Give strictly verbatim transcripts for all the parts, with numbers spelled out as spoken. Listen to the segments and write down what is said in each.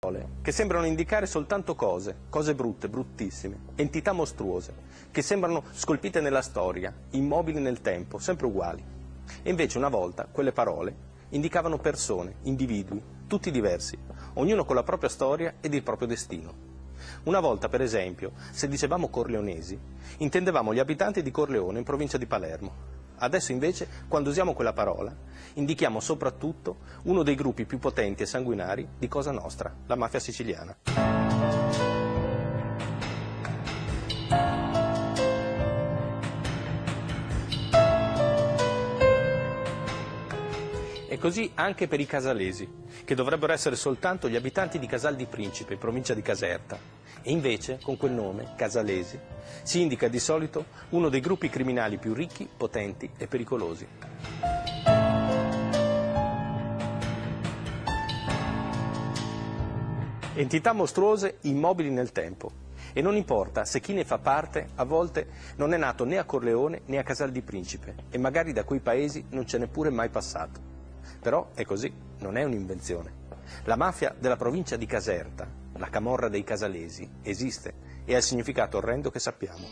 che sembrano indicare soltanto cose, cose brutte, bruttissime, entità mostruose, che sembrano scolpite nella storia, immobili nel tempo, sempre uguali. E invece una volta quelle parole indicavano persone, individui, tutti diversi, ognuno con la propria storia ed il proprio destino. Una volta, per esempio, se dicevamo corleonesi, intendevamo gli abitanti di Corleone in provincia di Palermo. Adesso invece, quando usiamo quella parola, indichiamo soprattutto uno dei gruppi più potenti e sanguinari di Cosa Nostra, la mafia siciliana. E così anche per i casalesi, che dovrebbero essere soltanto gli abitanti di Casal di Principe, in provincia di Caserta. E invece, con quel nome, casalesi, si indica di solito uno dei gruppi criminali più ricchi, potenti e pericolosi. Entità mostruose immobili nel tempo. E non importa se chi ne fa parte a volte non è nato né a Corleone né a Casal di Principe e magari da quei paesi non ce n'è pure mai passato. Però è così, non è un'invenzione. La mafia della provincia di Caserta, la camorra dei casalesi, esiste e ha il significato orrendo che sappiamo.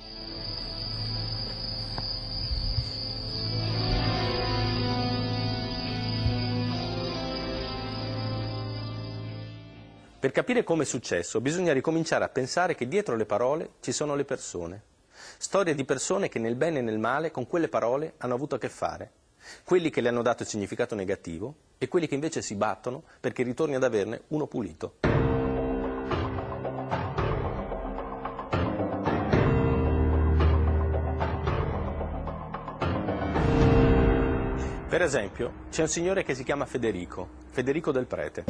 Per capire come è successo bisogna ricominciare a pensare che dietro le parole ci sono le persone. Storie di persone che nel bene e nel male con quelle parole hanno avuto a che fare. Quelli che le hanno dato il significato negativo e quelli che invece si battono perché ritorni ad averne uno pulito. Per esempio, c'è un signore che si chiama Federico, Federico del Prete.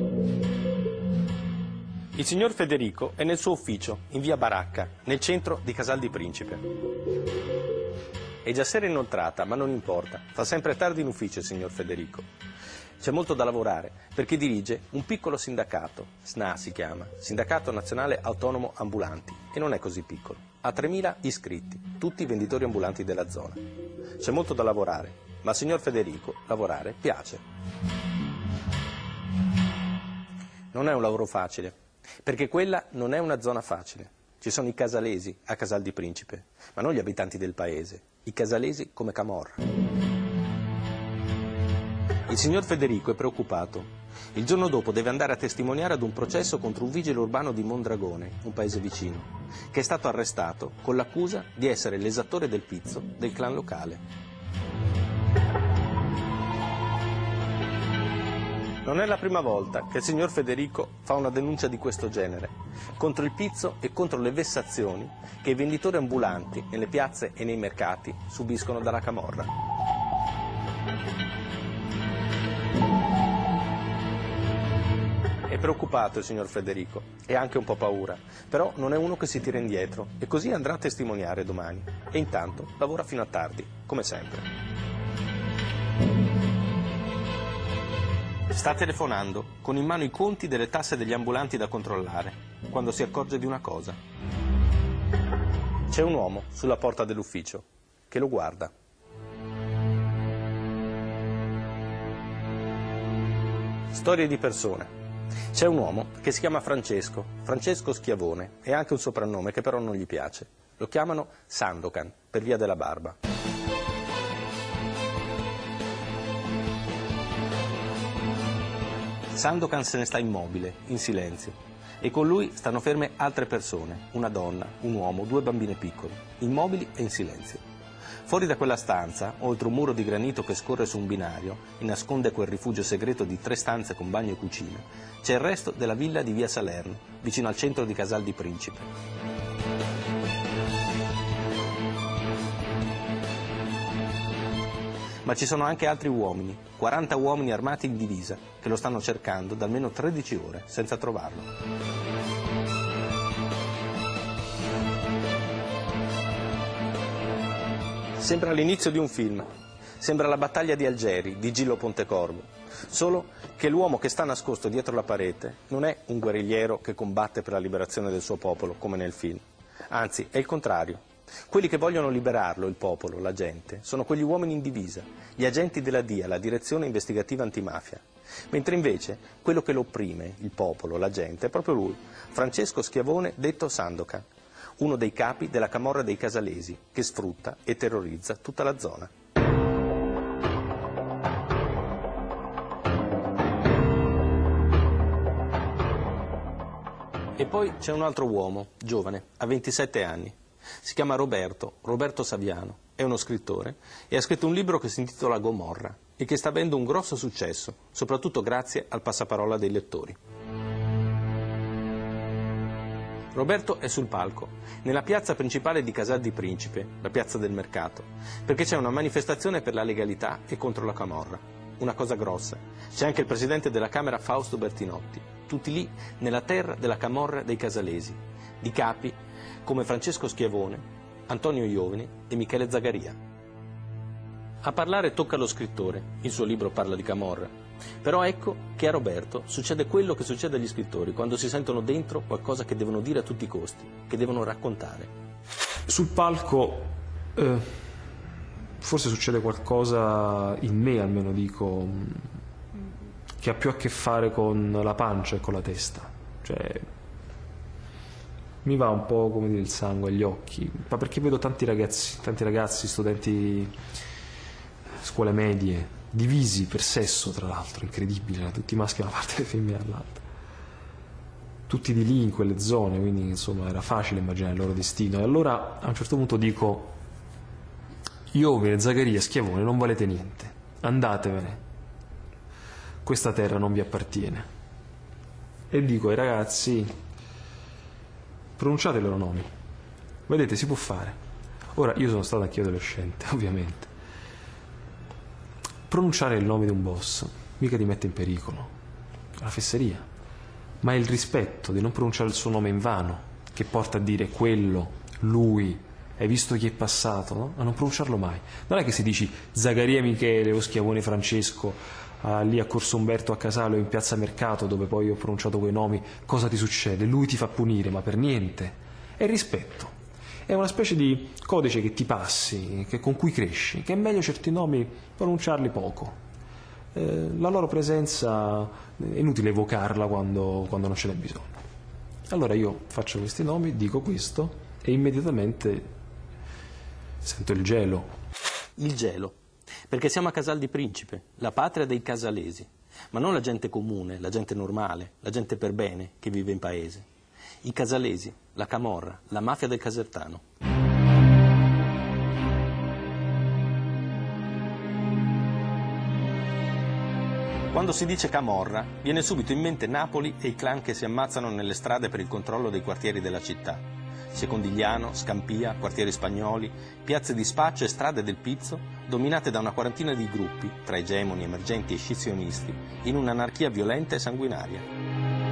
Il signor Federico è nel suo ufficio, in via Baracca, nel centro di Casal di Principe. È già sera inoltrata, ma non importa, fa sempre tardi in ufficio il signor Federico. C'è molto da lavorare, perché dirige un piccolo sindacato, S N A si chiama, Sindacato Nazionale Autonomo Ambulanti, e non è così piccolo. Ha tremila iscritti, tutti venditori ambulanti della zona. C'è molto da lavorare, ma al signor Federico lavorare piace. Non è un lavoro facile, perché quella non è una zona facile. Ci sono i casalesi a Casal di Principe, ma non gli abitanti del paese, i casalesi come camorra. Il signor Federico è preoccupato. Il giorno dopo deve andare a testimoniare ad un processo contro un vigile urbano di Mondragone, un paese vicino, che è stato arrestato con l'accusa di essere l'esattore del pizzo del clan locale. Non è la prima volta che il signor Federico fa una denuncia di questo genere, contro il pizzo e contro le vessazioni che i venditori ambulanti nelle piazze e nei mercati subiscono dalla camorra. È preoccupato il signor Federico e ha anche un po' paura, però non è uno che si tira indietro e così andrà a testimoniare domani. E intanto lavora fino a tardi, come sempre. Sta telefonando, con in mano i conti delle tasse degli ambulanti da controllare, quando si accorge di una cosa. C'è un uomo sulla porta dell'ufficio che lo guarda. Storie di persone. C'è un uomo che si chiama Francesco, Francesco Schiavone, e ha anche un soprannome che però non gli piace. Lo chiamano Sandokan, per via della barba. Sandokan se ne sta immobile, in silenzio, e con lui stanno ferme altre persone, una donna, un uomo, due bambine piccole, immobili e in silenzio. Fuori da quella stanza, oltre un muro di granito che scorre su un binario e nasconde quel rifugio segreto di tre stanze con bagno e cucina, c'è il resto della villa di via Salerno, vicino al centro di Casal di Principe. Ma ci sono anche altri uomini, quaranta uomini armati in divisa, che lo stanno cercando da almeno tredici ore, senza trovarlo. Sembra l'inizio di un film, sembra la battaglia di Algeri, di Gillo Pontecorvo, solo che l'uomo che sta nascosto dietro la parete non è un guerrigliero che combatte per la liberazione del suo popolo, come nel film, anzi è il contrario. Quelli che vogliono liberarlo, il popolo, la gente, sono quegli uomini in divisa, gli agenti della D I A, la Direzione Investigativa Antimafia. Mentre invece quello che lo opprime, il popolo, la gente, è proprio lui, Francesco Schiavone, detto Sandokan, uno dei capi della camorra dei casalesi, che sfrutta e terrorizza tutta la zona. E poi c'è un altro uomo, giovane, ha ventisette anni. Si chiama Roberto, Roberto Saviano, è uno scrittore e ha scritto un libro che si intitola Gomorra e che sta avendo un grosso successo, soprattutto grazie al passaparola dei lettori. Roberto è sul palco, nella piazza principale di Casal di Principe, la piazza del mercato, perché c'è una manifestazione per la legalità e contro la camorra. Una cosa grossa. C'è anche il presidente della Camera Fausto Bertinotti, tutti lì nella terra della camorra dei casalesi, di capi come Francesco Schiavone, Antonio Iovine e Michele Zagaria. A parlare tocca lo scrittore, il suo libro parla di camorra, però ecco che a Roberto succede quello che succede agli scrittori quando si sentono dentro qualcosa che devono dire a tutti i costi, che devono raccontare. Sul palco eh, forse succede qualcosa, in me almeno dico, che ha più a che fare con la pancia e con la testa, cioè mi va un po' come dire il sangue agli occhi, ma perché vedo tanti ragazzi, tanti ragazzi, studenti, scuole medie, divisi per sesso tra l'altro, incredibile, tutti maschi da una parte e le femmine dall'altra, tutti di lì in quelle zone, quindi insomma era facile immaginare il loro destino. E allora a un certo punto dico: Iovine, Zagaria, Schiavone, non valete niente, andatevene, questa terra non vi appartiene. E dico ai ragazzi: pronunciate i loro nomi, vedete, si può fare. Ora, io sono stato anch'io adolescente, ovviamente. Pronunciare il nome di un boss mica ti mette in pericolo, è una fesseria, ma è il rispetto di non pronunciare il suo nome in vano che porta a dire quello, lui, hai visto chi è passato, no? A non pronunciarlo mai. Non è che se dici Zagaria Michele o Schiavone Francesco ah, lì a Corso Umberto a Casale o in Piazza Mercato, dove poi ho pronunciato quei nomi, cosa ti succede? Lui ti fa punire, ma per niente. È rispetto. È una specie di codice che ti passi, che, con cui cresci, che è meglio certi nomi pronunciarli poco. Eh, la loro presenza è inutile evocarla quando, quando non ce n'è bisogno. Allora io faccio questi nomi, dico questo e immediatamente sento il gelo. Il gelo. Perché siamo a Casal di Principe, la patria dei casalesi, ma non la gente comune, la gente normale, la gente per bene che vive in paese. I casalesi, la camorra, la mafia del Casertano. Quando si dice camorra, viene subito in mente Napoli e i clan che si ammazzano nelle strade per il controllo dei quartieri della città. Secondigliano, Scampia, quartieri spagnoli, piazze di spaccio e strade del pizzo, dominate da una quarantina di gruppi, tra egemoni, emergenti e scissionisti, in un'anarchia violenta e sanguinaria.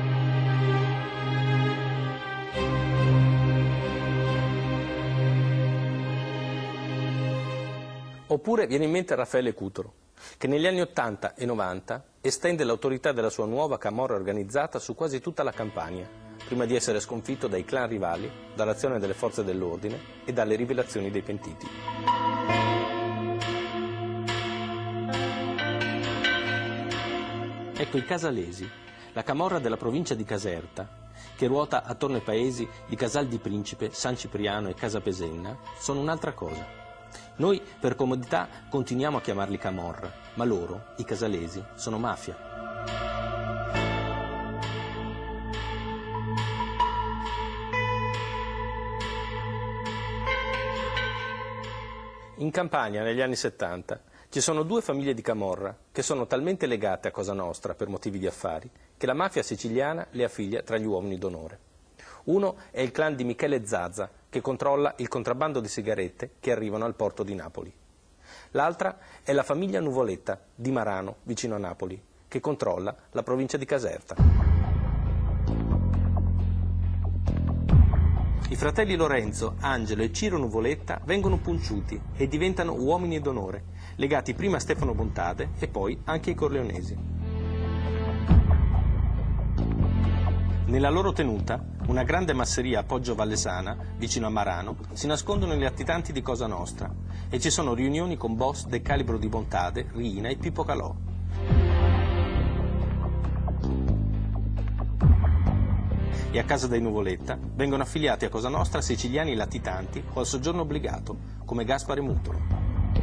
Oppure viene in mente Raffaele Cutolo, che negli anni ottanta e novanta estende l'autorità della sua nuova camorra organizzata su quasi tutta la Campania, prima di essere sconfitto dai clan rivali, dall'azione delle forze dell'ordine e dalle rivelazioni dei pentiti. Ecco i casalesi, la camorra della provincia di Caserta, che ruota attorno ai paesi di Casal di Principe, San Cipriano e Casapesenna, sono un'altra cosa. Noi, per comodità, continuiamo a chiamarli camorra, ma loro, i casalesi, sono mafia. In Campania, negli anni settanta, ci sono due famiglie di camorra che sono talmente legate a Cosa Nostra per motivi di affari che la mafia siciliana le affiglia tra gli uomini d'onore. Uno è il clan di Michele Zazza, che controlla il contrabbando di sigarette che arrivano al porto di Napoli. L'altra è la famiglia Nuvoletta di Marano, vicino a Napoli, che controlla la provincia di Caserta. I fratelli Lorenzo, Angelo e Ciro Nuvoletta vengono punciuti e diventano uomini d'onore, legati prima a Stefano Bontade e poi anche ai Corleonesi. Nella loro tenuta, una grande masseria a Poggio Vallesana, vicino a Marano, si nascondono i latitanti di Cosa Nostra e ci sono riunioni con boss del calibro di Bontade, Riina e Pippo Calò. E a casa dei Nuvoletta vengono affiliati a Cosa Nostra siciliani latitanti o al soggiorno obbligato, come Gaspare Mutolo.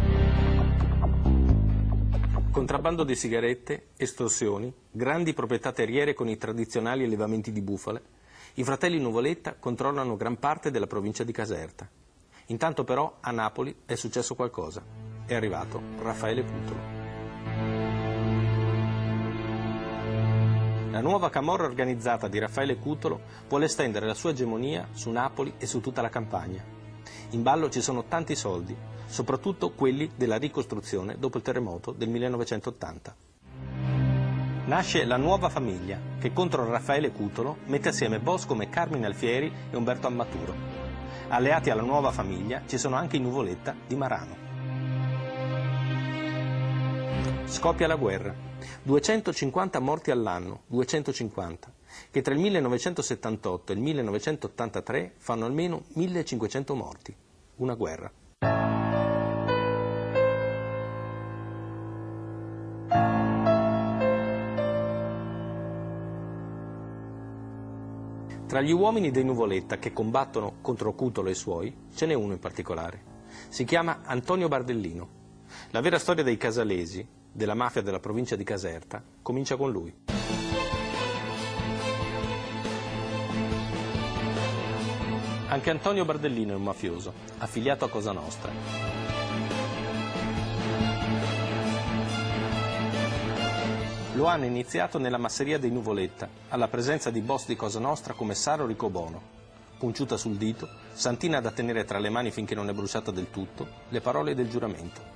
Contrabbando di sigarette, estorsioni, grandi proprietà terriere con i tradizionali allevamenti di bufale, i fratelli Nuvoletta controllano gran parte della provincia di Caserta. Intanto però a Napoli è successo qualcosa. È arrivato Raffaele Cutolo. La nuova camorra organizzata di Raffaele Cutolo vuole estendere la sua egemonia su Napoli e su tutta la campagna. In ballo ci sono tanti soldi, soprattutto quelli della ricostruzione dopo il terremoto del millenovecentottanta. Nasce la nuova famiglia, che contro Raffaele Cutolo mette assieme boss come Carmine Alfieri e Umberto Ammaturo. Alleati alla nuova famiglia ci sono anche i Nuvoletta di Marano. Scoppia la guerra. duecentocinquanta morti all'anno, duecentocinquanta, che tra il millenovecentosettantotto e il millenovecentottantatré fanno almeno millecinquecento morti. Una guerra. Tra gli uomini dei Nuvoletta che combattono contro Cutolo e i suoi, ce n'è uno in particolare. Si chiama Antonio Bardellino. La vera storia dei casalesi, della mafia della provincia di Caserta, comincia con lui. Anche Antonio Bardellino è un mafioso, affiliato a Cosa Nostra. Lo hanno iniziato nella masseria dei Nuvoletta, alla presenza di boss di Cosa Nostra come Saro Ricobono. Punciuta sul dito, santina da tenere tra le mani finché non è bruciata del tutto, le parole del giuramento.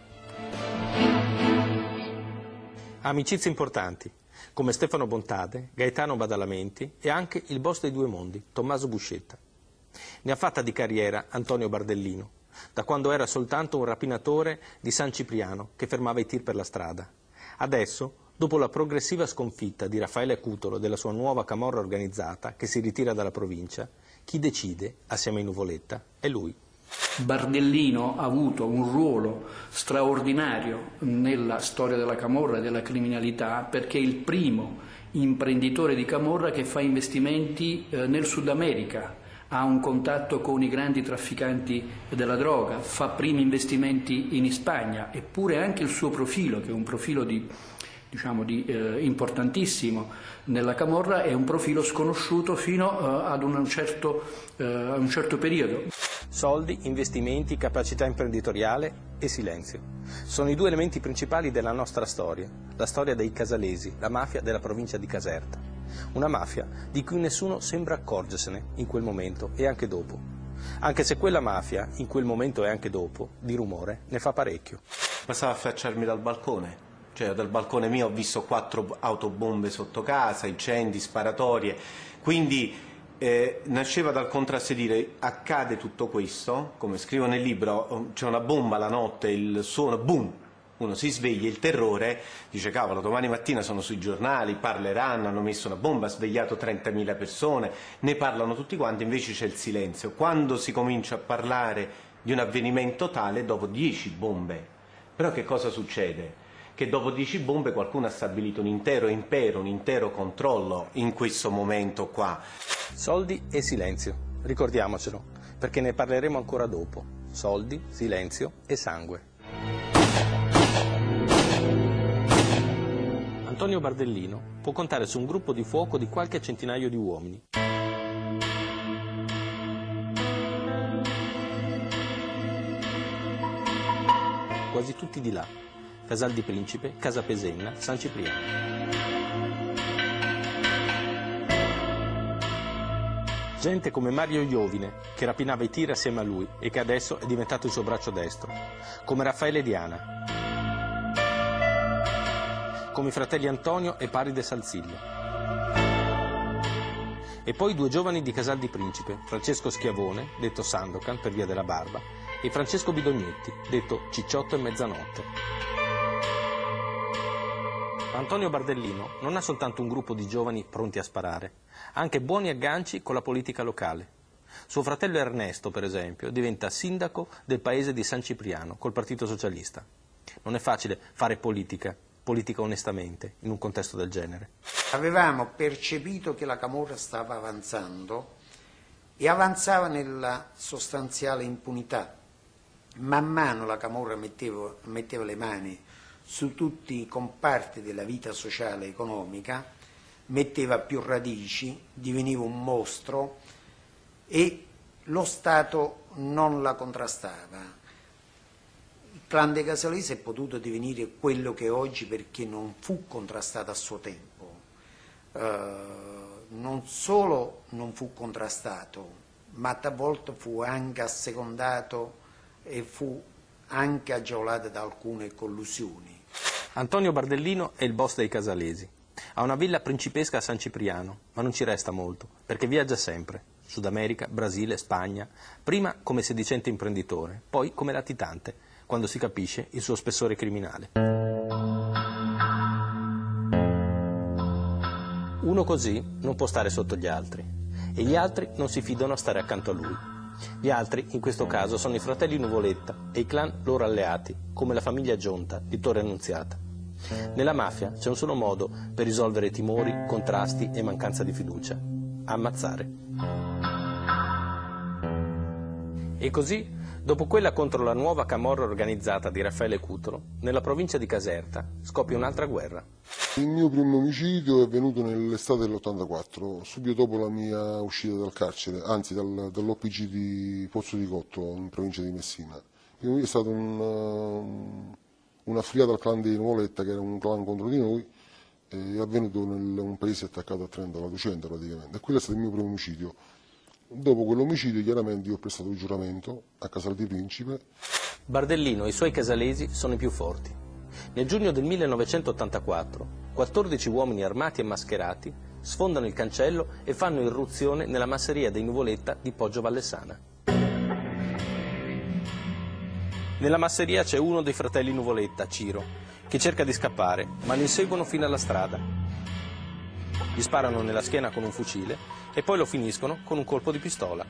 Amicizie importanti, come Stefano Bontade, Gaetano Badalamenti e anche il boss dei due mondi, Tommaso Buscetta. Ne ha fatta di carriera Antonio Bardellino, da quando era soltanto un rapinatore di San Cipriano che fermava i tir per la strada. Adesso, dopo la progressiva sconfitta di Raffaele Cutolo e della sua nuova camorra organizzata che si ritira dalla provincia, chi decide, assieme ai Nuvoletta, è lui. Bardellino ha avuto un ruolo straordinario nella storia della camorra e della criminalità perché è il primo imprenditore di camorra che fa investimenti eh, nel Sud America, ha un contatto con i grandi trafficanti della droga, fa primi investimenti in Spagna, eppure anche il suo profilo, che è un profilo di diciamo di eh, importantissimo nella camorra, è un profilo sconosciuto fino eh, ad un certo, eh, a un certo periodo. Soldi, investimenti, capacità imprenditoriale e silenzio. Sono i due elementi principali della nostra storia, la storia dei casalesi, la mafia della provincia di Caserta. Una mafia di cui nessuno sembra accorgersene in quel momento e anche dopo. Anche se quella mafia, in quel momento e anche dopo, di rumore ne fa parecchio. Passavo a affacciarmi dal balcone. Cioè, dal balcone mio ho visto quattro autobombe sotto casa, incendi, sparatorie, quindi eh, nasceva dal contrassedire, accade tutto questo, come scrivo nel libro, c'è una bomba la notte, il suono, boom, uno si sveglia, il terrore, dice cavolo, domani mattina sono sui giornali, parleranno, hanno messo una bomba, ha svegliato trentamila persone, ne parlano tutti quanti, invece c'è il silenzio. Quando si comincia a parlare di un avvenimento tale, dopo dieci bombe, però che cosa succede? Che dopo dieci bombe qualcuno ha stabilito un intero impero, un intero controllo in questo momento qua. Soldi e silenzio, ricordiamocelo, perché ne parleremo ancora dopo. Soldi, silenzio e sangue. Antonio Bardellino può contare su un gruppo di fuoco di qualche centinaio di uomini. Quasi tutti di là. Casal di Principe, Casa Pesenna, San Cipriano. Gente come Mario Iovine, che rapinava i tir assieme a lui e che adesso è diventato il suo braccio destro, come Raffaele Diana, come i fratelli Antonio e Paride Salzillo. E poi due giovani di Casal di Principe, Francesco Schiavone, detto Sandokan per via della barba, e Francesco Bidognetti, detto Cicciotto e Mezzanotte. Antonio Bardellino non ha soltanto un gruppo di giovani pronti a sparare, ha anche buoni agganci con la politica locale. Suo fratello Ernesto, per esempio, diventa sindaco del paese di San Cipriano col Partito Socialista. Non è facile fare politica, politica onestamente, in un contesto del genere. Avevamo percepito che la camorra stava avanzando e avanzava nella sostanziale impunità. Man mano la camorra metteva, metteva le mani su tutti i comparti della vita sociale e economica, metteva più radici, diveniva un mostro e lo Stato non la contrastava. Il clan dei Casalesi è potuto divenire quello che è oggi perché non fu contrastato a suo tempo. Uh, non solo non fu contrastato, ma talvolta fu anche assecondato e fu anche agevolato da alcune collusioni. Antonio Bardellino è il boss dei Casalesi. Ha una villa principesca a San Cipriano, ma non ci resta molto, perché viaggia sempre. Sud America, Brasile, Spagna, prima come sedicente imprenditore, poi come latitante, quando si capisce il suo spessore criminale. Uno così non può stare sotto gli altri, e gli altri non si fidano a stare accanto a lui. Gli altri, in questo caso, sono i fratelli Nuvoletta e i clan loro alleati, come la famiglia Gionta di Torre Annunziata. Nella mafia c'è un solo modo per risolvere timori, contrasti e mancanza di fiducia: ammazzare. E così, dopo quella contro la nuova camorra organizzata di Raffaele Cutolo, nella provincia di Caserta scoppia un'altra guerra. Il mio primo omicidio è avvenuto nell'estate dell'ottantaquattro, subito dopo la mia uscita dal carcere, anzi dal, dall'O P G di Pozzo di Cotto, in provincia di Messina. È stato un, un'affiliata al clan di Nuvoletta, che era un clan contro di noi, è avvenuto in un paese attaccato a Trento, alla Duecento praticamente, e quello è stato il mio primo omicidio. Dopo quell'omicidio chiaramente io ho prestato il giuramento a Casal di Principe. Bardellino e i suoi casalesi sono i più forti. Nel giugno del millenovecentottantaquattro, quattordici uomini armati e mascherati sfondano il cancello e fanno irruzione nella masseria dei Nuvoletta di Poggio Vallesana. Nella masseria c'è uno dei fratelli Nuvoletta, Ciro, che cerca di scappare, ma lo inseguono fino alla strada. Gli sparano nella schiena con un fucile e poi lo finiscono con un colpo di pistola.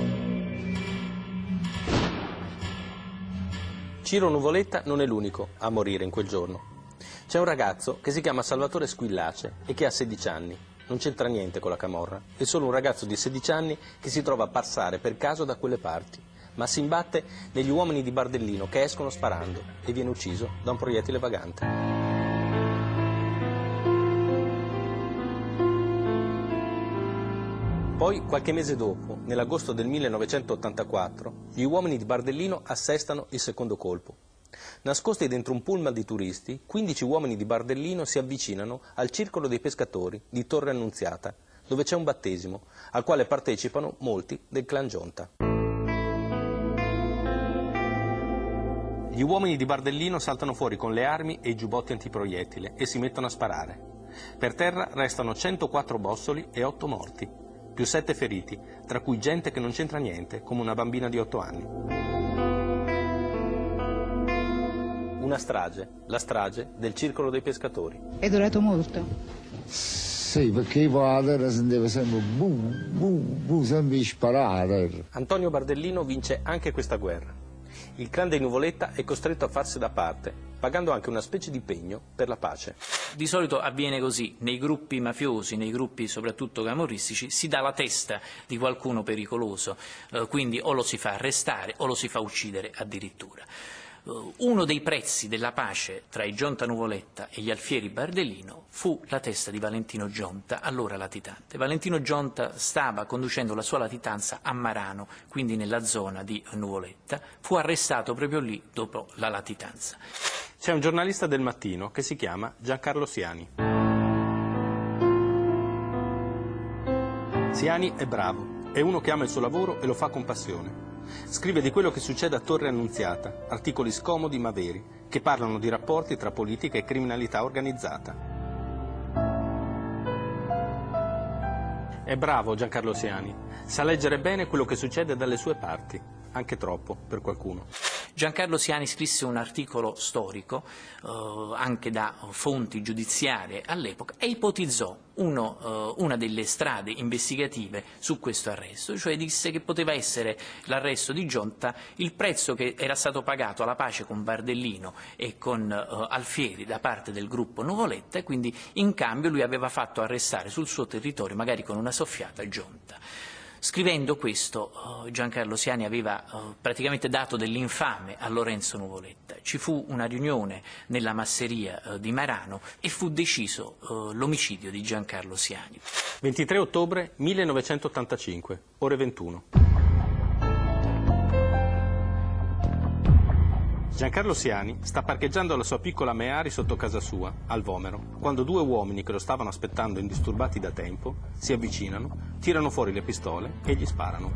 Ciro Nuvoletta non è l'unico a morire in quel giorno. C'è un ragazzo che si chiama Salvatore Squillace e che ha sedici anni. Non c'entra niente con la camorra, è solo un ragazzo di sedici anni che si trova a passare per caso da quelle parti, ma si imbatte negli uomini di Bardellino che escono sparando e viene ucciso da un proiettile vagante. Poi, qualche mese dopo, nell'agosto del millenovecentottantaquattro, gli uomini di Bardellino assestano il secondo colpo. Nascosti dentro un pullman di turisti, quindici uomini di Bardellino si avvicinano al circolo dei pescatori di Torre Annunziata, dove c'è un battesimo, al quale partecipano molti del clan Gionta. Gli uomini di Bardellino saltano fuori con le armi e i giubbotti antiproiettile e si mettono a sparare. Per terra restano centoquattro bossoli e otto morti. Più sette feriti, tra cui gente che non c'entra niente, come una bambina di otto anni. Una strage, la strage del circolo dei pescatori. È durato molto? Sì, perché io a terra sentivo sempre boom, boom, boom, sempre sparare. Antonio Bardellino vince anche questa guerra. Il clan dei Nuvoletta è costretto a farsi da parte, pagando anche una specie di pegno per la pace. Di solito avviene così: nei gruppi mafiosi, nei gruppi soprattutto camorristici, si dà la testa di qualcuno pericoloso, eh, quindi o lo si fa arrestare o lo si fa uccidere addirittura. Uno dei prezzi della pace tra i Gionta Nuvoletta e gli Alfieri Bardellino fu la testa di Valentino Gionta, allora latitante. Valentino Gionta stava conducendo la sua latitanza a Marano, quindi nella zona di Nuvoletta. Fu arrestato proprio lì dopo la latitanza. C'è un giornalista del Mattino che si chiama Giancarlo Siani. Siani è bravo, è uno che ama il suo lavoro e lo fa con passione. Scrive di quello che succede a Torre Annunziata, articoli scomodi ma veri, che parlano di rapporti tra politica e criminalità organizzata. È bravo Giancarlo Siani, sa leggere bene quello che succede dalle sue parti, anche troppo per qualcuno. Giancarlo Siani scrisse un articolo storico, eh, anche da fonti giudiziarie all'epoca, e ipotizzò uno, eh, una delle strade investigative su questo arresto, cioè disse che poteva essere l'arresto di Gionta il prezzo che era stato pagato alla pace con Bardellino e con eh, Alfieri da parte del gruppo Nuvoletta, e quindi in cambio lui aveva fatto arrestare sul suo territorio, magari con una soffiata, Gionta. Scrivendo questo, Giancarlo Siani aveva praticamente dato dell'infame a Lorenzo Nuvoletta. Ci fu una riunione nella masseria di Marano e fu deciso l'omicidio di Giancarlo Siani. ventitré ottobre millenovecentottantacinque, ore ventuno. Giancarlo Siani sta parcheggiando la sua piccola Meari sotto casa sua, al Vomero, quando due uomini che lo stavano aspettando indisturbati da tempo si avvicinano, tirano fuori le pistole e gli sparano.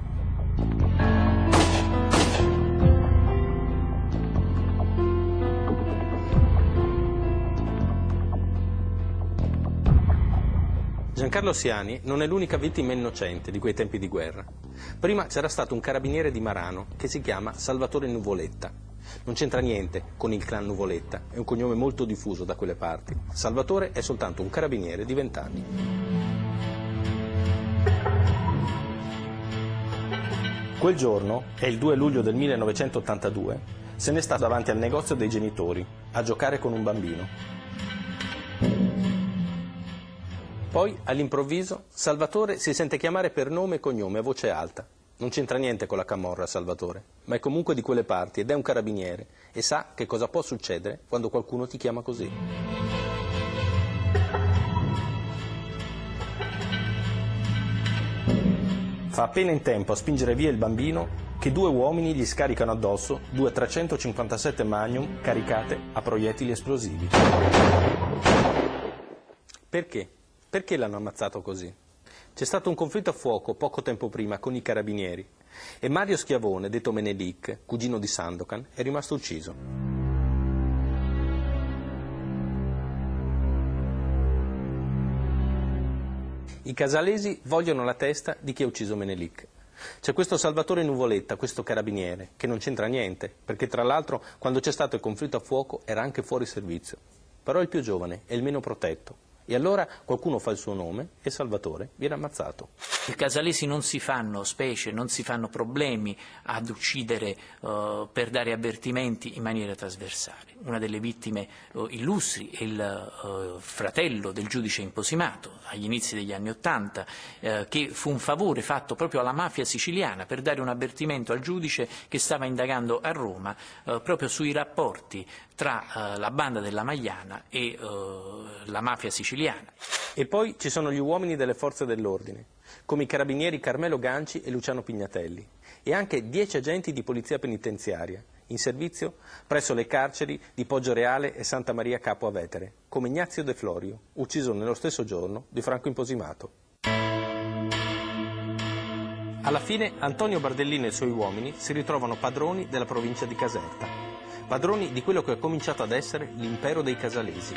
Giancarlo Siani non è l'unica vittima innocente di quei tempi di guerra. Prima c'era stato un carabiniere di Marano che si chiama Salvatore Nuvoletta. Non c'entra niente con il clan Nuvoletta, è un cognome molto diffuso da quelle parti. Salvatore è soltanto un carabiniere di vent'anni. Quel giorno, è il due luglio del millenovecentottantadue, se ne sta davanti al negozio dei genitori, a giocare con un bambino. Poi, all'improvviso, Salvatore si sente chiamare per nome e cognome a voce alta. Non c'entra niente con la camorra Salvatore, ma è comunque di quelle parti ed è un carabiniere e sa che cosa può succedere quando qualcuno ti chiama così. Fa appena in tempo a spingere via il bambino che due uomini gli scaricano addosso due trecentocinquantasette Magnum caricate a proiettili esplosivi. Perché? Perché l'hanno ammazzato così? C'è stato un conflitto a fuoco poco tempo prima con i carabinieri e Mario Schiavone, detto Menelik, cugino di Sandokan, è rimasto ucciso. I casalesi vogliono la testa di chi ha ucciso Menelik. C'è questo Salvatore Nuvoletta, questo carabiniere, che non c'entra niente, perché tra l'altro quando c'è stato il conflitto a fuoco era anche fuori servizio. Però è il più giovane, è il meno protetto. E allora qualcuno fa il suo nome e Salvatore viene ammazzato. I casalesi non si fanno specie, non si fanno problemi ad uccidere uh, per dare avvertimenti in maniera trasversale. Una delle vittime uh, illustri è il uh, fratello del giudice imposimato agli inizi degli anni Ottanta, uh, che fu un favore fatto proprio alla mafia siciliana per dare un avvertimento al giudice che stava indagando a Roma uh, proprio sui rapporti tra uh, la banda della Magliana e uh, la mafia siciliana. E poi ci sono gli uomini delle forze dell'ordine, come i carabinieri Carmelo Ganci e Luciano Pignatelli, e anche dieci agenti di polizia penitenziaria, in servizio presso le carceri di Poggioreale e Santa Maria Capo a Vetere, come Ignazio De Florio, ucciso nello stesso giorno di Franco Imposimato. Alla fine Antonio Bardellino e i suoi uomini si ritrovano padroni della provincia di Caserta, padroni di quello che è cominciato ad essere l'impero dei casalesi.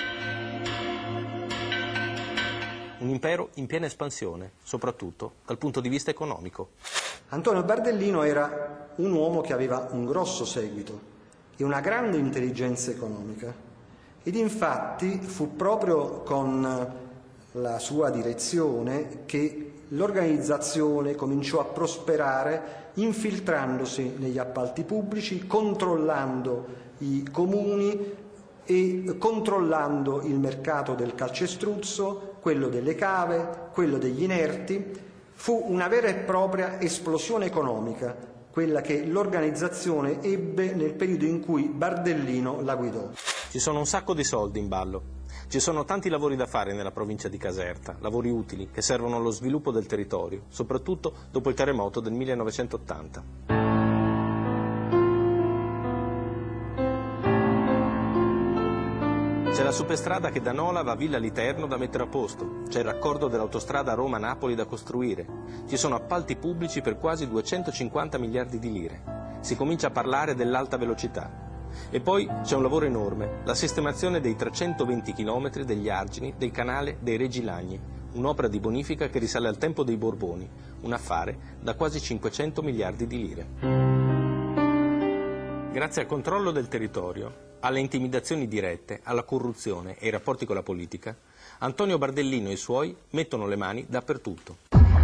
Un impero in piena espansione, soprattutto dal punto di vista economico. Antonio Bardellino era un uomo che aveva un grosso seguito e una grande intelligenza economica ed infatti fu proprio con la sua direzione che l'organizzazione cominciò a prosperare infiltrandosi negli appalti pubblici, controllando i comuni e controllando il mercato del calcestruzzo, quello delle cave, quello degli inerti. Fu una vera e propria esplosione economica, quella che l'organizzazione ebbe nel periodo in cui Bardellino la guidò. Ci sono un sacco di soldi in ballo. Ci sono tanti lavori da fare nella provincia di Caserta, lavori utili che servono allo sviluppo del territorio, soprattutto dopo il terremoto del millenovecentottanta. C'è la superstrada che da Nola va a Villa Literno da mettere a posto, c'è il raccordo dell'autostrada Roma-Napoli da costruire, ci sono appalti pubblici per quasi duecentocinquanta miliardi di lire, si comincia a parlare dell'alta velocità. E poi c'è un lavoro enorme, la sistemazione dei trecentoventi chilometri degli argini del canale dei Regi Lagni, un'opera di bonifica che risale al tempo dei Borboni, un affare da quasi cinquecento miliardi di lire. Grazie al controllo del territorio, alle intimidazioni dirette, alla corruzione e ai rapporti con la politica, Antonio Bardellino e i suoi mettono le mani dappertutto.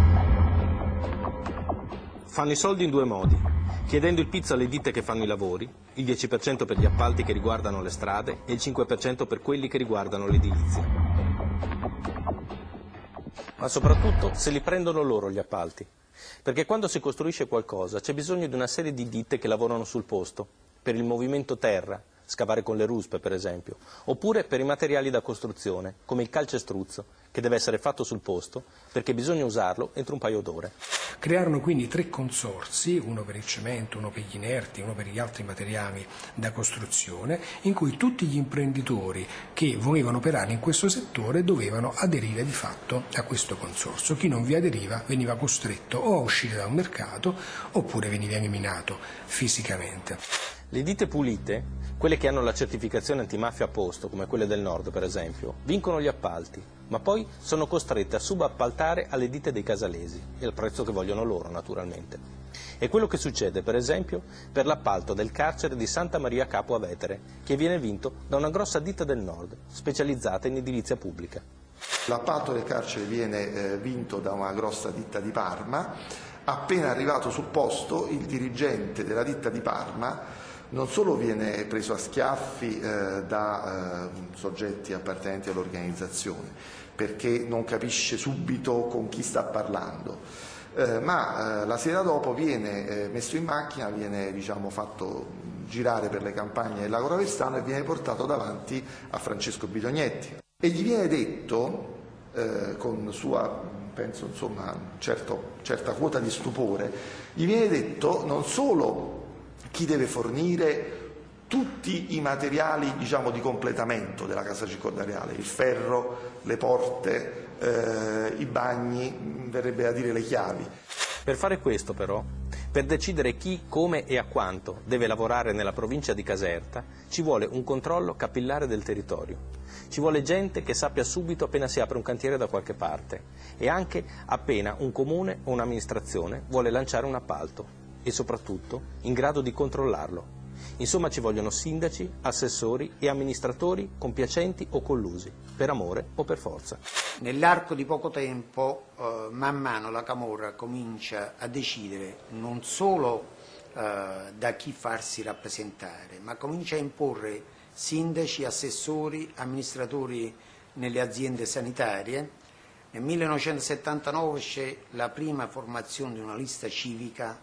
Fanno i soldi in due modi, chiedendo il pizzo alle ditte che fanno i lavori, il dieci per cento per gli appalti che riguardano le strade e il cinque per cento per quelli che riguardano l'edilizia. Ma soprattutto se li prendono loro gli appalti, perché quando si costruisce qualcosa c'è bisogno di una serie di ditte che lavorano sul posto, per il movimento terra, scavare con le ruspe per esempio, oppure per i materiali da costruzione, come il calcestruzzo, che deve essere fatto sul posto perché bisogna usarlo entro un paio d'ore. Crearono quindi tre consorzi, uno per il cemento, uno per gli inerti, uno per gli altri materiali da costruzione, in cui tutti gli imprenditori che volevano operare in questo settore dovevano aderire di fatto a questo consorzio. Chi non vi aderiva veniva costretto o a uscire dal mercato oppure veniva eliminato fisicamente. Le ditte pulite, quelle che hanno la certificazione antimafia a posto, come quelle del nord per esempio, vincono gli appalti, ma poi sono costrette a subappaltare alle ditte dei casalesi, e al prezzo che vogliono loro naturalmente. È quello che succede per esempio per l'appalto del carcere di Santa Maria Capua Vetere, che viene vinto da una grossa ditta del nord, specializzata in edilizia pubblica. L'appalto del carcere viene eh, vinto da una grossa ditta di Parma. Appena arrivato sul posto, il dirigente della ditta di Parma non solo viene preso a schiaffi eh, da eh, soggetti appartenenti all'organizzazione, perché non capisce subito con chi sta parlando, eh, ma eh, la sera dopo viene eh, messo in macchina, viene diciamo, fatto girare per le campagne del Lago Ravestano e viene portato davanti a Francesco Bidognetti. E gli viene detto, eh, con sua, penso, insomma, certo, certa quota di stupore, gli viene detto non solo chi deve fornire tutti i materiali diciamo, di completamento della casa circondariale, il ferro, le porte, eh, i bagni, verrebbe a dire le chiavi. Per fare questo però, per decidere chi, come e a quanto deve lavorare nella provincia di Caserta, ci vuole un controllo capillare del territorio. Ci vuole gente che sappia subito appena si apre un cantiere da qualche parte e anche appena un comune o un'amministrazione vuole lanciare un appalto. E soprattutto in grado di controllarlo. Insomma ci vogliono sindaci, assessori e amministratori compiacenti o collusi, per amore o per forza. Nell'arco di poco tempo, eh, man mano la Camorra comincia a decidere non solo eh, da chi farsi rappresentare, ma comincia a imporre sindaci, assessori, amministratori nelle aziende sanitarie. Nel millenovecentosettantanove c'è la prima formazione di una lista civica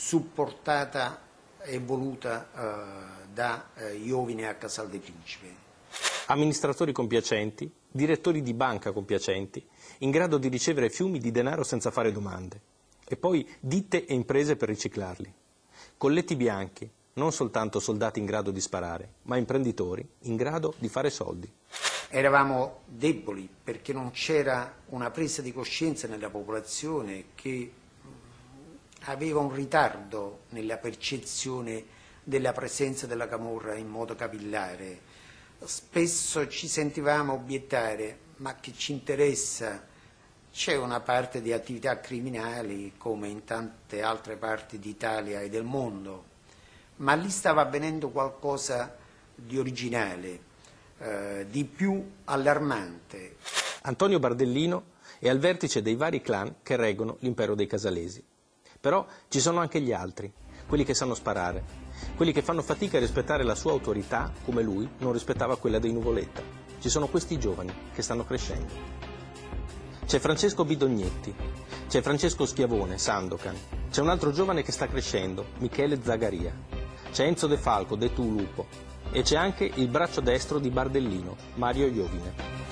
supportata e voluta eh, da eh, Iovine a Casal dei Principi. Amministratori compiacenti, direttori di banca compiacenti, in grado di ricevere fiumi di denaro senza fare domande, e poi ditte e imprese per riciclarli. Colletti bianchi, non soltanto soldati in grado di sparare, ma imprenditori in grado di fare soldi. Eravamo deboli perché non c'era una presa di coscienza nella popolazione che aveva un ritardo nella percezione della presenza della Camorra in modo capillare. Spesso ci sentivamo obiettare, ma che ci interessa? C'è una parte di attività criminali come in tante altre parti d'Italia e del mondo, ma lì stava avvenendo qualcosa di originale, eh, di più allarmante. Antonio Bardellino è al vertice dei vari clan che reggono l'impero dei casalesi. Però ci sono anche gli altri, quelli che sanno sparare, quelli che fanno fatica a rispettare la sua autorità come lui non rispettava quella dei Nuvoletta. Ci sono questi giovani che stanno crescendo. C'è Francesco Bidognetti, c'è Francesco Schiavone, Sandokan, c'è un altro giovane che sta crescendo, Michele Zagaria, c'è Enzo De Falco, detto Lupo, e c'è anche il braccio destro di Bardellino, Mario Iovine.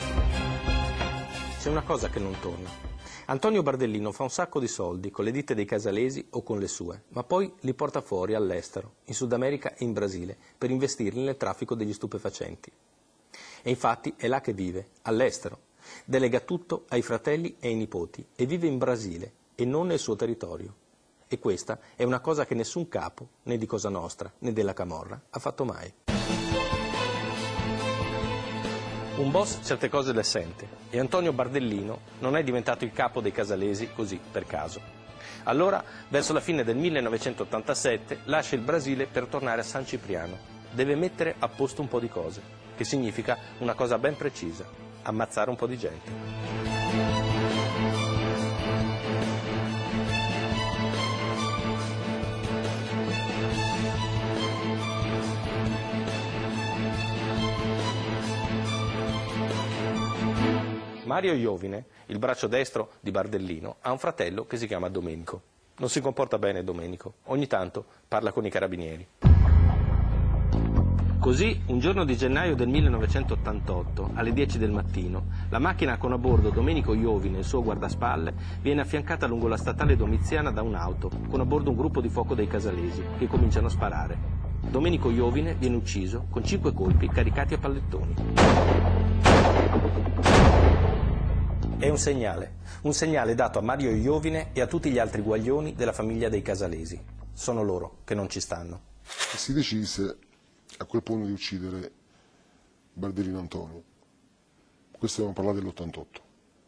C'è una cosa che non torna. Antonio Bardellino fa un sacco di soldi con le ditte dei casalesi o con le sue, ma poi li porta fuori all'estero, in Sud America e in Brasile, per investirli nel traffico degli stupefacenti. E infatti è là che vive, all'estero. Delega tutto ai fratelli e ai nipoti e vive in Brasile e non nel suo territorio. E questa è una cosa che nessun capo, né di Cosa Nostra né della Camorra, ha fatto mai. Un boss certe cose le sente e Antonio Bardellino non è diventato il capo dei casalesi così per caso. Allora, verso la fine del millenovecentottantasette, lascia il Brasile per tornare a San Cipriano. Deve mettere a posto un po' di cose, che significa una cosa ben precisa: ammazzare un po' di gente. Mario Iovine, il braccio destro di Bardellino, ha un fratello che si chiama Domenico. Non si comporta bene Domenico, ogni tanto parla con i carabinieri. Così, un giorno di gennaio del millenovecentottantotto, alle dieci del mattino, la macchina con a bordo Domenico Iovine e il suo guardaspalle viene affiancata lungo la statale Domiziana da un'auto, con a bordo un gruppo di fuoco dei casalesi, che cominciano a sparare. Domenico Iovine viene ucciso con cinque colpi caricati a pallettoni. È un segnale, un segnale dato a Mario Iovine e a tutti gli altri guaglioni della famiglia dei casalesi. Sono loro che non ci stanno. Si decise a quel punto di uccidere Bardellino Antonio. Questo stiamo parlando dell'ottantotto.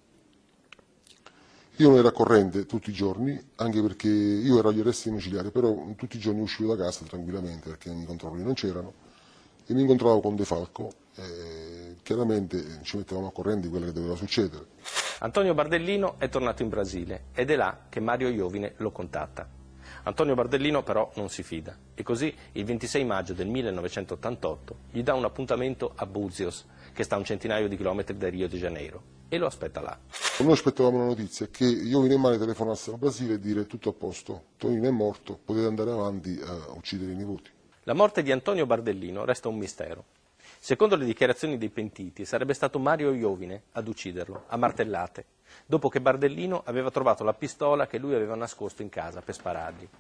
Io non ero a corrente tutti i giorni, anche perché io ero agli arresti domiciliari, però tutti i giorni uscivo da casa tranquillamente perché i controlli non c'erano e mi incontravo con De Falco. Eh, chiaramente ci mettevamo a corrente di quello che doveva succedere. Antonio Bardellino è tornato in Brasile ed è là che Mario Iovine lo contatta. Antonio Bardellino però non si fida e così il ventisei maggio del millenovecentottantotto gli dà un appuntamento a Buzios, che sta a un centinaio di chilometri da Rio de Janeiro, e lo aspetta là. Noi aspettavamo la notizia che Iovine e Mani telefonassero al Brasile e dire tutto a posto, Tonino è morto, potete andare avanti a uccidere i nipoti. La morte di Antonio Bardellino resta un mistero. Secondo le dichiarazioni dei pentiti, sarebbe stato Mario Iovine ad ucciderlo, a martellate, dopo che Bardellino aveva trovato la pistola che lui aveva nascosto in casa per sparargli.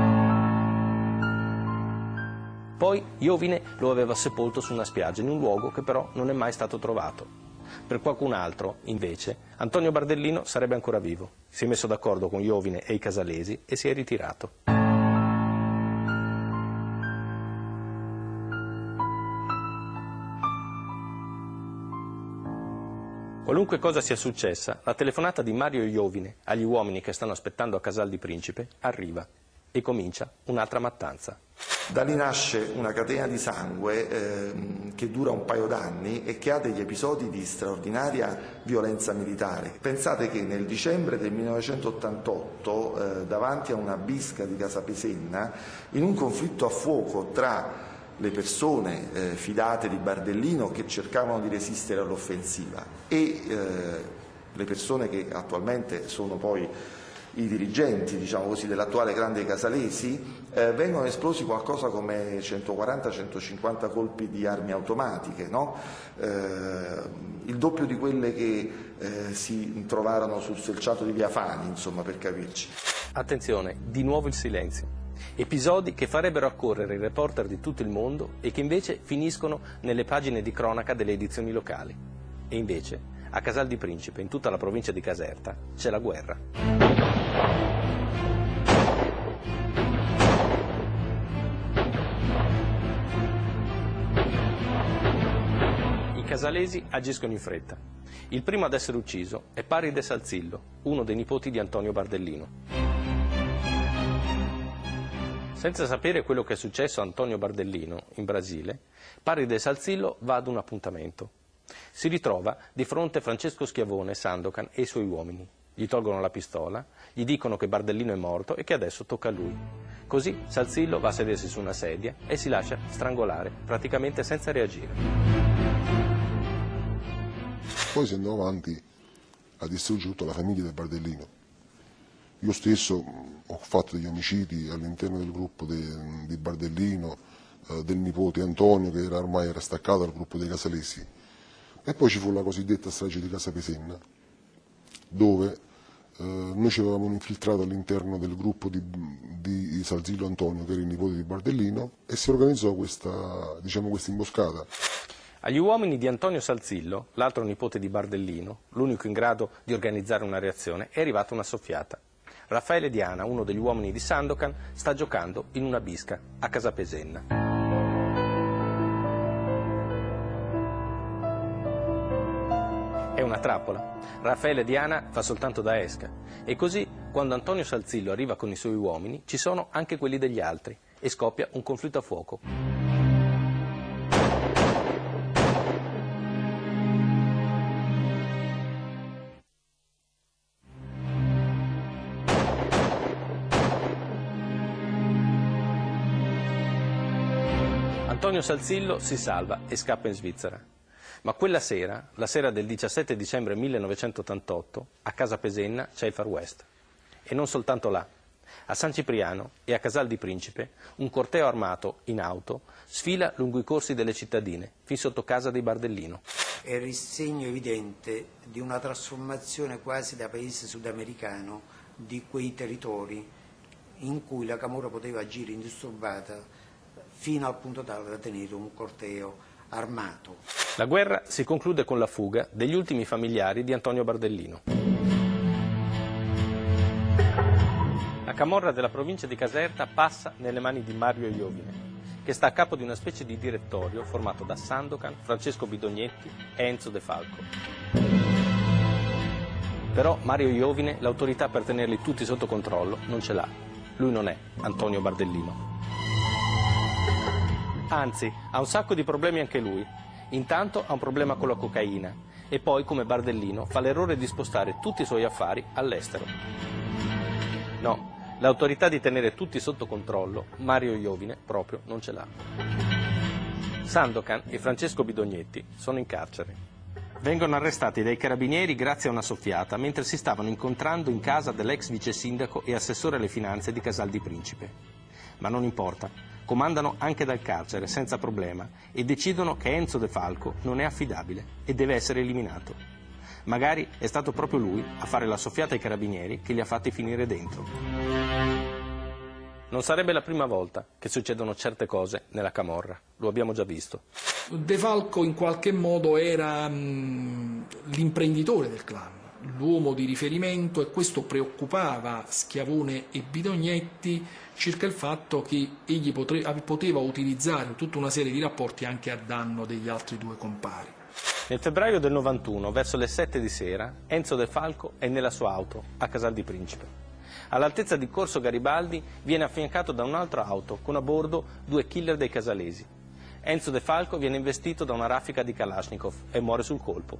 Poi Iovine lo aveva sepolto su una spiaggia, in un luogo che però non è mai stato trovato. Per qualcun altro, invece, Antonio Bardellino sarebbe ancora vivo. Si è messo d'accordo con Iovine e i casalesi e si è ritirato. Qualunque cosa sia successa, la telefonata di Mario Iovine agli uomini che stanno aspettando a Casal di Principe arriva e comincia un'altra mattanza. Da lì nasce una catena di sangue eh, che dura un paio d'anni e che ha degli episodi di straordinaria violenza militare. Pensate che nel dicembre del millenovecentottantotto, eh, davanti a una bisca di Casapesenna, in un conflitto a fuoco tra le persone eh, fidate di Bardellino che cercavano di resistere all'offensiva e eh, le persone che attualmente sono poi i dirigenti, diciamo così, dell'attuale Grande Casalesi, eh, vengono esplosi qualcosa come centoquaranta centocinquanta colpi di armi automatiche, no? eh, il doppio di quelle che eh, si trovarono sul selciato di Via Fani, insomma, per capirci. Attenzione, di nuovo il silenzio. Episodi che farebbero accorrere i reporter di tutto il mondo e che invece finiscono nelle pagine di cronaca delle edizioni locali. E invece, a Casal di Principe, in tutta la provincia di Caserta, c'è la guerra. I casalesi agiscono in fretta. Il primo ad essere ucciso è Paride Salzillo, uno dei nipoti di Antonio Bardellino. Senza sapere quello che è successo a Antonio Bardellino in Brasile, Paride Salzillo va ad un appuntamento. Si ritrova di fronte a Francesco Schiavone, Sandokan e i suoi uomini. Gli tolgono la pistola, gli dicono che Bardellino è morto e che adesso tocca a lui. Così Salzillo va a sedersi su una sedia e si lascia strangolare, praticamente senza reagire. Poi si andò avanti a distruggere tutta la famiglia del Bardellino. Io stesso ho fatto degli omicidi all'interno del gruppo de, di Bardellino, eh, del nipote Antonio, che era, ormai era staccato dal gruppo dei Casalesi. E poi ci fu la cosiddetta strage di Casapesenna, dove eh, noi ci avevamo infiltrato all'interno del gruppo di, di Salzillo Antonio, che era il nipote di Bardellino, e si organizzò questa, diciamo, questa imboscata. Agli uomini di Antonio Salzillo, l'altro nipote di Bardellino, l'unico in grado di organizzare una reazione, è arrivata una soffiata. Raffaele Diana, uno degli uomini di Sandokan, sta giocando in una bisca a Casapesenna. È una trappola. Raffaele Diana fa soltanto da esca. E così, quando Antonio Salzillo arriva con i suoi uomini, ci sono anche quelli degli altri e scoppia un conflitto a fuoco. Antonio Salzillo si salva e scappa in Svizzera. Ma quella sera, la sera del diciassette dicembre millenovecentottantotto, a Casa Pesenna c'è il Far West. E non soltanto là. A San Cipriano e a Casal di Principe un corteo armato in auto sfila lungo i corsi delle cittadine, fin sotto casa dei Bardellino. È il segno evidente di una trasformazione quasi da paese sudamericano di quei territori in cui la camorra poteva agire indisturbata fino al punto tale da tenere un corteo armato. La guerra si conclude con la fuga degli ultimi familiari di Antonio Bardellino. La camorra della provincia di Caserta passa nelle mani di Mario Iovine, che sta a capo di una specie di direttorio formato da Sandokan, Francesco Bidognetti e Enzo De Falco. Però Mario Iovine l'autorità per tenerli tutti sotto controllo non ce l'ha. Lui non è Antonio Bardellino. Anzi, ha un sacco di problemi anche lui. Intanto ha un problema con la cocaina e poi, come Bardellino, fa l'errore di spostare tutti i suoi affari all'estero. No, l'autorità di tenere tutti sotto controllo, Mario Iovine proprio non ce l'ha. Sandokan e Francesco Bidognetti sono in carcere. Vengono arrestati dai carabinieri grazie a una soffiata mentre si stavano incontrando in casa dell'ex vice sindaco e assessore alle finanze di Casal di Principe. Ma non importa. Comandano anche dal carcere senza problema e decidono che Enzo De Falco non è affidabile e deve essere eliminato. Magari è stato proprio lui a fare la soffiata ai carabinieri che li ha fatti finire dentro. Non sarebbe la prima volta che succedono certe cose nella camorra, lo abbiamo già visto. De Falco in qualche modo era mh, l'imprenditore del clan, l'uomo di riferimento, e questo preoccupava Schiavone e Bidognetti circa il fatto che egli potre, poteva utilizzare tutta una serie di rapporti anche a danno degli altri due compari. Nel febbraio del novantuno, verso le sette di sera, Enzo De Falco è nella sua auto a Casal di Principe. All'altezza di Corso Garibaldi viene affiancato da un'altra auto con a bordo due killer dei casalesi. Enzo De Falco viene investito da una raffica di Kalashnikov e muore sul colpo.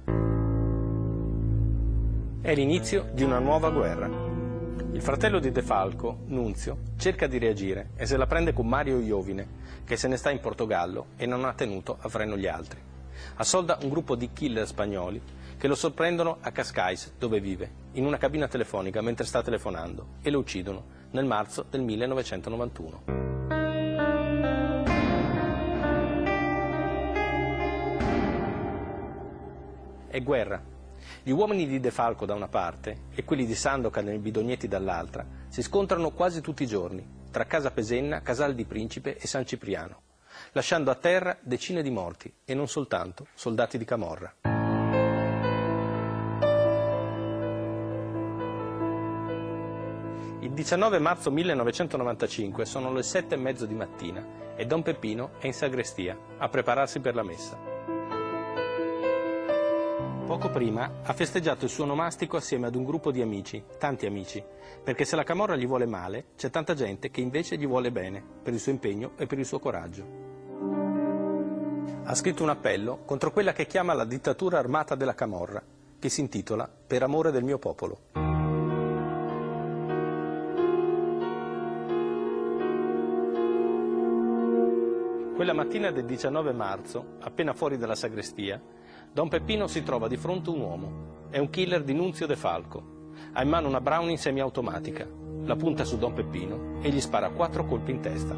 È l'inizio di una nuova guerra. Il fratello di De Falco, Nunzio, cerca di reagire e se la prende con Mario Iovine, che se ne sta in Portogallo e non ha tenuto a freno gli altri. Assolda un gruppo di killer spagnoli che lo sorprendono a Cascais, dove vive, in una cabina telefonica mentre sta telefonando, e lo uccidono nel marzo del millenovecentonovantuno. È guerra. Gli uomini di De Falco da una parte e quelli di Sandokan e Bidognetti dall'altra si scontrano quasi tutti i giorni, tra Casa Pesenna, Casal di Principe e San Cipriano, lasciando a terra decine di morti e non soltanto soldati di camorra. Il diciannove marzo millenovecentonovantacinque sono le sette e mezzo di mattina e Don Peppino è in sagrestia a prepararsi per la messa. Poco prima ha festeggiato il suo nomastico assieme ad un gruppo di amici, tanti amici, perché se la camorra gli vuole male, c'è tanta gente che invece gli vuole bene, per il suo impegno e per il suo coraggio. Ha scritto un appello contro quella che chiama la dittatura armata della camorra, che si intitola Per amore del mio popolo. Quella mattina del diciannove marzo, appena fuori dalla sagrestia, Don Peppino si trova di fronte un uomo. È un killer di Nunzio De Falco. Ha in mano una Browning semiautomatica. La punta su Don Peppino e gli spara quattro colpi in testa.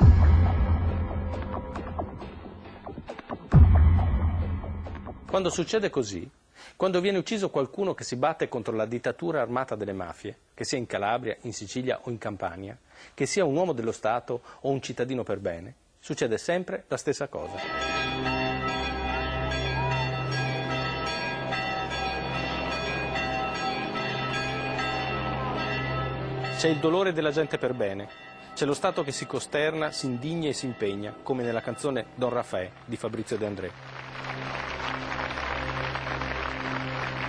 Quando succede così, quando viene ucciso qualcuno che si batte contro la dittatura armata delle mafie, che sia in Calabria, in Sicilia o in Campania, che sia un uomo dello Stato o un cittadino per bene, succede sempre la stessa cosa. C'è il dolore della gente per bene, c'è lo Stato che si costerna, si indigna e si impegna, come nella canzone Don Raffaè di Fabrizio De André.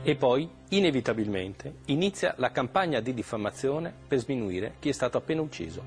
E poi, inevitabilmente, inizia la campagna di diffamazione per sminuire chi è stato appena ucciso.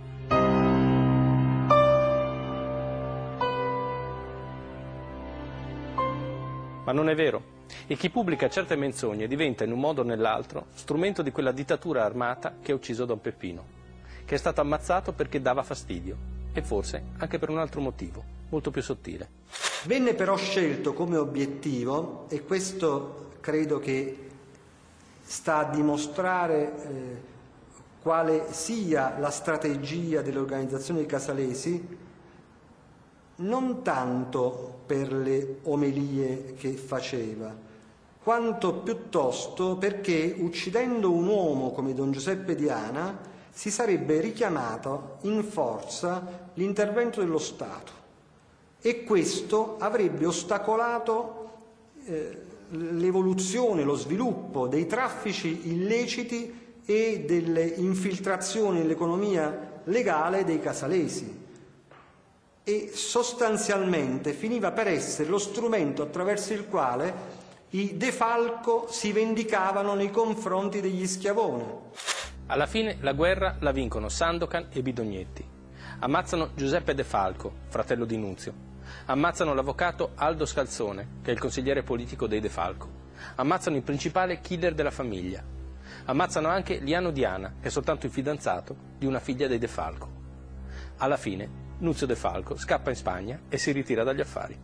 Ma non è vero. E chi pubblica certe menzogne diventa in un modo o nell'altro strumento di quella dittatura armata che ha ucciso Don Peppino, che è stato ammazzato perché dava fastidio e forse anche per un altro motivo, molto più sottile. Venne però scelto come obiettivo, e questo credo che sta a dimostrare eh, quale sia la strategia delle organizzazioni casalesi, non tanto per le omelie che faceva, quanto piuttosto perché, uccidendo un uomo come Don Giuseppe Diana, si sarebbe richiamato in forza l'intervento dello Stato, e questo avrebbe ostacolato eh, l'evoluzione, lo sviluppo dei traffici illeciti e delle infiltrazioni nell'economia legale dei casalesi, e sostanzialmente finiva per essere lo strumento attraverso il quale i De Falco si vendicavano nei confronti degli Schiavone. Alla fine la guerra la vincono Sandokan e Bidognetti. Ammazzano Giuseppe De Falco, fratello di Nunzio. Ammazzano l'avvocato Aldo Scalzone, che è il consigliere politico dei De Falco. Ammazzano il principale killer della famiglia. Ammazzano anche Liano Diana, che è soltanto il fidanzato di una figlia dei De Falco. Alla fine Nunzio De Falco scappa in Spagna e si ritira dagli affari.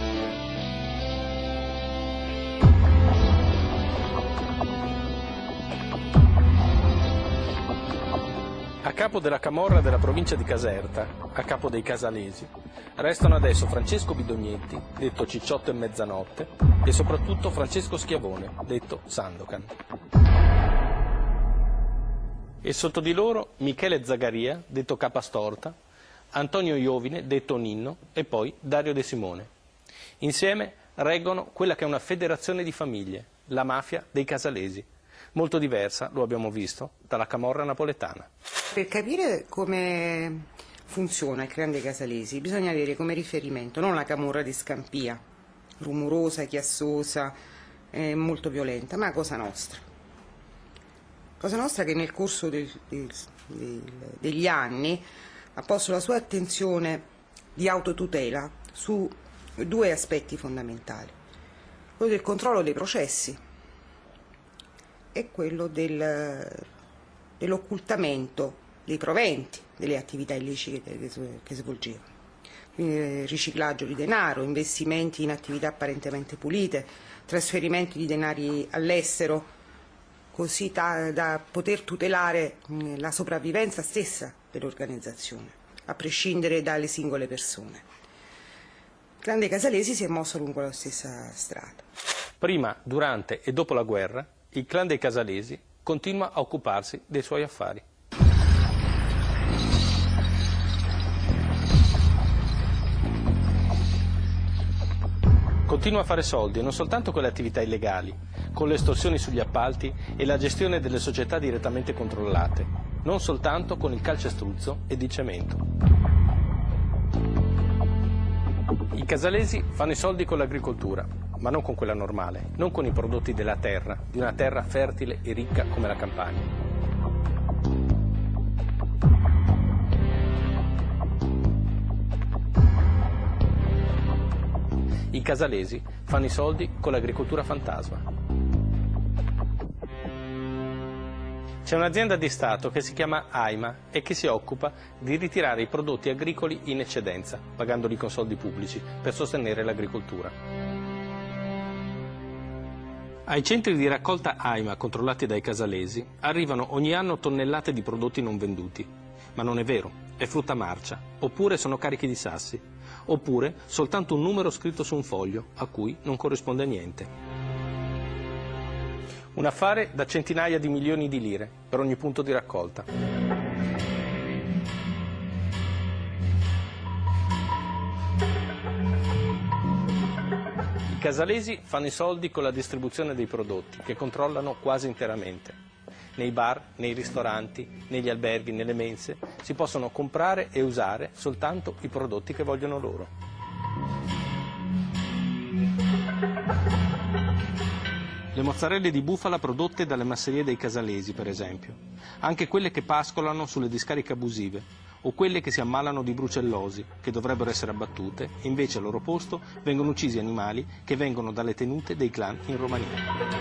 A capo della camorra della provincia di Caserta, a capo dei casalesi, restano adesso Francesco Bidognetti, detto Cicciotto e Mezzanotte, e soprattutto Francesco Schiavone, detto Sandokan. E sotto di loro Michele Zagaria, detto Capastorta, Antonio Iovine, detto Ninno, e poi Dario De Simone. Insieme reggono quella che è una federazione di famiglie, la mafia dei casalesi, molto diversa, lo abbiamo visto, dalla camorra napoletana. Per capire come funziona il clan dei casalesi bisogna avere come riferimento non la camorra di Scampia, rumorosa, chiassosa, eh, molto violenta, ma Cosa Nostra. Cosa Nostra che nel corso del, del, del, degli anni ha posto la sua attenzione di autotutela su due aspetti fondamentali: quello del controllo dei processi e quello del, dell'occultamento dei proventi delle attività illecite che, che svolgevano. Quindi riciclaggio di denaro, investimenti in attività apparentemente pulite, trasferimenti di denari all'estero, così da, da poter tutelare mh, la sopravvivenza stessa dell'organizzazione, a prescindere dalle singole persone. Il clan dei casalesi si è mosso lungo la stessa strada. Prima, durante e dopo la guerra, il clan dei casalesi continua a occuparsi dei suoi affari. Continua a fare soldi, e non soltanto con le attività illegali, con le estorsioni sugli appalti e la gestione delle società direttamente controllate, non soltanto con il calcestruzzo ed il cemento. I casalesi fanno i soldi con l'agricoltura, ma non con quella normale, non con i prodotti della terra, di una terra fertile e ricca come la Campania. I casalesi fanno i soldi con l'agricoltura fantasma. C'è un'azienda di Stato che si chiama AIMA e che si occupa di ritirare i prodotti agricoli in eccedenza, pagandoli con soldi pubblici, per sostenere l'agricoltura. Ai centri di raccolta AIMA controllati dai casalesi arrivano ogni anno tonnellate di prodotti non venduti. Ma non è vero, è frutta marcia, oppure sono carichi di sassi, oppure soltanto un numero scritto su un foglio a cui non corrisponde niente. Un affare da centinaia di milioni di lire per ogni punto di raccolta. I casalesi fanno i soldi con la distribuzione dei prodotti, che controllano quasi interamente. Nei bar, nei ristoranti, negli alberghi, nelle mense, si possono comprare e usare soltanto i prodotti che vogliono loro. Le mozzarelle di bufala prodotte dalle masserie dei casalesi, per esempio, anche quelle che pascolano sulle discariche abusive, o quelle che si ammalano di brucellosi, che dovrebbero essere abbattute, e invece al loro posto vengono uccisi animali che vengono dalle tenute dei clan in Romania.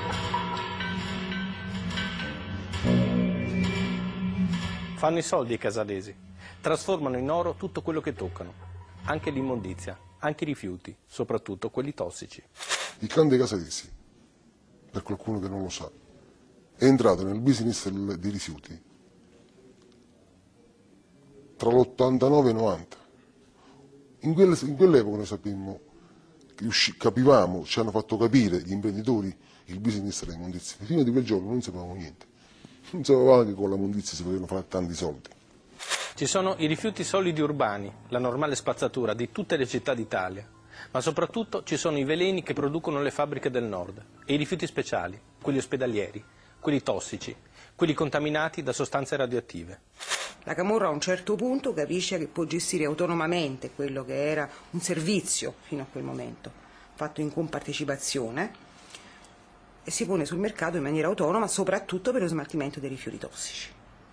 Fanno i soldi i casalesi, trasformano in oro tutto quello che toccano, anche l'immondizia, anche i rifiuti, soprattutto quelli tossici. Il clan dei casalesi, per qualcuno che non lo sa, è entrato nel business dei rifiuti tra l'ottantanove e il novanta. In, quelle, in quell'epoca noi sapemmo, capivamo, ci hanno fatto capire gli imprenditori il business delle immondizie. Prima di quel giorno non sapevamo niente. Non sapevamo che con la immondizia si potevano fare tanti soldi. Ci sono i rifiuti solidi urbani, la normale spazzatura di tutte le città d'Italia, ma soprattutto ci sono i veleni che producono le fabbriche del nord e i rifiuti speciali, quelli ospedalieri, quelli tossici, quelli contaminati da sostanze radioattive. La camorra a un certo punto capisce che può gestire autonomamente quello che era un servizio fino a quel momento, fatto in compartecipazione, e si pone sul mercato in maniera autonoma, soprattutto per lo smaltimento dei rifiuti tossici,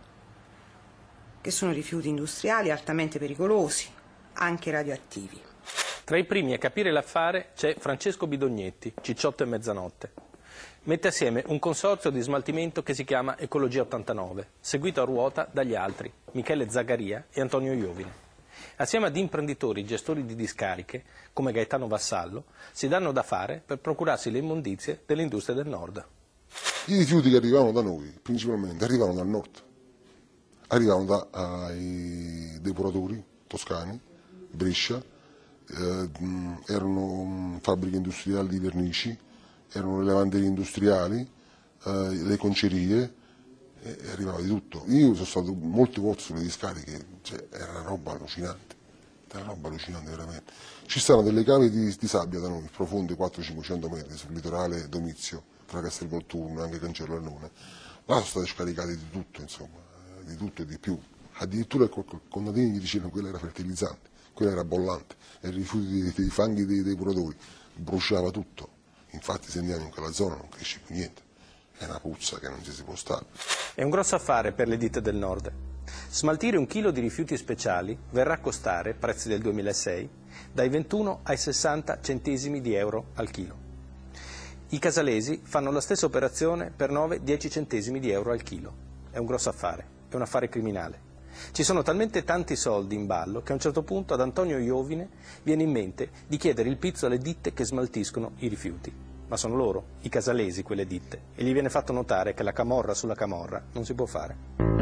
che sono rifiuti industriali altamente pericolosi, anche radioattivi. Tra i primi a capire l'affare c'è Francesco Bidognetti, Cicciotto e Mezzanotte. Mette assieme un consorzio di smaltimento che si chiama Ecologia ottantanove, seguito a ruota dagli altri, Michele Zagaria e Antonio Iovine. Assieme ad imprenditori gestori di discariche, come Gaetano Vassallo, si danno da fare per procurarsi le immondizie delle industrie del nord. I rifiuti che arrivavano da noi, principalmente, arrivavano dal nord. Arrivavano dai depuratori toscani, Brescia, eh, erano fabbriche industriali di vernici, erano le lavanderie industriali, eh, le concerie, e arrivava di tutto. Io sono stato molte volte sulle discariche, cioè, era una roba allucinante, era una roba allucinante veramente. Ci stanno delle cave di, di sabbia da noi, profonde quattrocento cinquecento metri, sul litorale Domizio, tra Castelvolturno e anche Cancello Annone. Là sono state scaricate di tutto, insomma, di tutto e di più. Addirittura i contadini gli dicevano che quella era fertilizzante, quella era bollante, e i rifiuti dei, dei fanghi dei depuratori, bruciava tutto. Infatti se andiamo in quella zona non cresce più niente, è una puzza che non ci si può stare. È un grosso affare per le ditte del nord. Smaltire un chilo di rifiuti speciali verrà a costare, prezzi del duemilasei, dai ventuno ai sessanta centesimi di euro al chilo. I casalesi fanno la stessa operazione per nove dieci centesimi di euro al chilo. È un grosso affare, è un affare criminale. Ci sono talmente tanti soldi in ballo che a un certo punto ad Antonio Iovine viene in mente di chiedere il pizzo alle ditte che smaltiscono i rifiuti. Ma sono loro, i casalesi, quelle ditte, e gli viene fatto notare che la camorra sulla camorra non si può fare.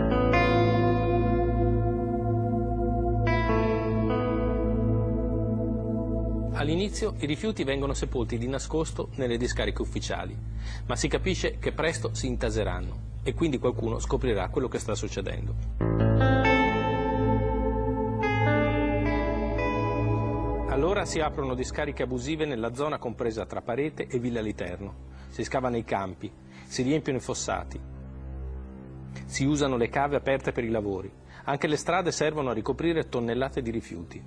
All'inizio i rifiuti vengono sepolti di nascosto nelle discariche ufficiali, ma si capisce che presto si intaseranno e quindi qualcuno scoprirà quello che sta succedendo. Allora si aprono discariche abusive nella zona compresa tra Parete e Villa Literno, si scava nei campi, si riempiono i fossati, si usano le cave aperte per i lavori, anche le strade servono a ricoprire tonnellate di rifiuti.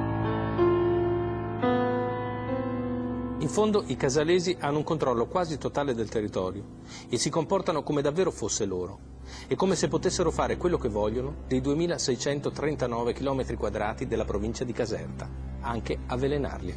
In fondo i casalesi hanno un controllo quasi totale del territorio e si comportano come davvero fosse loro, e come se potessero fare quello che vogliono dei duemilaseicentotrentanove chilometri quadrati della provincia di Caserta, anche avvelenarli.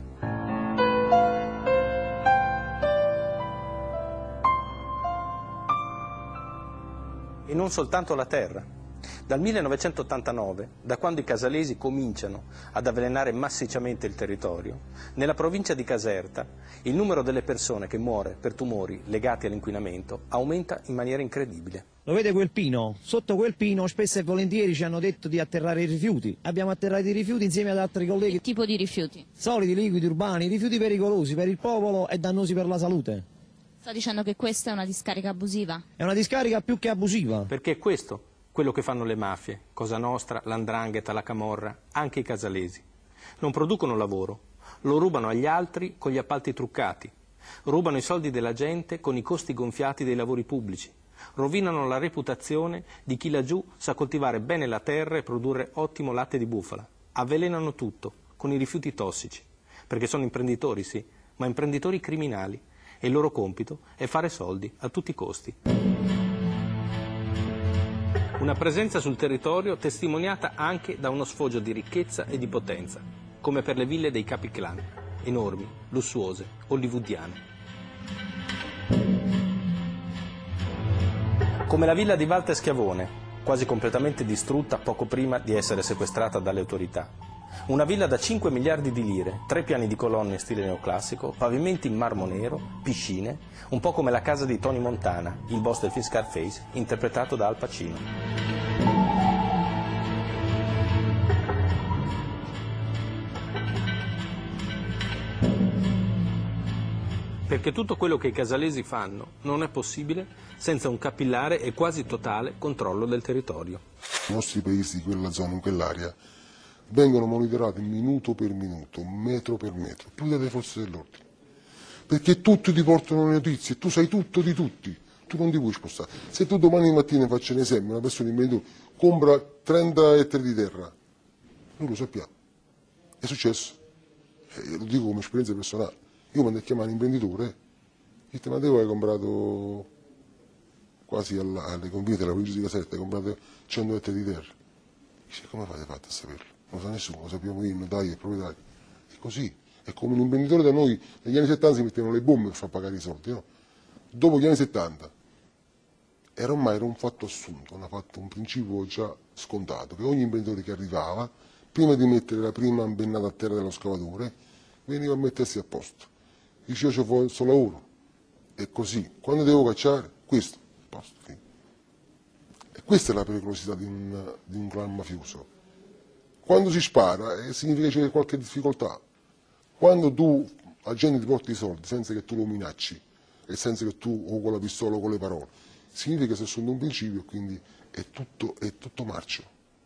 E non soltanto la terra. Dal millenovecentottantanove, da quando i casalesi cominciano ad avvelenare massicciamente il territorio, nella provincia di Caserta il numero delle persone che muore per tumori legati all'inquinamento aumenta in maniera incredibile. Lo vede quel pino? Sotto quel pino spesso e volentieri ci hanno detto di atterrare i rifiuti. Abbiamo atterrato i rifiuti insieme ad altri colleghi. Che tipo di rifiuti? Solidi, liquidi, urbani, rifiuti pericolosi per il popolo e dannosi per la salute. Sta dicendo che questa è una discarica abusiva? È una discarica più che abusiva. Perché è questo quello che fanno le mafie, Cosa Nostra, l'Andrangheta, la Camorra, anche i casalesi. Non producono lavoro, lo rubano agli altri con gli appalti truccati, rubano i soldi della gente con i costi gonfiati dei lavori pubblici, rovinano la reputazione di chi laggiù sa coltivare bene la terra e produrre ottimo latte di bufala, avvelenano tutto con i rifiuti tossici, perché sono imprenditori sì, ma imprenditori criminali, e il loro compito è fare soldi a tutti i costi. Una presenza sul territorio testimoniata anche da uno sfoggio di ricchezza e di potenza, come per le ville dei capi clan, enormi, lussuose, hollywoodiane. Come la villa di Walter Schiavone, quasi completamente distrutta poco prima di essere sequestrata dalle autorità. Una villa da cinque miliardi di lire, tre piani di colonne in stile neoclassico, pavimenti in marmo nero, piscine, un po' come la casa di Tony Montana, il boss del film Scarface, interpretato da Al Pacino. Perché tutto quello che i casalesi fanno non è possibile senza un capillare e quasi totale controllo del territorio. I nostri paesi di quella zona, in quell'area, vengono monitorati minuto per minuto, metro per metro, più dalle forze dell'ordine. Perché tutti ti portano le notizie, tu sai tutto di tutti, tu non ti puoi spostare. Se tu domani mattina, faccio un esempio, una persona imprenditore compra trenta ettari di terra, noi lo sappiamo, è successo, e lo dico come esperienza personale. Io quando chiamavo un imprenditore, ho detto, ma te hai comprato quasi alla, alle confine della provincia di Caserta, hai comprato cento ettari di terra. Dice, come fate fatto a saperlo? Non lo sa nessuno, lo sappiamo io, il notaio, il proprietario. È così, è come un imprenditore da noi, negli anni settanta si mettevano le bombe per far pagare i soldi, no? Dopo gli anni settanta era ormai era un fatto assunto, un, fatto, un principio già scontato, che ogni imprenditore che arrivava, prima di mettere la prima impennata a terra dello scavatore, veniva a mettersi a posto. Dice, io ho questo lavoro, è così, quando devo cacciare, questo, posto, fine. E questa è la pericolosità di un, di un clan mafioso. Quando si spara eh, significa che c'è qualche difficoltà. Quando tu, la gente ti porta i soldi senza che tu lo minacci, e senza che tu, o con la pistola o con le parole, significa che sei sotto un principio, quindi è tutto, è tutto marcio.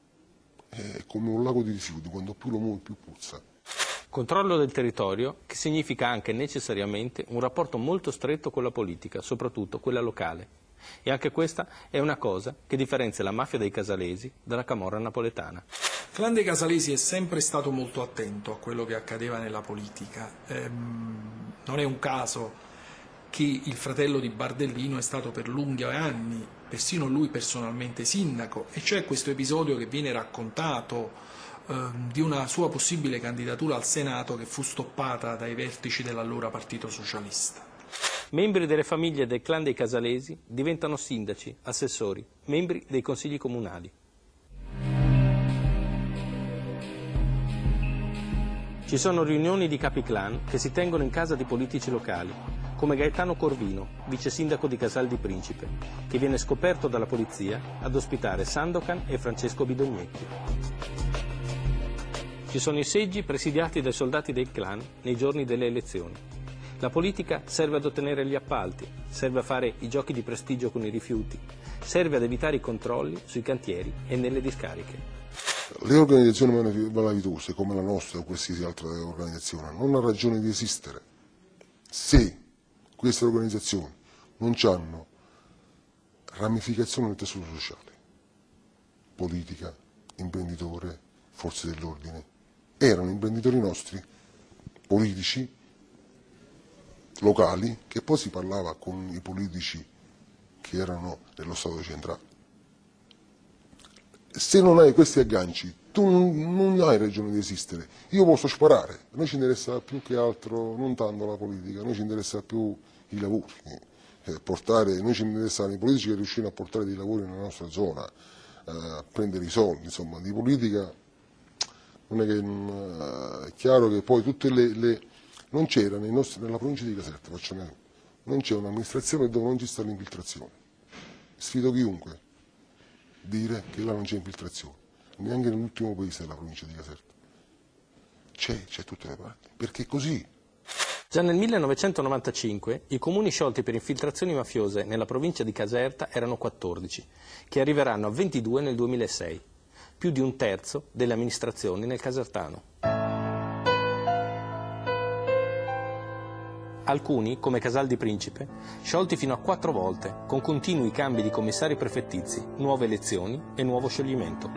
È come un lago di rifiuti, quando più lo muovi più puzza. Controllo del territorio che significa anche necessariamente un rapporto molto stretto con la politica, soprattutto quella locale. E anche questa è una cosa che differenzia la mafia dei casalesi dalla camorra napoletana. Il clan dei Casalesi è sempre stato molto attento a quello che accadeva nella politica. Ehm, non è un caso che il fratello di Bardellino è stato per lunghi anni, persino lui personalmente, sindaco, e c'è questo episodio che viene raccontato di una sua possibile candidatura al Senato che fu stoppata dai vertici dell'allora Partito Socialista. Membri delle famiglie del clan dei Casalesi diventano sindaci, assessori, membri dei consigli comunali. Ci sono riunioni di capi clan che si tengono in casa di politici locali, come Gaetano Corvino, vice sindaco di Casal di Principe, che viene scoperto dalla polizia ad ospitare Sandokan e Francesco Bidognecchi. Ci sono i seggi presidiati dai soldati del clan nei giorni delle elezioni. La politica serve ad ottenere gli appalti, serve a fare i giochi di prestigio con i rifiuti, serve ad evitare i controlli sui cantieri e nelle discariche. Le organizzazioni malavitose come la nostra o qualsiasi altra organizzazione non hanno ragione di esistere se queste organizzazioni non hanno ramificazioni nel tessuto sociale, politica, imprenditore, forze dell'ordine. Erano imprenditori nostri, politici, locali, che poi si parlava con i politici che erano nello Stato centrale. Se non hai questi agganci, tu non, non hai ragione di esistere. Io posso sparare, a noi ci interessa più che altro, non tanto la politica, a noi ci interessa più i lavori. Eh, portare, noi ci interessano i politici che riuscino a portare dei lavori nella nostra zona, eh, a prendere i soldi, insomma, di politica. Non è che uh, è chiaro che poi tutte le, le non c'era nella provincia di Caserta, facciamo, non c'è un'amministrazione dove non ci sta l'infiltrazione. Sfido chiunque a dire che là non c'è infiltrazione, neanche nell'ultimo paese della provincia di Caserta. C'è, c'è tutte le parti, perché è così. Già nel millenovecentonovantacinque i comuni sciolti per infiltrazioni mafiose nella provincia di Caserta erano quattordici, che arriveranno a ventidue nel duemilasei. Più di un terzo delle amministrazioni nel casertano. Alcuni, come Casal di Principe, sciolti fino a quattro volte, con continui cambi di commissari prefettizi, nuove elezioni e nuovo scioglimento.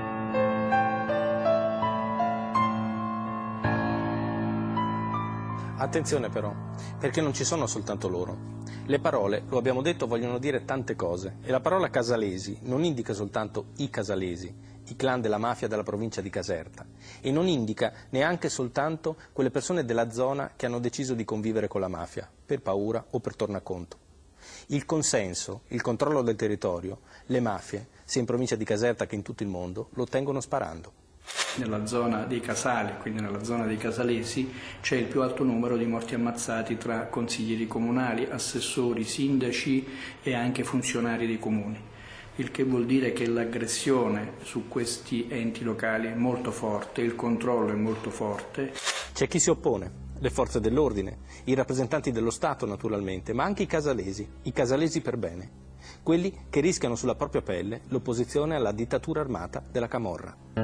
Attenzione però, perché non ci sono soltanto loro. Le parole, lo abbiamo detto, vogliono dire tante cose e la parola casalesi non indica soltanto i casalesi, i clan della mafia della provincia di Caserta, e non indica neanche soltanto quelle persone della zona che hanno deciso di convivere con la mafia, per paura o per tornaconto. Il consenso, il controllo del territorio, le mafie, sia in provincia di Caserta che in tutto il mondo, lo ottengono sparando. Nella zona dei Casali, quindi nella zona dei Casalesi, c'è il più alto numero di morti ammazzati tra consiglieri comunali, assessori, sindaci e anche funzionari dei comuni. Il che vuol dire che l'aggressione su questi enti locali è molto forte, il controllo è molto forte. C'è chi si oppone, le forze dell'ordine, i rappresentanti dello Stato naturalmente, ma anche i casalesi, i casalesi per bene, quelli che rischiano sulla propria pelle l'opposizione alla dittatura armata della camorra.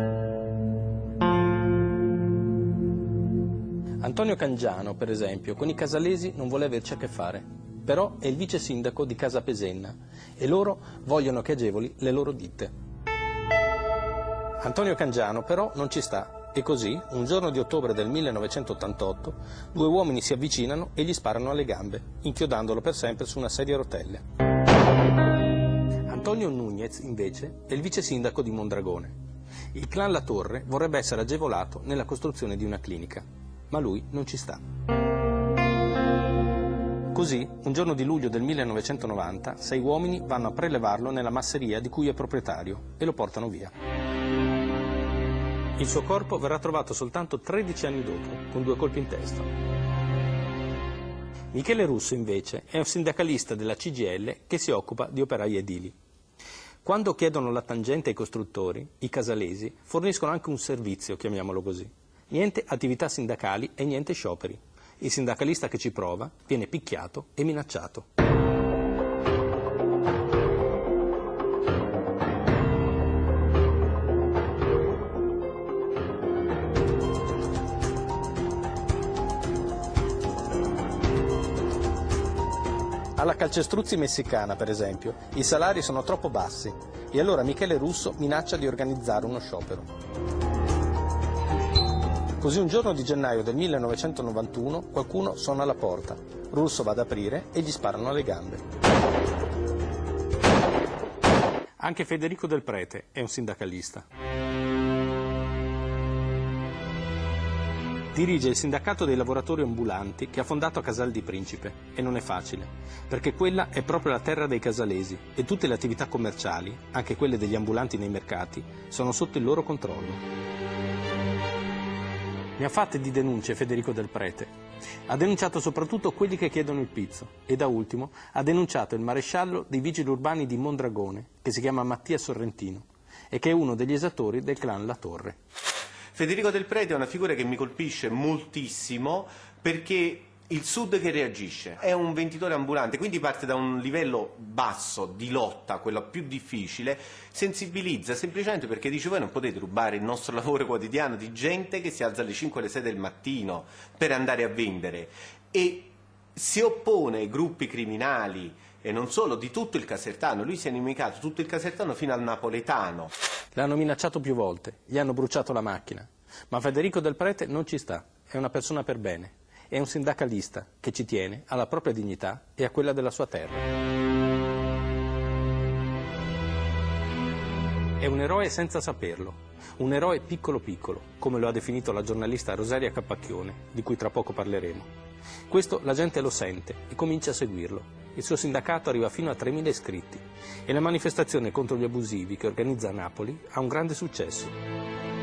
Antonio Cangiano, per esempio, con i casalesi non vuole averci a che fare, però è il vice sindaco di Casapesenna e loro vogliono che agevoli le loro ditte. Antonio Cangiano però non ci sta e così, un giorno di ottobre del millenovecentottantotto, due uomini si avvicinano e gli sparano alle gambe, inchiodandolo per sempre su una sedia a rotelle. Antonio Núñez, invece, è il vice sindaco di Mondragone. Il clan La Torre vorrebbe essere agevolato nella costruzione di una clinica, ma lui non ci sta. Così, un giorno di luglio del millenovecentonovanta, sei uomini vanno a prelevarlo nella masseria di cui è proprietario e lo portano via. Il suo corpo verrà trovato soltanto tredici anni dopo, con due colpi in testa. Michele Russo, invece, è un sindacalista della C G I L che si occupa di operai edili. Quando chiedono la tangente ai costruttori, i casalesi forniscono anche un servizio, chiamiamolo così. Niente attività sindacali e niente scioperi. Il sindacalista che ci prova viene picchiato e minacciato. Alla Calcestruzzi messicana, per esempio, i salari sono troppo bassi e allora Michele Russo minaccia di organizzare uno sciopero. Così un giorno di gennaio del millenovecentonovantuno qualcuno suona alla porta. Russo va ad aprire e gli sparano alle gambe. Anche Federico Del Prete è un sindacalista. Dirige il sindacato dei lavoratori ambulanti che ha fondato a Casal di Principe e non è facile, perché quella è proprio la terra dei casalesi e tutte le attività commerciali, anche quelle degli ambulanti nei mercati, sono sotto il loro controllo. Ne ha fatte di denunce Federico Del Prete. Ha denunciato soprattutto quelli che chiedono il pizzo e da ultimo ha denunciato il maresciallo dei vigili urbani di Mondragone, che si chiama Mattia Sorrentino e che è uno degli esattori del clan La Torre. Federico Del Prete è una figura che mi colpisce moltissimo perché il Sud che reagisce, è un venditore ambulante, quindi parte da un livello basso di lotta, quello più difficile, sensibilizza semplicemente perché dice voi non potete rubare il nostro lavoro quotidiano di gente che si alza alle cinque o alle sei del mattino per andare a vendere e si oppone ai gruppi criminali e non solo, di tutto il casertano, lui si è inimicato tutto il casertano fino al napoletano. L'hanno minacciato più volte, gli hanno bruciato la macchina, ma Federico Del Prete non ci sta, è una persona per bene. È un sindacalista che ci tiene alla propria dignità e a quella della sua terra. È un eroe senza saperlo, un eroe piccolo piccolo, come lo ha definito la giornalista Rosaria Capacchione, di cui tra poco parleremo. Questo la gente lo sente e comincia a seguirlo. Il suo sindacato arriva fino a tremila iscritti e la manifestazione contro gli abusivi che organizza a Napoli ha un grande successo.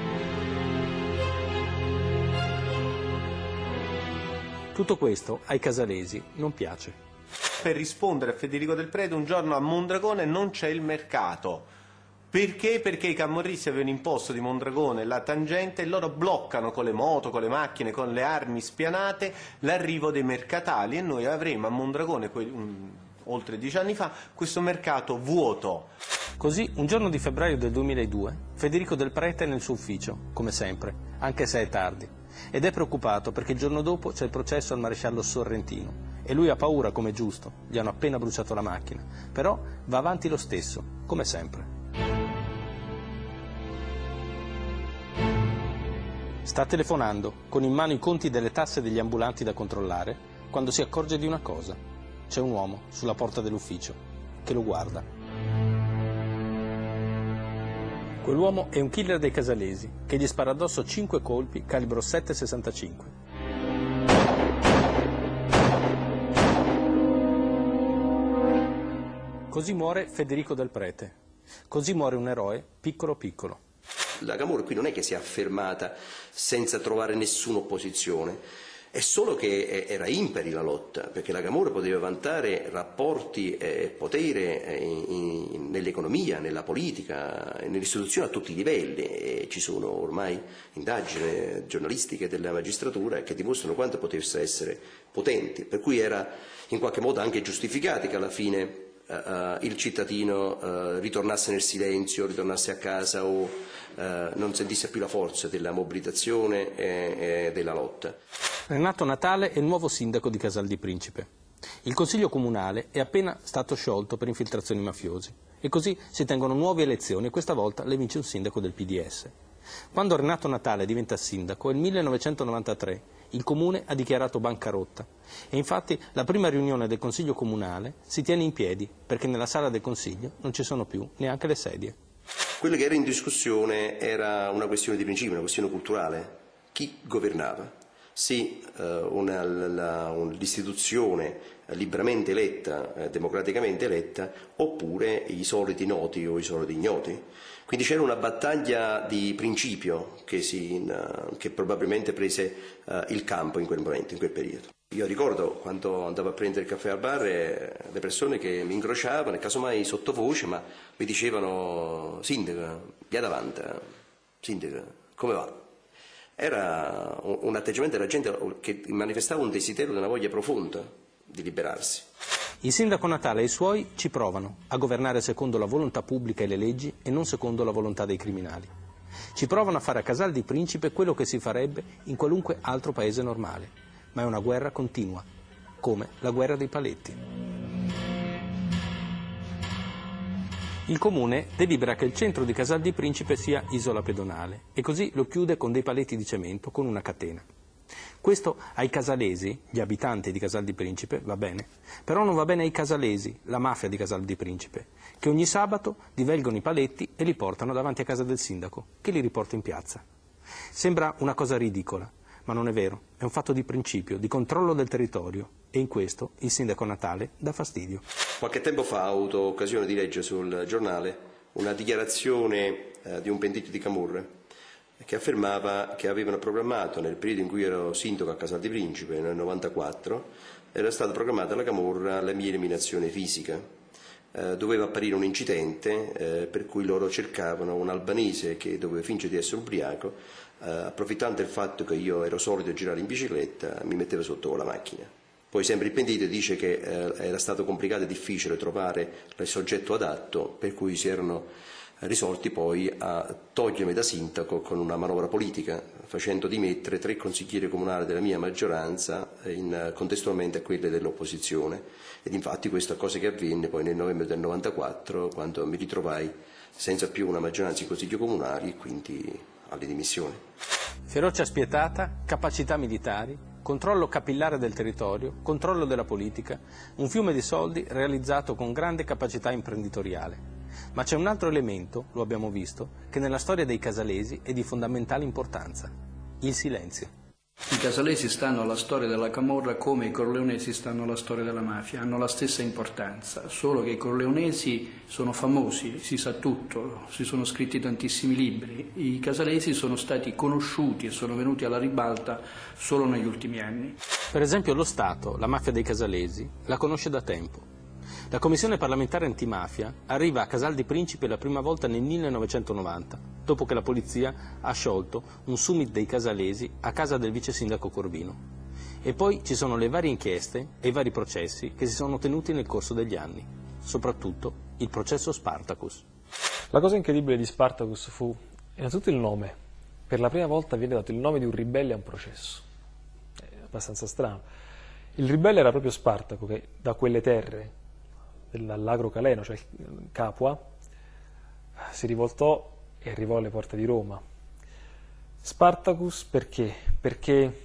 Tutto questo ai casalesi non piace. Per rispondere a Federico Del Prete, un giorno a Mondragone non c'è il mercato. Perché? Perché i camorristi avevano imposto di Mondragone la tangente e loro bloccano con le moto, con le macchine, con le armi spianate l'arrivo dei mercatali e noi avremo a Mondragone, um, oltre dieci anni fa, questo mercato vuoto. Così, un giorno di febbraio del duemiladue, Federico Del Prete è nel suo ufficio, come sempre, anche se è tardi. Ed è preoccupato perché il giorno dopo c'è il processo al maresciallo Sorrentino e lui ha paura, come giusto, gli hanno appena bruciato la macchina, però va avanti lo stesso, come sempre. Sta telefonando, con in mano i conti delle tasse degli ambulanti da controllare, quando si accorge di una cosa. C'è un uomo sulla porta dell'ufficio che lo guarda. Quell'uomo è un killer dei casalesi, che gli spara addosso cinque colpi calibro sette virgola sessantacinque. Così muore Federico Del Prete. Così muore un eroe piccolo piccolo. La Camorra qui non è che si è affermata senza trovare nessuna opposizione, è solo che era impari la lotta, perché la Camorra poteva vantare rapporti e potere nell'economia, nella politica, nelle istituzioni a tutti i livelli, e ci sono ormai indagini giornalistiche della magistratura che dimostrano quanto potesse essere potenti, per cui era in qualche modo anche giustificato che alla fine Uh, il cittadino uh, ritornasse nel silenzio, ritornasse a casa o uh, non sentisse più la forza della mobilitazione e, e della lotta. Renato Natale è il nuovo sindaco di Casal di Principe. Il consiglio comunale è appena stato sciolto per infiltrazioni mafiosi e così si tengono nuove elezioni e questa volta le vince un sindaco del P D S. Quando Renato Natale diventa sindaco, nel millenovecentonovantatré, il comune ha dichiarato bancarotta e infatti la prima riunione del consiglio comunale si tiene in piedi perché nella sala del consiglio non ci sono più neanche le sedie. Quello che era in discussione era una questione di principio, una questione culturale. Chi governava? Se uh, l'istituzione liberamente eletta, eh, democraticamente eletta, oppure i soliti noti o i soliti ignoti. Quindi c'era una battaglia di principio che, si, uh, che probabilmente prese uh, il campo in quel momento, in quel periodo. Io ricordo quando andavo a prendere il caffè al bar, eh, le persone che mi incrociavano, casomai sottovoce, ma mi dicevano: sindaco, via davanti, sindaco, come va? Era un, un atteggiamento della gente che manifestava un desiderio, una voglia profonda di liberarsi. Il sindaco Natale e i suoi ci provano a governare secondo la volontà pubblica e le leggi e non secondo la volontà dei criminali. Ci provano a fare a Casal di Principe quello che si farebbe in qualunque altro paese normale, ma è una guerra continua, come la guerra dei paletti. Il comune delibera che il centro di Casal di Principe sia isola pedonale e così lo chiude con dei paletti di cemento con una catena. Questo ai casalesi, gli abitanti di Casal di Principe, va bene, però non va bene ai casalesi, la mafia di Casal di Principe, che ogni sabato divelgono i paletti e li portano davanti a casa del sindaco, che li riporta in piazza. Sembra una cosa ridicola, ma non è vero, è un fatto di principio, di controllo del territorio, e in questo il sindaco Natale dà fastidio. Qualche tempo fa ho avuto occasione di leggere sul giornale una dichiarazione eh, di un pentito di Camorra, che affermava che avevano programmato, nel periodo in cui ero sindaco a Casal di Principe, nel novantaquattro, era stata programmata alla Camorra la mia eliminazione fisica. Eh, doveva apparire un incidente eh, per cui loro cercavano un albanese che doveva fingere di essere ubriaco, eh, approfittando del fatto che io ero solito girare in bicicletta, mi metteva sotto con la macchina. Poi sempre il pentito dice che eh, era stato complicato e difficile trovare il soggetto adatto, per cui si erano risolti poi a togliermi da sindaco con una manovra politica, facendo dimettere tre consiglieri comunali della mia maggioranza in, contestualmente a quelle dell'opposizione. Ed infatti questa cosa che avvenne poi nel novembre del novantaquattro, quando mi ritrovai senza più una maggioranza in consigli comunali e quindi alle dimissioni. Ferocia spietata, capacità militari, controllo capillare del territorio, controllo della politica, un fiume di soldi realizzato con grande capacità imprenditoriale. Ma c'è un altro elemento, lo abbiamo visto, che nella storia dei casalesi è di fondamentale importanza: il silenzio. I casalesi stanno alla storia della Camorra come i corleonesi stanno alla storia della mafia, hanno la stessa importanza, solo che i corleonesi sono famosi, si sa tutto, si sono scritti tantissimi libri, i casalesi sono stati conosciuti e sono venuti alla ribalta solo negli ultimi anni. Per esempio lo Stato, la mafia dei casalesi, la conosce da tempo. La Commissione parlamentare antimafia arriva a Casal di Principe la prima volta nel millenovecentonovanta, dopo che la polizia ha sciolto un summit dei casalesi a casa del vice sindaco Corbino. E poi ci sono le varie inchieste e i vari processi che si sono tenuti nel corso degli anni, soprattutto il processo Spartacus. La cosa incredibile di Spartacus fu innanzitutto il nome. Per la prima volta viene dato il nome di un ribelle a un processo. È abbastanza strano. Il ribelle era proprio Spartaco, che da quelle terre dell'Agro Caleno, cioè Capua, si rivoltò e arrivò alle porte di Roma. Spartacus perché? Perché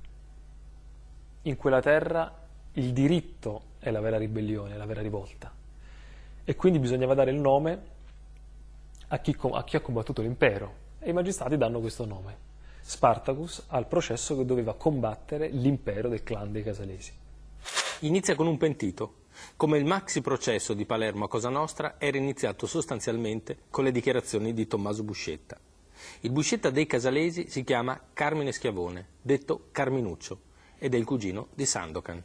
in quella terra il diritto è la vera ribellione, la vera rivolta. E quindi bisognava dare il nome a chi, a chi ha combattuto l'impero. E i magistrati danno questo nome, Spartacus, al processo che doveva combattere l'impero del clan dei Casalesi. Inizia con un pentito, come il maxi processo di Palermo a Cosa Nostra era iniziato sostanzialmente con le dichiarazioni di Tommaso Buscetta. Il Buscetta dei Casalesi si chiama Carmine Schiavone, detto Carminuccio, ed è il cugino di Sandokan.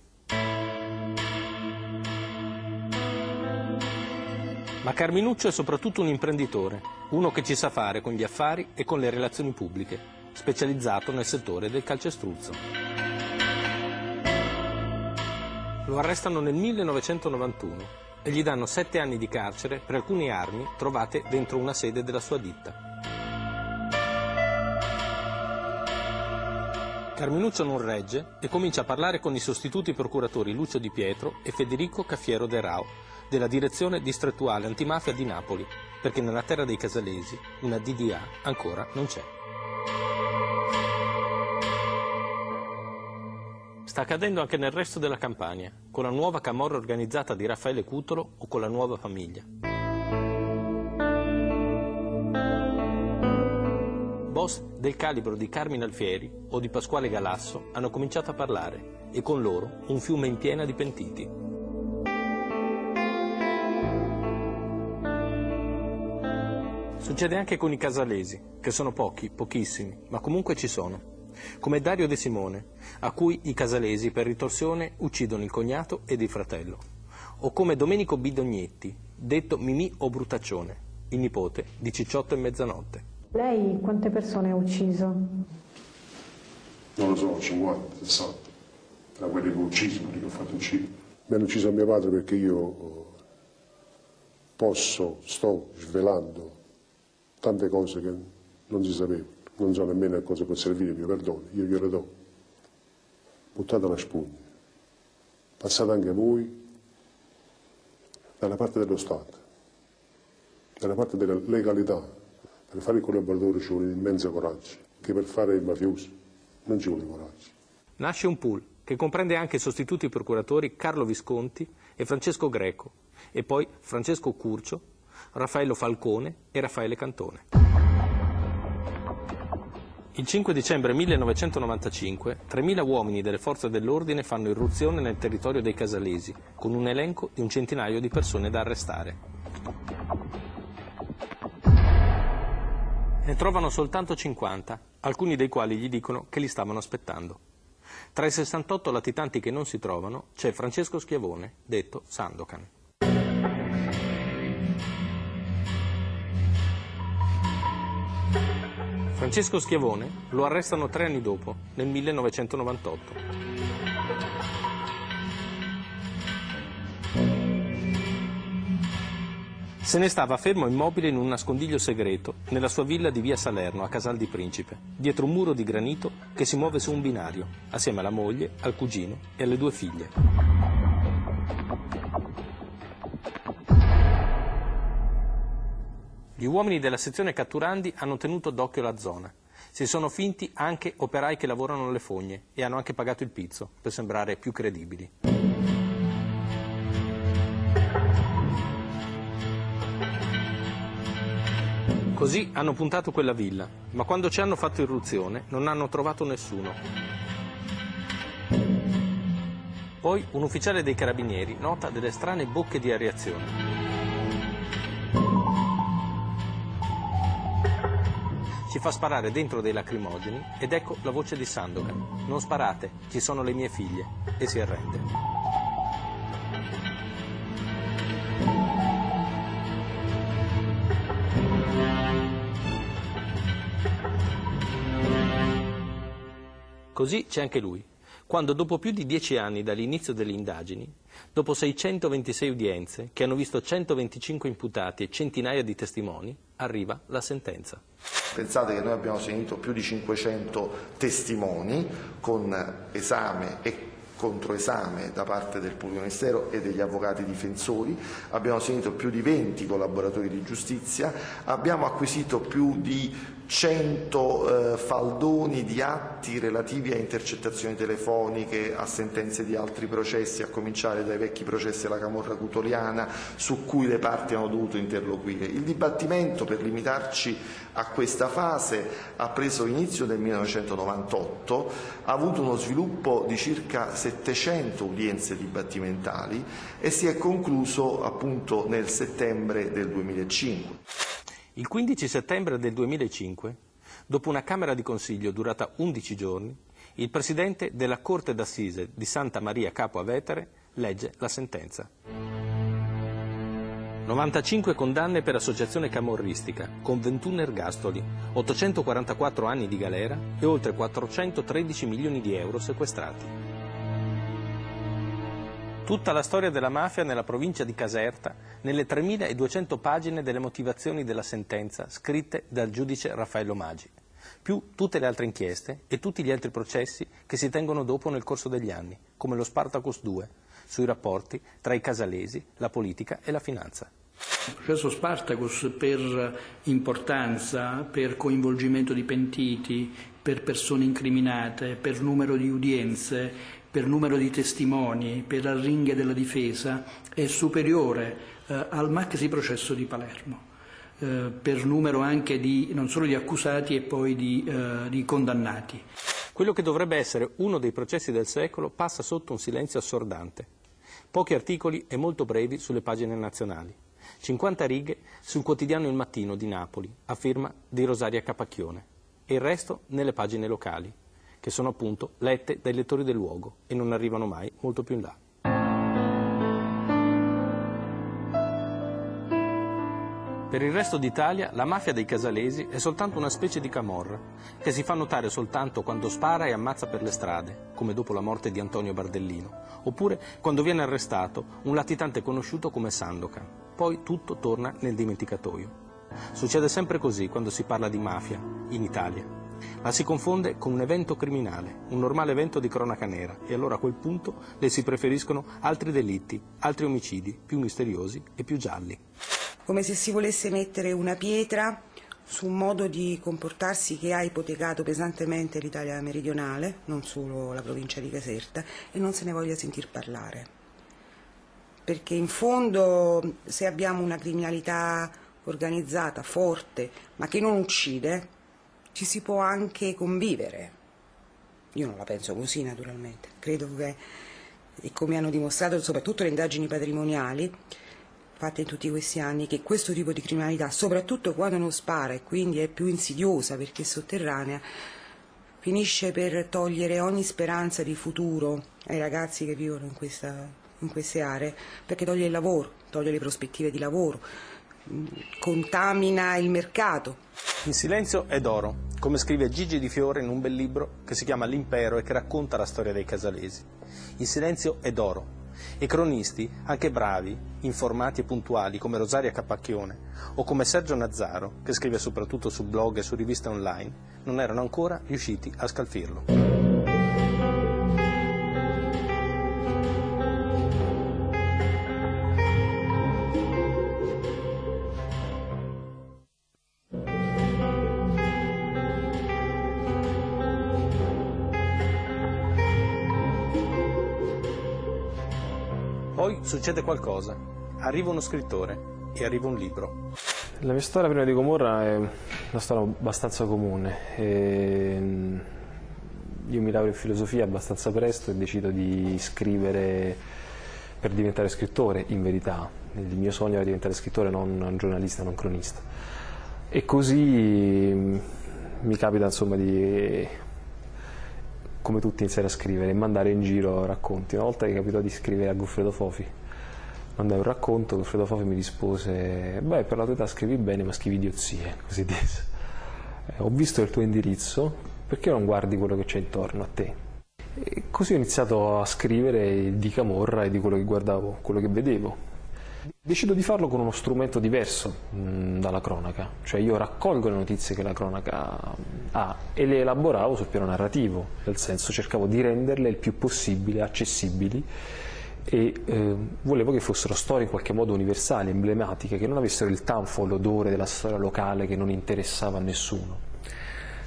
Ma Carminuccio è soprattutto un imprenditore, uno che ci sa fare con gli affari e con le relazioni pubbliche, specializzato nel settore del calcestruzzo. Lo arrestano nel millenovecentonovantuno e gli danno sette anni di carcere per alcune armi trovate dentro una sede della sua ditta. Carminuccio non regge e comincia a parlare con i sostituti procuratori Lucio Di Pietro e Federico Caffiero De Rao della direzione distrettuale antimafia di Napoli, perché nella terra dei Casalesi una D D A ancora non c'è. Sta accadendo anche nel resto della Campania, con la nuova camorra organizzata di Raffaele Cutolo o con la Nuova Famiglia. Boss del calibro di Carmine Alfieri o di Pasquale Galasso hanno cominciato a parlare e con loro un fiume in piena di pentiti. Succede anche con i Casalesi, che sono pochi, pochissimi, ma comunque ci sono. Come Dario De Simone, a cui i Casalesi per ritorsione uccidono il cognato ed il fratello. O come Domenico Bidognetti, detto Mimì o Brutaccione, il nipote di Cicciotto e Mezzanotte. Lei quante persone ha ucciso? Non lo so, cinquanta, sessanta. Tra quelli che ho ucciso, quelli che ho fatto uccidere. Mi hanno ucciso a mio padre perché io posso, sto svelando tante cose che non si sapeva. Non so nemmeno a cosa può servire il mio perdono, io glielo do. Buttate la spugna. Passate anche voi dalla parte dello Stato, dalla parte della legalità. Per fare il collaboratore ci vuole un immenso coraggio, che per fare il mafioso non ci vuole coraggio. Nasce un pool che comprende anche i sostituti procuratori Carlo Visconti e Francesco Greco, e poi Francesco Curcio, Raffaello Falcone e Raffaele Cantone. Il cinque dicembre millenovecentonovantacinque, tremila uomini delle forze dell'ordine fanno irruzione nel territorio dei Casalesi, con un elenco di un centinaio di persone da arrestare. Ne trovano soltanto cinquanta, alcuni dei quali gli dicono che li stavano aspettando. Tra i sessantotto latitanti che non si trovano c'è Francesco Schiavone, detto Sandokan. Francesco Schiavone lo arrestano tre anni dopo, nel millenovecentonovantotto. Se ne stava fermo immobile in un nascondiglio segreto nella sua villa di via Salerno a Casal di Principe, dietro un muro di granito che si muove su un binario, assieme alla moglie, al cugino e alle due figlie. Gli uomini della sezione catturandi hanno tenuto d'occhio la zona. Si sono finti anche operai che lavorano alle fogne e hanno anche pagato il pizzo per sembrare più credibili. Così hanno puntato quella villa, ma quando ci hanno fatto irruzione non hanno trovato nessuno. Poi un ufficiale dei carabinieri nota delle strane bocche di areazione. Ci fa sparare dentro dei lacrimogeni ed ecco la voce di Sandokan: non sparate, ci sono le mie figlie, e si arrende. Così c'è anche lui, quando dopo più di dieci anni dall'inizio delle indagini, dopo seicentoventisei udienze che hanno visto centoventicinque imputati e centinaia di testimoni, arriva la sentenza. Pensate che noi abbiamo sentito più di cinquecento testimoni con esame e controesame da parte del pubblico ministero e degli avvocati difensori, abbiamo sentito più di venti collaboratori di giustizia, abbiamo acquisito più di cento eh, faldoni di atti relativi a intercettazioni telefoniche, a sentenze di altri processi, a cominciare dai vecchi processi della Camorra cutoliana, su cui le parti hanno dovuto interloquire. Il dibattimento, per limitarci a questa fase, ha preso inizio nel millenovecentonovantotto, ha avuto uno sviluppo di circa settecento udienze dibattimentali e si è concluso appunto nel settembre del duemilacinque. Il quindici settembre del duemilacinque, dopo una Camera di Consiglio durata undici giorni, il Presidente della Corte d'Assise di Santa Maria Capua Vetere legge la sentenza. novantacinque condanne per associazione camorristica, con ventuno ergastoli, ottocentoquarantaquattro anni di galera e oltre quattrocentotredici milioni di euro sequestrati. Tutta la storia della mafia nella provincia di Caserta, nelle tremiladuecento pagine delle motivazioni della sentenza scritte dal giudice Raffaello Maggi, più tutte le altre inchieste e tutti gli altri processi che si tengono dopo nel corso degli anni, come lo Spartacus due, sui rapporti tra i casalesi, la politica e la finanza. Il processo Spartacus, per importanza, per coinvolgimento di pentiti, per persone incriminate, per numero di udienze, per numero di testimoni, per arringhe della difesa, è superiore eh, al maxi processo di Palermo, eh, per numero anche di, non solo di accusati e poi di, eh, di condannati. Quello che dovrebbe essere uno dei processi del secolo passa sotto un silenzio assordante. Pochi articoli e molto brevi sulle pagine nazionali. cinquanta righe sul quotidiano Il Mattino di Napoli, a firma di Rosaria Capacchione, e il resto nelle pagine locali, che sono appunto lette dai lettori del luogo e non arrivano mai molto più in là. Per il resto d'Italia la mafia dei casalesi è soltanto una specie di camorra, che si fa notare soltanto quando spara e ammazza per le strade, come dopo la morte di Antonio Bardellino, oppure quando viene arrestato un latitante conosciuto come Sandokan. Poi tutto torna nel dimenticatoio. Succede sempre così quando si parla di mafia in Italia. La si confonde con un evento criminale, un normale evento di cronaca nera, e allora a quel punto le si preferiscono altri delitti, altri omicidi, più misteriosi e più gialli. Come se si volesse mettere una pietra su un modo di comportarsi che ha ipotecato pesantemente l'Italia meridionale, non solo la provincia di Caserta, e non se ne voglia sentir parlare. Perché in fondo, se abbiamo una criminalità organizzata, forte, ma che non uccide, ci si può anche convivere. Io non la penso così, naturalmente. Credo che, e come hanno dimostrato soprattutto le indagini patrimoniali fatte in tutti questi anni, che questo tipo di criminalità, soprattutto quando non spara e quindi è più insidiosa perché è sotterranea, finisce per togliere ogni speranza di futuro ai ragazzi che vivono in, questa, in queste aree, perché toglie il lavoro, toglie le prospettive di lavoro, contamina il mercato. Il silenzio è d'oro, come scrive Gigi Di Fiore in un bel libro che si chiama L'Impero e che racconta la storia dei casalesi. Il silenzio è d'oro. E cronisti, anche bravi, informati e puntuali come Rosaria Capacchione o come Sergio Nazzaro, che scrive soprattutto su blog e su riviste online, non erano ancora riusciti a scalfirlo. Poi succede qualcosa, arriva uno scrittore e arriva un libro. La mia storia prima di Gomorra è una storia abbastanza comune. E io mi laureo in filosofia abbastanza presto e decido di scrivere per diventare scrittore, in verità. Il mio sogno era diventare scrittore, non giornalista, non cronista. E così mi capita insomma di, come tutti, iniziare a scrivere e mandare in giro racconti. Una volta mi capitò di scrivere a Goffredo Fofi, mandai un racconto, Goffredo Fofi mi rispose: beh, per la tua età scrivi bene, ma scrivi idiozie, così disse. Eh, ho visto il tuo indirizzo, perché non guardi quello che c'è intorno a te? E così ho iniziato a scrivere di camorra e di quello che guardavo, quello che vedevo. Decido di farlo con uno strumento diverso mh, dalla cronaca, cioè io raccolgo le notizie che la cronaca ha e le elaboravo sul piano narrativo, nel senso cercavo di renderle il più possibile accessibili e eh, volevo che fossero storie in qualche modo universali, emblematiche, che non avessero il tanfo o l'odore della storia locale che non interessava a nessuno.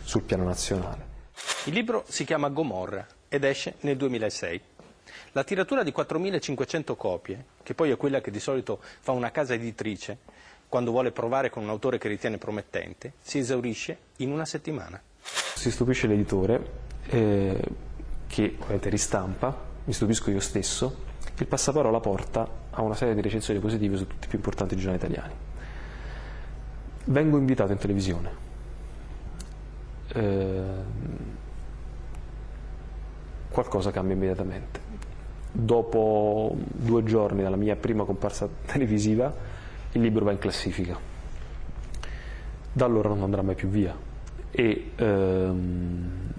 sul piano nazionale. Il libro si chiama Gomorra ed esce nel duemilasei. La tiratura di quattromilacinquecento copie, che poi è quella che di solito fa una casa editrice quando vuole provare con un autore che ritiene promettente, si esaurisce in una settimana. Si stupisce l'editore, eh, che ovviamente ristampa, mi stupisco io stesso, il passaparola porta a una serie di recensioni positive su tutti i più importanti giornali italiani. Vengo invitato in televisione. Eh, qualcosa cambia immediatamente. Dopo due giorni dalla mia prima comparsa televisiva, il libro va in classifica. Da allora non andrà mai più via. E ehm,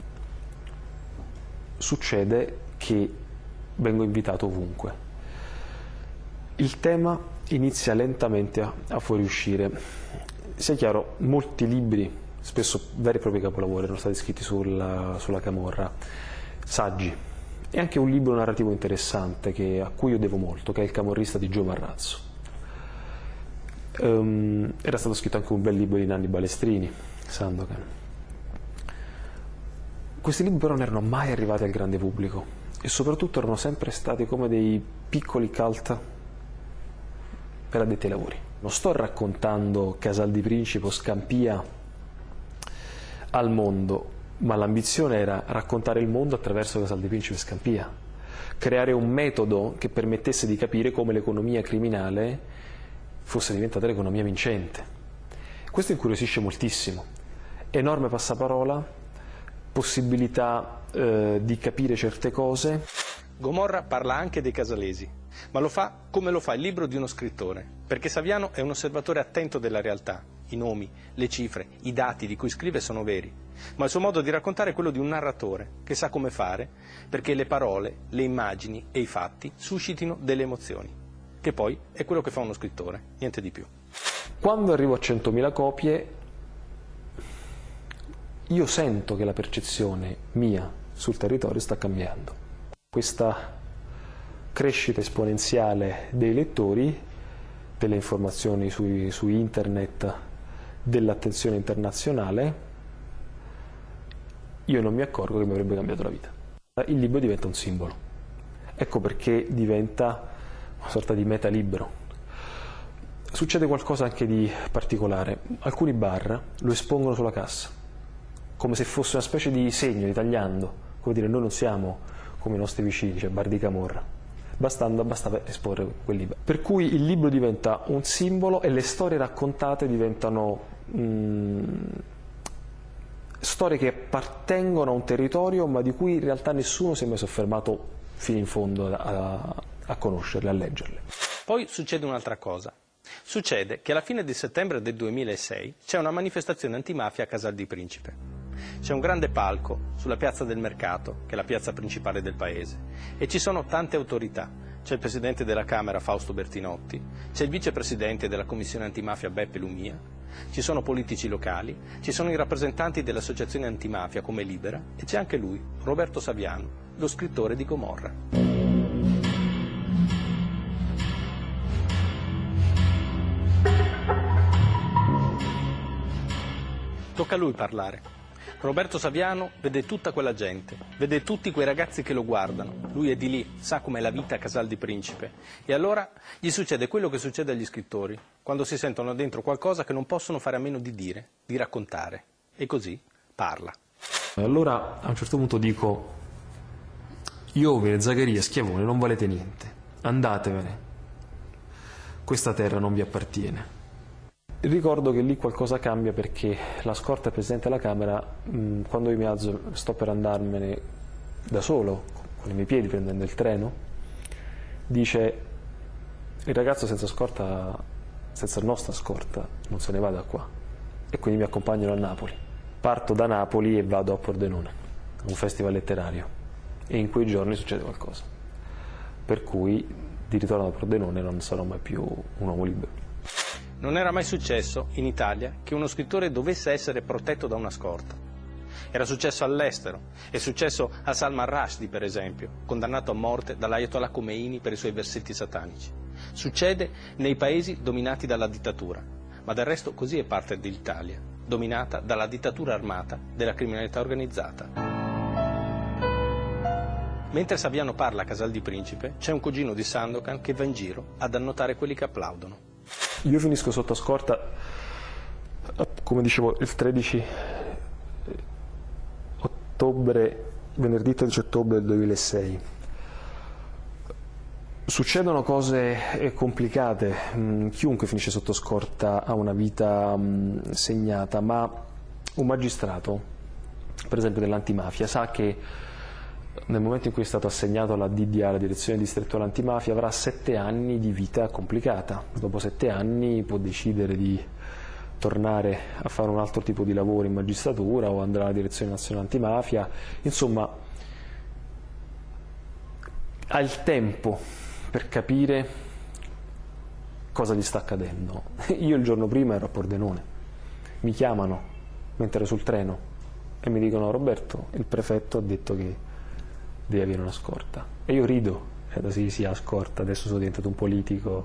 succede che vengo invitato ovunque. Il tema inizia lentamente a, a fuoriuscire. Sia chiaro, molti libri, spesso veri e propri capolavori, erano stati scritti sulla, sulla camorra, saggi, e anche un libro narrativo interessante che, a cui io devo molto, che è Il camorrista di Gio Marrazzo. Um, era stato scritto anche un bel libro di Nanni Balestrini, Sandokan. Questi libri però non erano mai arrivati al grande pubblico e soprattutto erano sempre stati come dei piccoli cult per addetti ai lavori. Non sto raccontando Casal di Principe o Scampia al mondo, ma l'ambizione era raccontare il mondo attraverso Casal di Principe e Scampia, creare un metodo che permettesse di capire come l'economia criminale fosse diventata l'economia vincente. Questo incuriosisce moltissimo. Enorme passaparola, possibilità eh, di capire certe cose. Gomorra parla anche dei casalesi, ma lo fa come lo fa il libro di uno scrittore, perché Saviano è un osservatore attento della realtà. I nomi, le cifre, i dati di cui scrive sono veri, ma il suo modo di raccontare è quello di un narratore che sa come fare perché le parole, le immagini e i fatti suscitino delle emozioni, che poi è quello che fa uno scrittore, niente di più. Quando arrivo a centomila copie, io sento che la percezione mia sul territorio sta cambiando. Questa crescita esponenziale dei lettori, delle informazioni su, su internet, dell'attenzione internazionale, io non mi accorgo che mi avrebbe cambiato la vita. Il libro diventa un simbolo. Ecco perché diventa una sorta di metalibro. Succede qualcosa anche di particolare. Alcuni bar lo espongono sulla cassa, come se fosse una specie di segno, di tagliando, come dire, noi non siamo come i nostri vicini, cioè bar di camorra, bastando, bastava esporre quel libro. Per cui il libro diventa un simbolo e le storie raccontate diventano mh, storie che appartengono a un territorio ma di cui in realtà nessuno si è mai soffermato fino in fondo a, a, a conoscerle, a leggerle. Poi succede un'altra cosa. Succede che alla fine di settembre del duemilasei c'è una manifestazione antimafia a Casal di Principe. C'è un grande palco sulla piazza del Mercato, che è la piazza principale del paese, e ci sono tante autorità. C'è il presidente della Camera Fausto Bertinotti, c'è il vicepresidente della Commissione Antimafia Beppe Lumia, ci sono politici locali, ci sono i rappresentanti delle associazioni antimafia come Libera e c'è anche lui, Roberto Saviano, lo scrittore di Gomorra. Tocca a lui parlare. Roberto Saviano vede tutta quella gente, vede tutti quei ragazzi che lo guardano. Lui è di lì, sa com'è la vita a Casal di Principe. E allora gli succede quello che succede agli scrittori, quando si sentono dentro qualcosa che non possono fare a meno di dire, di raccontare. E così parla. Allora a un certo punto dico: Iovine, Zaccaria, Schiavone, non valete niente, andatevene, questa terra non vi appartiene. Ricordo che lì qualcosa cambia perché la scorta del Presidente della Camera, mh, quando io mi alzo, sto per andarmene da solo, con i miei piedi prendendo il treno, dice: il ragazzo senza scorta, senza nostra scorta, non se ne va da qua. E quindi mi accompagnano a Napoli. Parto da Napoli e vado a Pordenone, un festival letterario, e in quei giorni succede qualcosa. Per cui di ritorno a Pordenone non sarò mai più un uomo libero. Non era mai successo in Italia che uno scrittore dovesse essere protetto da una scorta. Era successo all'estero, è successo a Salman Rushdie per esempio, condannato a morte dall'Ayatollah Khomeini per i suoi versetti satanici. Succede nei paesi dominati dalla dittatura, ma del resto così è parte dell'Italia. dominata dalla dittatura armata della criminalità organizzata. Mentre Saviano parla a Casal di Principe, c'è un cugino di Sandokan che va in giro ad annotare quelli che applaudono. Io finisco sotto scorta, come dicevo, il tredici ottobre, venerdì tredici ottobre del duemilasei. Succedono cose complicate, chiunque finisce sotto scorta ha una vita segnata, ma un magistrato, per esempio dell'antimafia, sa che nel momento in cui è stato assegnato alla D D A, la direzione distrettuale antimafia, avrà sette anni di vita complicata. Dopo sette anni può decidere di tornare a fare un altro tipo di lavoro in magistratura o andrà alla direzione nazionale antimafia, insomma ha il tempo per capire cosa gli sta accadendo. Io il giorno prima ero a Pordenone, mi chiamano mentre ero sul treno e mi dicono: Roberto, il prefetto ha detto che devi avere una scorta. E io rido, e da sì, sì, ha scorta, adesso sono diventato un politico.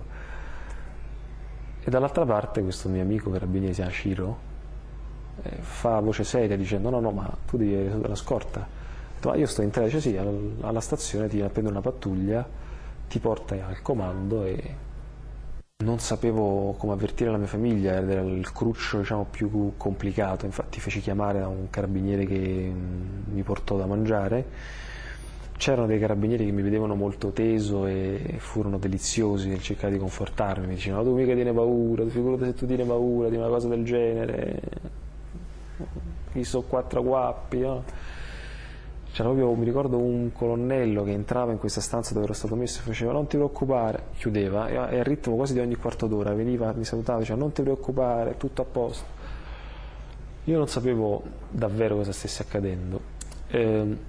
E dall'altra parte questo mio amico carabiniere, si chiama Ciro, eh, fa voce seria dicendo: no, no, ma tu devi avere la scorta. Ma io sto in treno, dice sì, alla stazione ti viene a prendere una pattuglia, ti porta al comando, e non sapevo come avvertire la mia famiglia, era il cruccio, diciamo, più complicato. Infatti feci chiamare da un carabiniere che mi portò da mangiare. C'erano dei carabinieri che mi vedevano molto teso e furono deliziosi nel cercare di confortarmi, mi dicevano: tu mica tieni paura, figurati se tu tieni paura di una cosa del genere, qui sono quattro guappi, no? C'era proprio, mi ricordo, un colonnello che entrava in questa stanza dove ero stato messo e faceva: non ti preoccupare, chiudeva, e al ritmo quasi di ogni quarto d'ora veniva, mi salutava, diceva: non ti preoccupare, è tutto a posto. Io non sapevo davvero cosa stesse accadendo. Eh,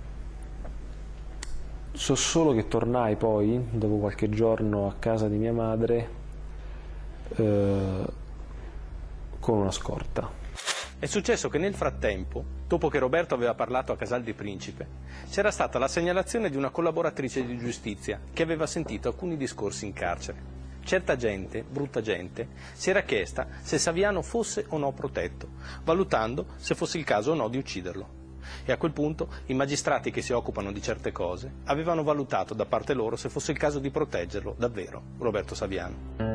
so solo che tornai poi, dopo qualche giorno, a casa di mia madre eh, con una scorta. È successo che nel frattempo, dopo che Roberto aveva parlato a Casal di Principe, c'era stata la segnalazione di una collaboratrice di giustizia che aveva sentito alcuni discorsi in carcere. Certa gente, brutta gente, si era chiesta se Saviano fosse o no protetto, valutando se fosse il caso o no di ucciderlo. E a quel punto i magistrati che si occupano di certe cose avevano valutato da parte loro se fosse il caso di proteggerlo davvero, Roberto Saviano.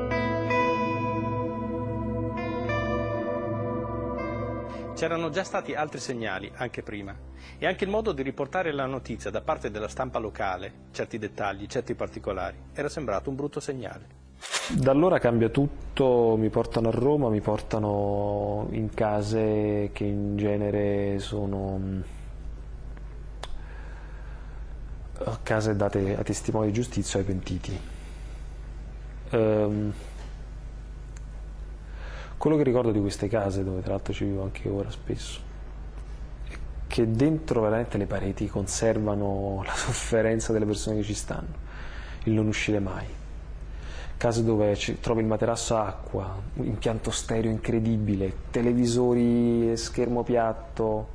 C'erano già stati altri segnali, anche prima, e anche il modo di riportare la notizia da parte della stampa locale, certi dettagli, certi particolari, era sembrato un brutto segnale. Da allora cambia tutto, mi portano a Roma, mi portano in case che in genere sono case date a testimoni di giustizia o ai pentiti. Um, Quello che ricordo di queste case, dove tra l'altro ci vivo anche ora spesso, è che dentro veramente le pareti conservano la sofferenza delle persone che ci stanno, il non uscire mai. Case dove ci trovi il materasso a acqua, un impianto stereo incredibile, televisori e schermo piatto,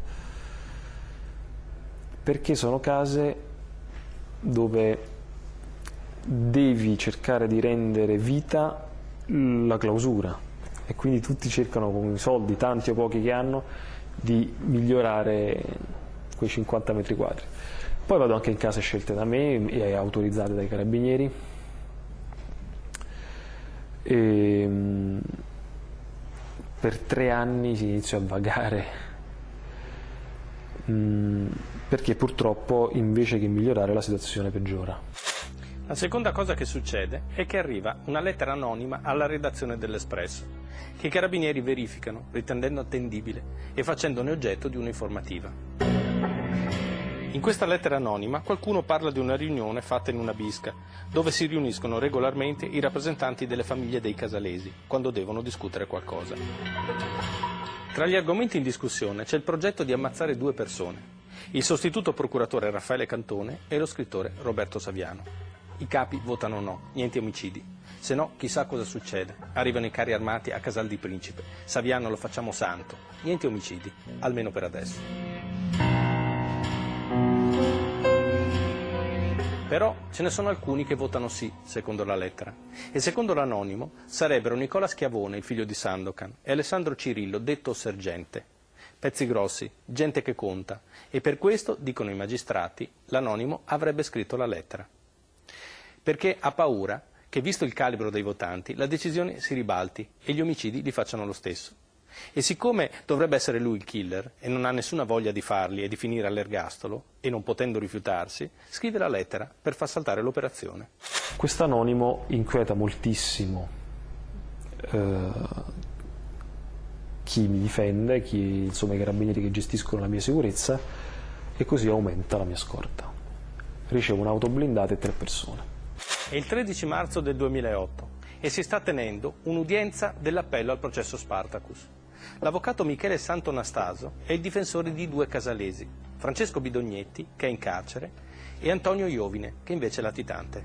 perché sono case dove devi cercare di rendere vita la clausura. E quindi tutti cercano, con i soldi, tanti o pochi che hanno, di migliorare quei cinquanta metri quadri. Poi vado anche in case scelte da me e autorizzate dai carabinieri. E per tre anni si iniziò a vagare, perché purtroppo invece che migliorare la situazione peggiora. La seconda cosa che succede è che arriva una lettera anonima alla redazione dell'Espresso, che i carabinieri verificano, ritenendo attendibile e facendone oggetto di un'informativa. In questa lettera anonima qualcuno parla di una riunione fatta in una bisca, dove si riuniscono regolarmente i rappresentanti delle famiglie dei casalesi, quando devono discutere qualcosa. Tra gli argomenti in discussione c'è il progetto di ammazzare due persone, il sostituto procuratore Raffaele Cantone e lo scrittore Roberto Saviano. I capi votano no, niente omicidi, se no chissà cosa succede. Arrivano i carri armati a Casal di Principe, Saviano lo facciamo santo, niente omicidi, almeno per adesso. Però ce ne sono alcuni che votano sì, secondo la lettera. E secondo l'anonimo sarebbero Nicola Schiavone, il figlio di Sandokan, e Alessandro Cirillo, detto Sergente. Pezzi grossi, gente che conta. E per questo, dicono i magistrati, l'anonimo avrebbe scritto la lettera. Perché ha paura che, visto il calibro dei votanti, la decisione si ribalti e gli omicidi li facciano lo stesso. E siccome dovrebbe essere lui il killer e non ha nessuna voglia di farli e di finire all'ergastolo, e non potendo rifiutarsi, scrive la lettera per far saltare l'operazione. Quest'anonimo inquieta moltissimo eh, chi mi difende, chi, insomma, i carabinieri che gestiscono la mia sicurezza, e così aumenta la mia scorta. Ricevo un'auto blindata e tre persone. È il tredici marzo del duemilaotto e si sta tenendo un'udienza dell'appello al processo Spartacus. L'avvocato Michele Santonastaso è il difensore di due casalesi, Francesco Bidognetti, che è in carcere, e Antonio Iovine, che invece è latitante.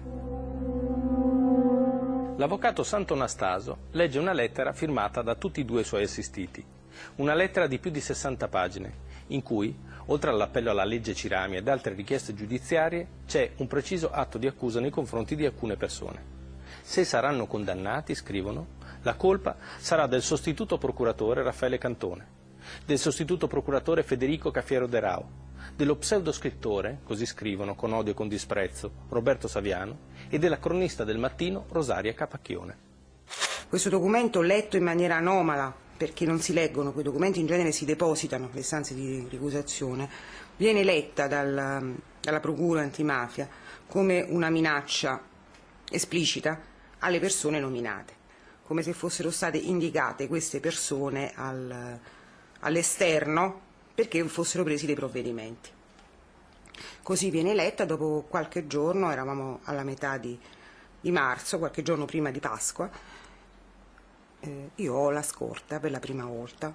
L'avvocato Santonastaso legge una lettera firmata da tutti e due i suoi assistiti, una lettera di più di sessanta pagine, in cui, oltre all'appello alla legge Cirami ed altre richieste giudiziarie, c'è un preciso atto di accusa nei confronti di alcune persone. Se saranno condannati, scrivono, la colpa sarà del sostituto procuratore Raffaele Cantone, del sostituto procuratore Federico Cafiero De Rao, dello pseudoscrittore, così scrivono con odio e con disprezzo, Roberto Saviano, e della cronista del Mattino Rosaria Capacchione. Questo documento, letto in maniera anomala, perché non si leggono, quei documenti in genere si depositano nelle stanze di ricusazione, viene letta dal, dalla procura antimafia come una minaccia esplicita alle persone nominate, come se fossero state indicate queste persone al, all'esterno perché fossero presi dei provvedimenti. Così viene letta. Dopo qualche giorno, eravamo alla metà di, di marzo, qualche giorno prima di Pasqua, eh, io ho la scorta per la prima volta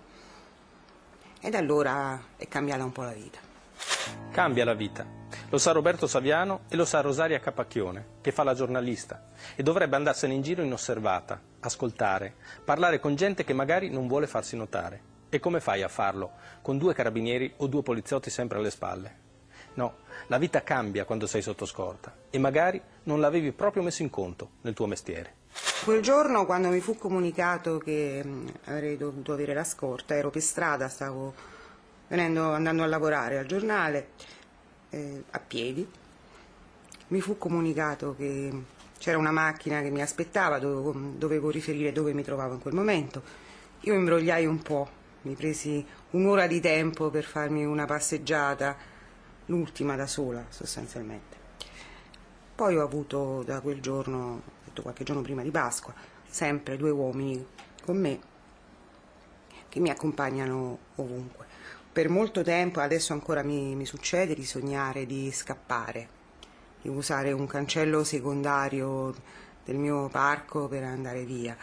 ed allora è cambiata un po' la vita. Cambia la vita. Lo sa Roberto Saviano e lo sa Rosaria Capacchione, che fa la giornalista e dovrebbe andarsene in giro inosservata, ascoltare, parlare con gente che magari non vuole farsi notare. E come fai a farlo con due carabinieri o due poliziotti sempre alle spalle? No, la vita cambia quando sei sotto scorta e magari non l'avevi proprio messo in conto nel tuo mestiere. Quel giorno, quando mi fu comunicato che avrei dovuto avere la scorta, ero per strada, stavo venendo, andando a lavorare al giornale, eh, a piedi. Mi fu comunicato che c'era una macchina che mi aspettava, dovevo, dovevo riferire dove mi trovavo in quel momento. Io imbrogliai un po', mi presi un'ora di tempo per farmi una passeggiata, l'ultima da sola sostanzialmente. Poi ho avuto da quel giorno, qualche giorno prima di Pasqua, sempre due uomini con me che mi accompagnano ovunque. Per molto tempo, adesso ancora mi, mi succede di sognare di scappare, di usare un cancello secondario del mio parco per andare via,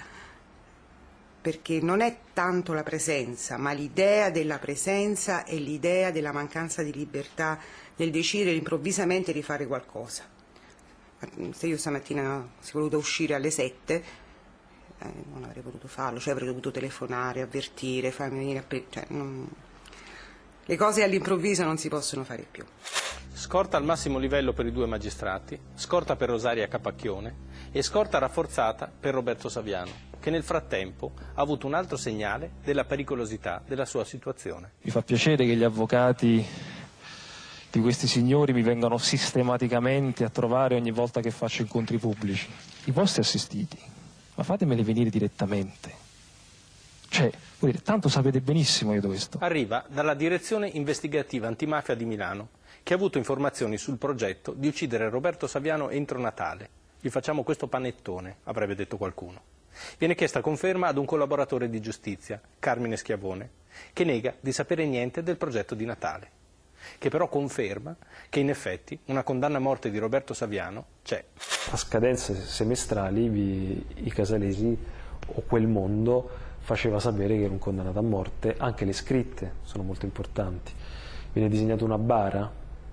perché non è tanto la presenza, ma l'idea della presenza e l'idea della mancanza di libertà nel decidere improvvisamente di fare qualcosa. Se io stamattina si è voluto uscire alle sette, eh, non avrei potuto farlo, cioè avrei dovuto telefonare, avvertire, farmi venire a pre- cioè, non... Le cose all'improvviso non si possono fare più. Scorta al massimo livello per i due magistrati, scorta per Rosaria Capacchione e scorta rafforzata per Roberto Saviano, che nel frattempo ha avuto un altro segnale della pericolosità della sua situazione. Mi fa piacere che gli avvocati di questi signori mi vengano sistematicamente a trovare ogni volta che faccio incontri pubblici. I vostri assistiti, ma fatemeli venire direttamente. Cioè, vuol dire, tanto sapete benissimo io dove sto. Arriva dalla direzione investigativa antimafia di Milano, che ha avuto informazioni sul progetto di uccidere Roberto Saviano entro Natale. Gli facciamo questo panettone, avrebbe detto qualcuno. Viene chiesta conferma ad un collaboratore di giustizia, Carmine Schiavone, che nega di sapere niente del progetto di Natale, che però conferma che in effetti una condanna a morte di Roberto Saviano c'è. A scadenze semestrali vi, i casalesi o quel mondo faceva sapere che era un condannato a morte. Anche le scritte sono molto importanti. Viene disegnata una bara,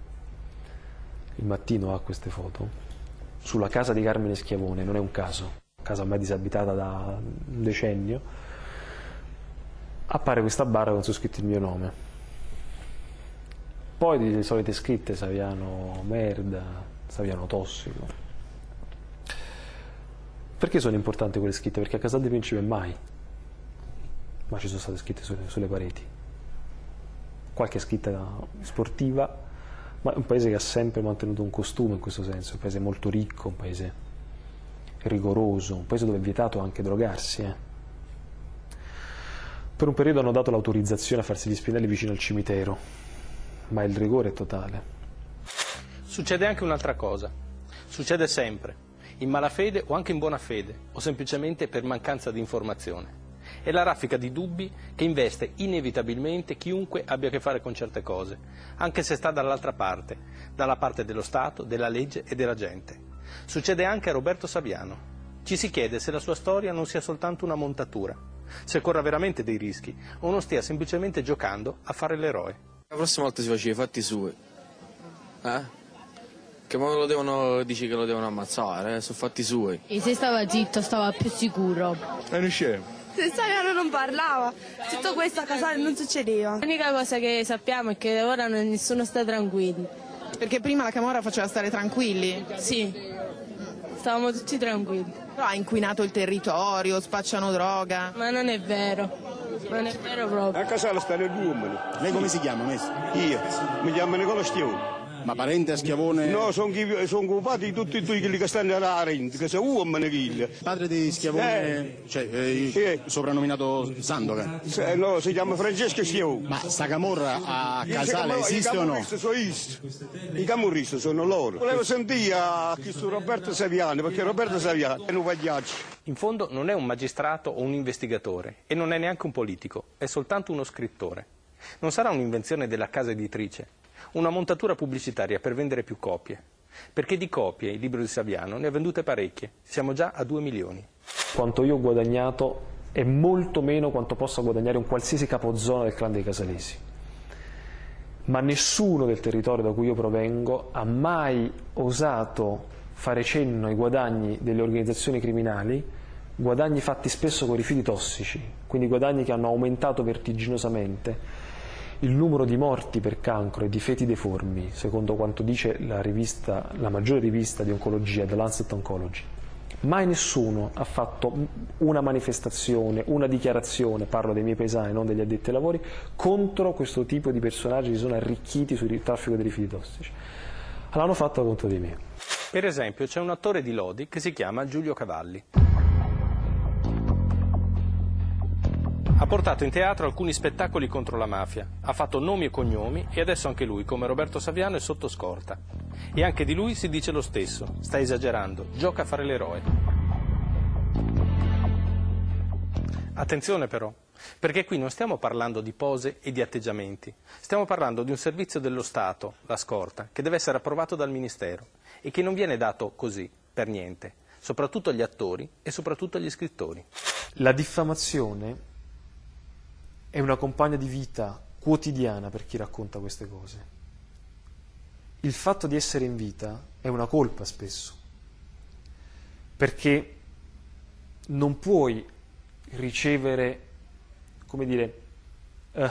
il Mattino ha queste foto, sulla casa di Carmine Schiavone, non è un caso, casa ormai disabitata da un decennio, appare questa bara con su scritto il mio nome. Poi le solite scritte, Saviano merda, Saviano tossico. Perché sono importanti quelle scritte? Perché a Casal di Principe mai, ma ci sono state scritte sulle, sulle pareti. Qualche scritta sportiva, ma è un paese che ha sempre mantenuto un costume in questo senso, un paese molto ricco, un paese rigoroso, un paese dove è vietato anche drogarsi. Eh. Per un periodo hanno dato l'autorizzazione a farsi gli spinelli vicino al cimitero, ma il rigore è totale. Succede anche un'altra cosa, succede sempre, in malafede o anche in buona fede, o semplicemente per mancanza di informazione. È la raffica di dubbi che investe inevitabilmente chiunque abbia a che fare con certe cose, anche se sta dall'altra parte, dalla parte dello Stato, della legge e della gente. Succede anche a Roberto Saviano. Ci si chiede se la sua storia non sia soltanto una montatura, se corra veramente dei rischi o non stia semplicemente giocando a fare l'eroe. La prossima volta si faceva i fatti suoi. Eh? Che poi lo devono, dici che lo devono ammazzare, eh? Sono fatti suoi. E se stava zitto stava più sicuro. È un scemo. Se Saviano non parlava, tutto questo a Casale non succedeva. L'unica cosa che sappiamo è che ora non, nessuno sta tranquillo. Perché prima la camorra faceva stare tranquilli? Sì, stavamo tutti tranquilli. Però ha inquinato il territorio, spacciano droga. Ma non è vero, non è vero proprio. A Casale stanno due uomini. Lei come si chiama, maestro? Io, mi chiamo Nicola Schiavone. Ma parente a Schiavone? No, sono son padri di tutti e due quelli che stanno a Rente, che sono uomini quelli. Padre di Schiavone, eh. cioè, eh, eh. soprannominato Sandokan? Se, no, si chiama Francesco Schiavone. Ma sta camorra a Casale esiste o no? I camorristi sono isti. I camorristi sono loro. Volevo sentire a questo Roberto Saviano, perché Roberto Saviano è un pagliaccio. In fondo non è un magistrato o un investigatore e non è neanche un politico, è soltanto uno scrittore. Non sarà un'invenzione della casa editrice, una montatura pubblicitaria per vendere più copie, perché di copie il libro di Saviano ne ha vendute parecchie, siamo già a due milioni. Quanto io ho guadagnato è molto meno quanto possa guadagnare un qualsiasi capozona del clan dei Casalesi, ma nessuno del territorio da cui io provengo ha mai osato fare cenno ai guadagni delle organizzazioni criminali, guadagni fatti spesso con rifiuti tossici, quindi guadagni che hanno aumentato vertiginosamente il numero di morti per cancro e di feti deformi, secondo quanto dice la rivista, la maggiore rivista di oncologia, The Lancet Oncology. Mai nessuno ha fatto una manifestazione, una dichiarazione, parlo dei miei paesani, non degli addetti ai lavori, contro questo tipo di personaggi che sono arricchiti sul traffico dei rifiuti tossici. L'hanno fatto contro di me. Per esempio c'è un attore di Lodi che si chiama Giulio Cavalli. Ha portato in teatro alcuni spettacoli contro la mafia, ha fatto nomi e cognomi e adesso anche lui, come Roberto Saviano, è sotto scorta. E anche di lui si dice lo stesso, sta esagerando, gioca a fare l'eroe. Attenzione però, perché qui non stiamo parlando di pose e di atteggiamenti, stiamo parlando di un servizio dello Stato, la scorta, che deve essere approvato dal Ministero e che non viene dato così, per niente, soprattutto agli attori e soprattutto agli scrittori. La diffamazione è una compagna di vita quotidiana per chi racconta queste cose. Il fatto di essere in vita è una colpa spesso, perché non puoi ricevere, come dire, eh,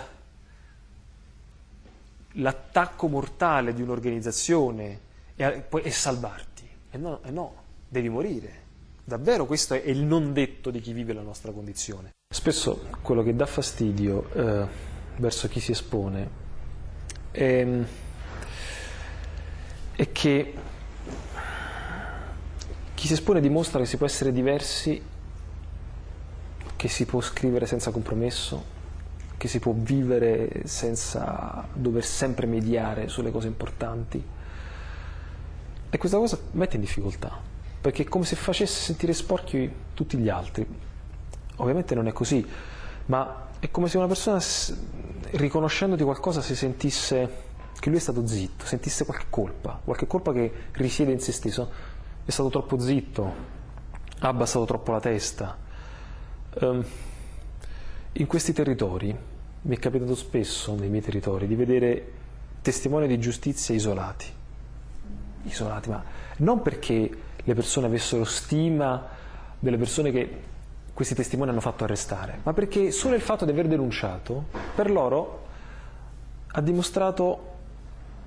l'attacco mortale di un'organizzazione e, e salvarti. E no, e no, devi morire. Davvero questo è il non detto di chi vive la nostra condizione. Spesso quello che dà fastidio eh, verso chi si espone è, è che chi si espone dimostra che si può essere diversi, che si può scrivere senza compromesso, che si può vivere senza dover sempre mediare sulle cose importanti. E questa cosa mette in difficoltà, perché è come se facesse sentire sporchi tutti gli altri. Ovviamente non è così, ma è come se una persona, riconoscendoti qualcosa, si sentisse che lui è stato zitto, sentisse qualche colpa, qualche colpa che risiede in se stesso. È stato troppo zitto, ha abbassato troppo la testa. Um, in questi territori mi è capitato spesso, nei miei territori, di vedere testimoni di giustizia isolati. Isolati, ma non perché le persone avessero stima delle persone che questi testimoni hanno fatto arrestare, ma perché solo il fatto di aver denunciato per loro ha dimostrato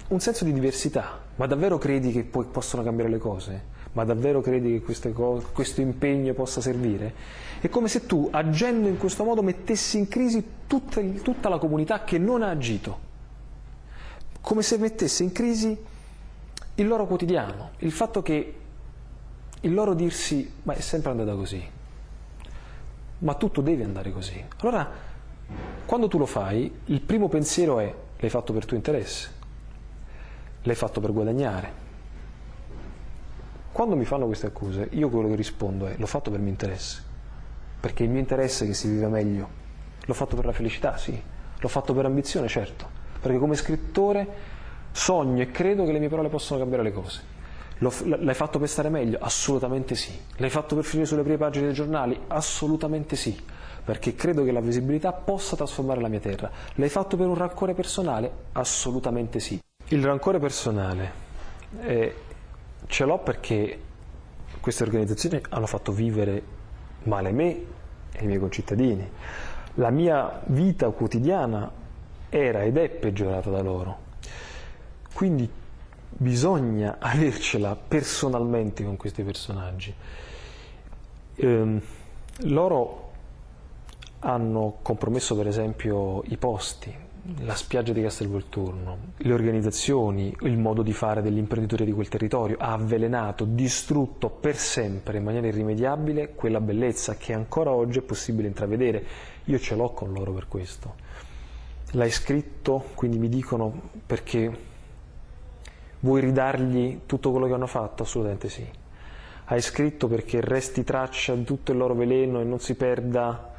un senso di diversità. Ma davvero credi che poi possono cambiare le cose? Ma davvero credi che queste cose, questo impegno possa servire? È come se tu, agendo in questo modo, mettessi in crisi tutta, tutta la comunità che non ha agito. Come se mettesse in crisi il loro quotidiano, il fatto che il loro dirsi, ma è sempre andata così, ma tutto deve andare così. Allora, quando tu lo fai, il primo pensiero è: l'hai fatto per tuo interesse, l'hai fatto per guadagnare. Quando mi fanno queste accuse, io quello che rispondo è: l'ho fatto per mio interesse, perché il mio interesse è che si viva meglio. L'ho fatto per la felicità, sì, l'ho fatto per ambizione, certo, perché come scrittore sogno e credo che le mie parole possano cambiare le cose. L'hai fatto per stare meglio? Assolutamente sì. L'hai fatto per finire sulle prime pagine dei giornali? Assolutamente sì, perché credo che la visibilità possa trasformare la mia terra. L'hai fatto per un rancore personale? Assolutamente sì. Il rancore personale eh, ce l'ho perché queste organizzazioni hanno fatto vivere male me e i miei concittadini. La mia vita quotidiana era ed è peggiorata da loro. Quindi bisogna avercela personalmente con questi personaggi. Ehm, loro hanno compromesso per esempio i posti, la spiaggia di Castelvolturno, le organizzazioni, il modo di fare degli imprenditori di quel territorio, ha avvelenato, distrutto per sempre in maniera irrimediabile quella bellezza che ancora oggi è possibile intravedere. Io ce l'ho con loro per questo. L'hai scritto, quindi mi dicono, perché vuoi ridargli tutto quello che hanno fatto? Assolutamente sì. Hai scritto perché resti traccia di tutto il loro veleno e non si perda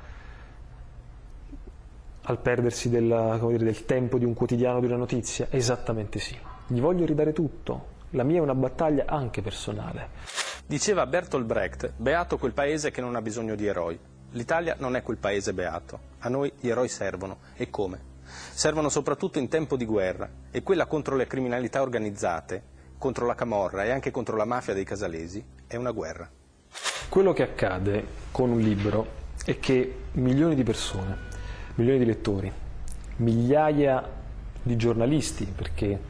al perdersi del, come dire, del tempo di un quotidiano, di una notizia? Esattamente sì. Gli voglio ridare tutto. La mia è una battaglia anche personale. Diceva Bertolt Brecht: beato quel paese che non ha bisogno di eroi. L'Italia non è quel paese beato. A noi gli eroi servono. E come? Servono soprattutto in tempo di guerra, e quella contro le criminalità organizzate, contro la camorra e anche contro la mafia dei casalesi è una guerra. Quello che accade con un libro è che milioni di persone, milioni di lettori, migliaia di giornalisti, perché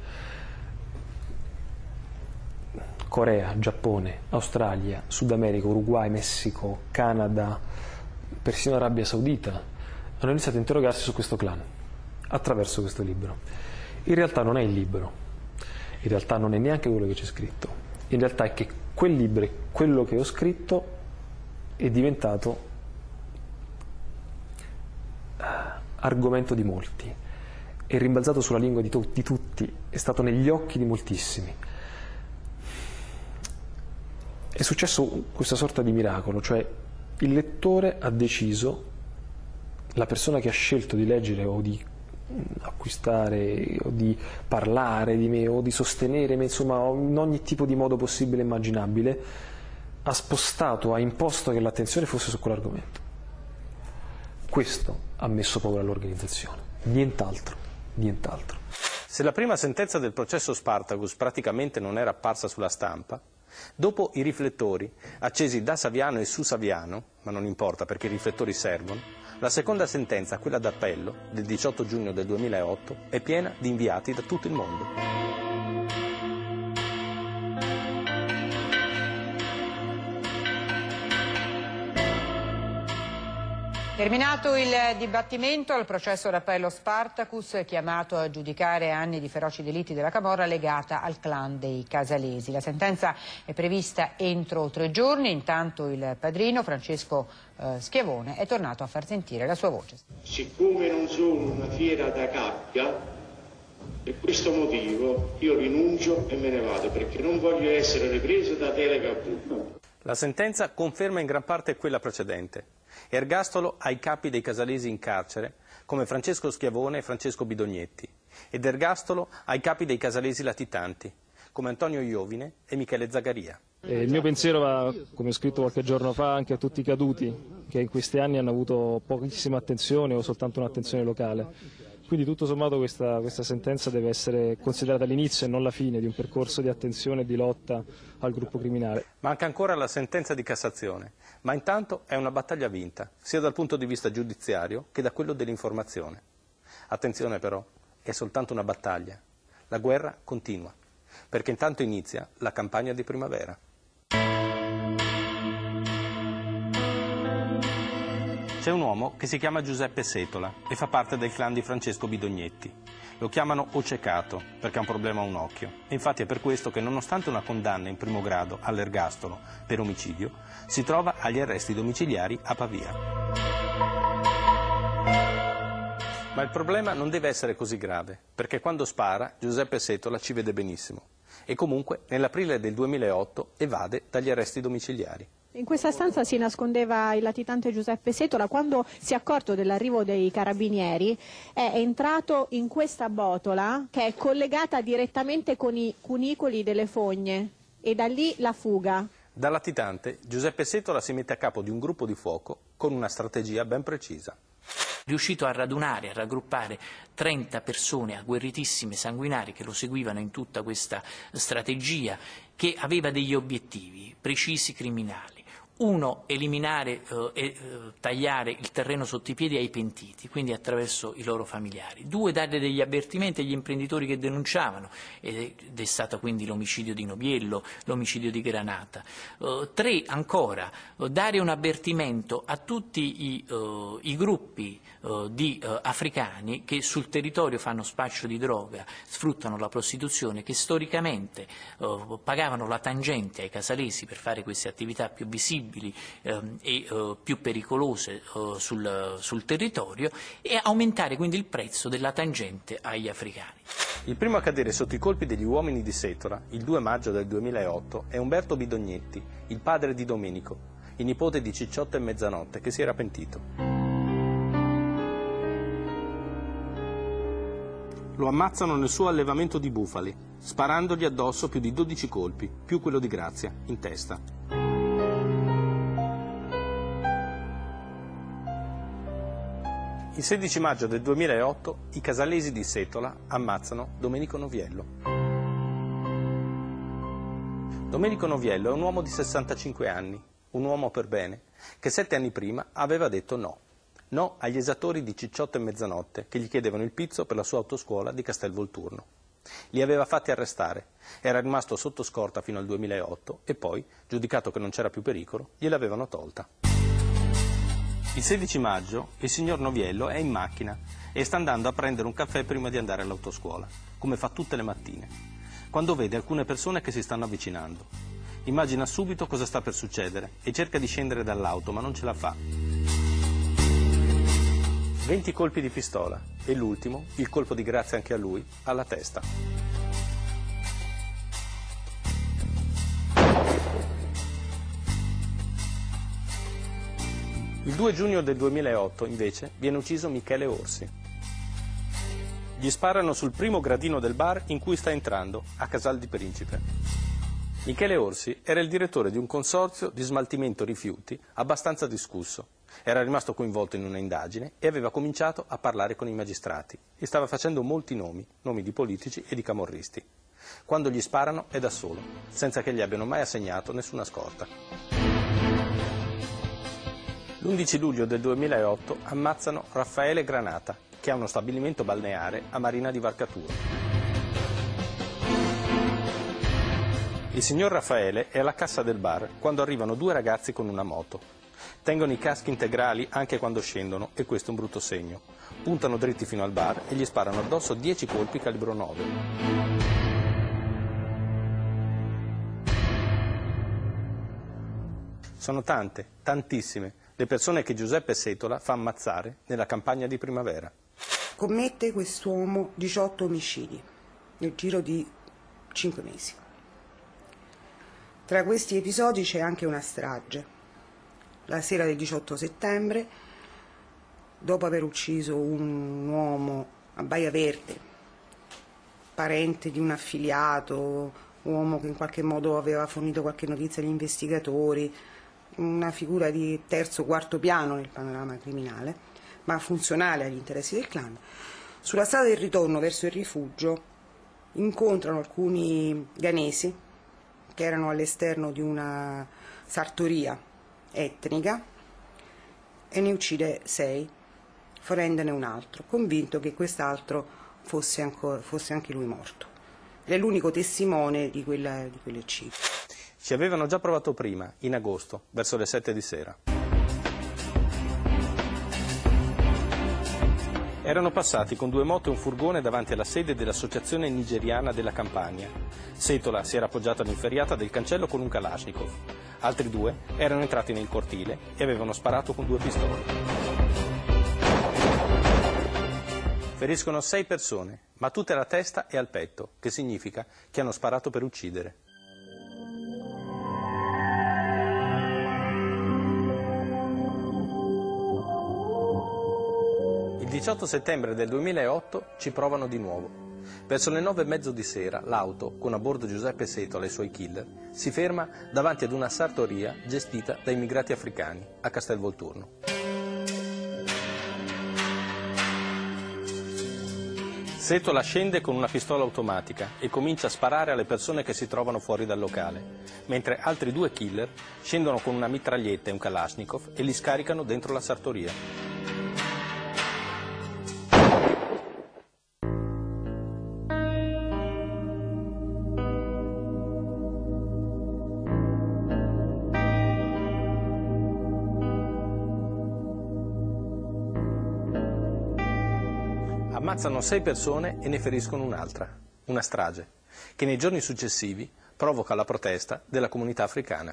Corea, Giappone, Australia, Sud America, Uruguay, Messico, Canada, persino Arabia Saudita hanno iniziato a interrogarsi su questo clan attraverso questo libro. In realtà non è il libro, in realtà non è neanche quello che c'è scritto, in realtà è che quel libro e quello che ho scritto è diventato argomento di molti, è rimbalzato sulla lingua di, di tutti, è stato negli occhi di moltissimi. È successo questa sorta di miracolo, cioè il lettore ha deciso, la persona che ha scelto di leggere o di acquistare o di parlare di me o di sostenere me, insomma in ogni tipo di modo possibile e immaginabile, ha spostato, ha imposto che l'attenzione fosse su quell'argomento. Questo ha messo paura all'organizzazione, nient'altro, nient'altro. Se la prima sentenza del processo Spartacus praticamente non era apparsa sulla stampa, dopo i riflettori accesi da Saviano e su Saviano, ma non importa perché i riflettori servono, la seconda sentenza, quella d'appello, del diciotto giugno del duemilaotto, è piena di inviati da tutto il mondo. Terminato il dibattimento al processo d'appello Spartacus, chiamato a giudicare anni di feroci delitti della camorra legata al clan dei Casalesi. La sentenza è prevista entro tre giorni, intanto il padrino Francesco eh, Schiavone è tornato a far sentire la sua voce. Siccome non sono una fiera da gabbia, per questo motivo io rinuncio e me ne vado, perché non voglio essere ripreso da Telecabù. La sentenza conferma in gran parte quella precedente. Ergastolo ai capi dei Casalesi in carcere, come Francesco Schiavone e Francesco Bidognetti, ed ergastolo ai capi dei Casalesi latitanti, come Antonio Iovine e Michele Zagaria. E il mio pensiero va, come ho scritto qualche giorno fa, anche a tutti i caduti, che in questi anni hanno avuto pochissima attenzione o soltanto un'attenzione locale. Quindi tutto sommato questa, questa sentenza deve essere considerata l'inizio e non la fine di un percorso di attenzione e di lotta al gruppo criminale. Manca ancora la sentenza di Cassazione, ma intanto è una battaglia vinta, sia dal punto di vista giudiziario che da quello dell'informazione. Attenzione però, è soltanto una battaglia. La guerra continua, perché intanto inizia la campagna di primavera. C'è un uomo che si chiama Giuseppe Setola e fa parte del clan di Francesco Bidognetti. Lo chiamano Ocecato perché ha un problema a un occhio. E infatti è per questo che, nonostante una condanna in primo grado all'ergastolo per omicidio, si trova agli arresti domiciliari a Pavia. Ma il problema non deve essere così grave, perché quando spara Giuseppe Setola ci vede benissimo. E comunque nell'aprile del duemilaotto evade dagli arresti domiciliari. In questa stanza si nascondeva il latitante Giuseppe Setola. Quando si è accorto dell'arrivo dei carabinieri è entrato in questa botola che è collegata direttamente con i cunicoli delle fogne e da lì la fuga. Da latitante Giuseppe Setola si mette a capo di un gruppo di fuoco con una strategia ben precisa. Riuscito a radunare, a raggruppare trenta persone agguerritissime, sanguinarie, che lo seguivano in tutta questa strategia, che aveva degli obiettivi precisi criminali. Uno, eliminare eh, e eh, tagliare il terreno sotto i piedi ai pentiti, quindi attraverso i loro familiari. Due, dare degli avvertimenti agli imprenditori che denunciavano, ed è stato quindi l'omicidio di Noviello, l'omicidio di Granata. Eh, tre, ancora, eh, dare un avvertimento a tutti i, eh, i gruppi eh, di eh, africani che sul territorio fanno spaccio di droga, sfruttano la prostituzione, che storicamente eh, pagavano la tangente ai casalesi per fare queste attività più visibili Ehm, e eh, più pericolose eh, sul, sul territorio, e aumentare quindi il prezzo della tangente agli africani. Il primo a cadere sotto i colpi degli uomini di Setola, il due maggio del duemilaotto, è Umberto Bidognetti, il padre di Domenico, il nipote di Cicciotto e Mezzanotte, che si era pentito. Lo ammazzano nel suo allevamento di bufali, sparandogli addosso più di dodici colpi, più quello di Grazia, in testa. Il sedici maggio del duemilaotto i casalesi di Setola ammazzano Domenico Noviello. Domenico Noviello è un uomo di sessantacinque anni, un uomo per bene, che sette anni prima aveva detto no. No agli esattori di Cicciotto e Mezzanotte che gli chiedevano il pizzo per la sua autoscuola di Castelvolturno. Li aveva fatti arrestare, era rimasto sotto scorta fino al duemilaotto e poi, giudicato che non c'era più pericolo, gliel'avevano tolta. Il sedici maggio il signor Noviello è in macchina e sta andando a prendere un caffè prima di andare all'autoscuola, come fa tutte le mattine, quando vede alcune persone che si stanno avvicinando. Immagina subito cosa sta per succedere e cerca di scendere dall'auto, ma non ce la fa. venti colpi di pistola e l'ultimo, il colpo di grazia anche a lui, alla testa. Il due giugno del duemilaotto, invece, viene ucciso Michele Orsi. Gli sparano sul primo gradino del bar in cui sta entrando, a Casal di Principe. Michele Orsi era il direttore di un consorzio di smaltimento rifiuti abbastanza discusso. Era rimasto coinvolto in una indagine e aveva cominciato a parlare con i magistrati. E stava facendo molti nomi, nomi di politici e di camorristi. Quando gli sparano è da solo, senza che gli abbiano mai assegnato nessuna scorta. L'undici luglio del duemilaotto ammazzano Raffaele Granata, che ha uno stabilimento balneare a Marina di Varcatura. Il signor Raffaele è alla cassa del bar quando arrivano due ragazzi con una moto. Tengono i caschi integrali anche quando scendono e questo è un brutto segno. Puntano dritti fino al bar e gli sparano addosso dieci colpi calibro nove. Sono tante, tantissime, le persone che Giuseppe Setola fa ammazzare nella campagna di primavera. Commette quest'uomo diciotto omicidi nel giro di cinque mesi. Tra questi episodi c'è anche una strage. La sera del diciotto settembre, dopo aver ucciso un uomo a Baia Verde, parente di un affiliato, uomo che in qualche modo aveva fornito qualche notizia agli investigatori, una figura di terzo, quarto piano nel panorama criminale, ma funzionale agli interessi del clan. Sulla strada del ritorno verso il rifugio incontrano alcuni ghanesi che erano all'esterno di una sartoria etnica e ne uccide sei, ferendone un altro, convinto che quest'altro fosse, fosse anche lui morto. È l'unico testimone di quella, di quell'eccidio. Ci avevano già provato prima, in agosto, verso le sette di sera. Erano passati con due moto e un furgone davanti alla sede dell'Associazione Nigeriana della Campania. Setola si era appoggiato all'inferriata del cancello con un Kalashnikov. Altri due erano entrati nel cortile e avevano sparato con due pistole. Feriscono sei persone, ma tutte alla testa e al petto, che significa che hanno sparato per uccidere. Il diciotto settembre del duemilaotto ci provano di nuovo. Verso le nove e mezzo di sera l'auto, con a bordo Giuseppe Setola e i suoi killer, si ferma davanti ad una sartoria gestita da immigrati africani a Castelvolturno. Setola scende con una pistola automatica e comincia a sparare alle persone che si trovano fuori dal locale, mentre altri due killer scendono con una mitraglietta e un Kalashnikov e li scaricano dentro la sartoria. Ammazzano sei persone e ne feriscono un'altra, una strage, che nei giorni successivi provoca la protesta della comunità africana.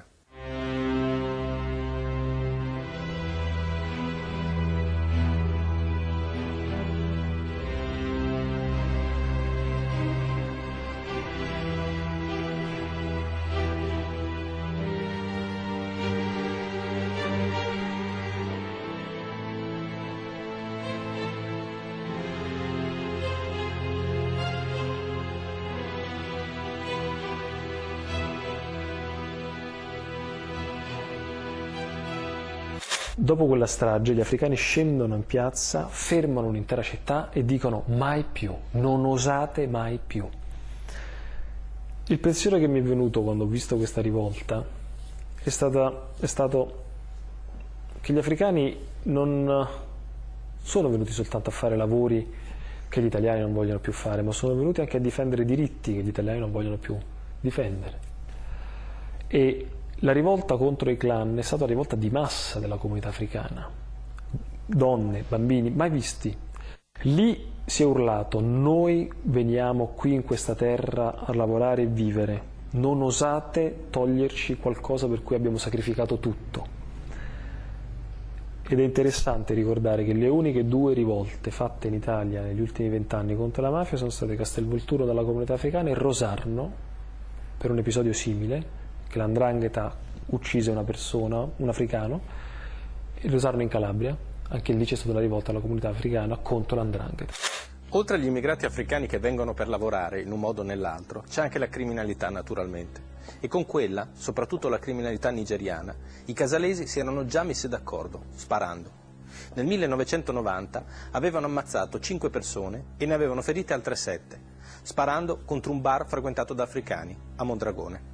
Dopo quella strage gli africani scendono in piazza, fermano un'intera città e dicono mai più, non osate mai più. Il pensiero che mi è venuto quando ho visto questa rivolta è, stata, è stato che gli africani non sono venuti soltanto a fare lavori che gli italiani non vogliono più fare, ma sono venuti anche a difendere diritti che gli italiani non vogliono più difendere. E la rivolta contro i clan è stata una rivolta di massa della comunità africana, donne, bambini, mai visti. Lì si è urlato: noi veniamo qui in questa terra a lavorare e vivere, non osate toglierci qualcosa per cui abbiamo sacrificato tutto. Ed è interessante ricordare che le uniche due rivolte fatte in Italia negli ultimi vent'anni contro la mafia sono state Castelvolturno dalla comunità africana e Rosarno, per un episodio simile, che l'Andrangheta uccise una persona, un africano, e Rosarno in Calabria, anche lì c'è stata una rivolta alla comunità africana contro l'Andrangheta. Oltre agli immigrati africani che vengono per lavorare in un modo o nell'altro, c'è anche la criminalità naturalmente. E con quella, soprattutto la criminalità nigeriana, i casalesi si erano già messi d'accordo, sparando. Nel millenovecentonovanta avevano ammazzato cinque persone e ne avevano ferite altre sette, sparando contro un bar frequentato da africani a Mondragone.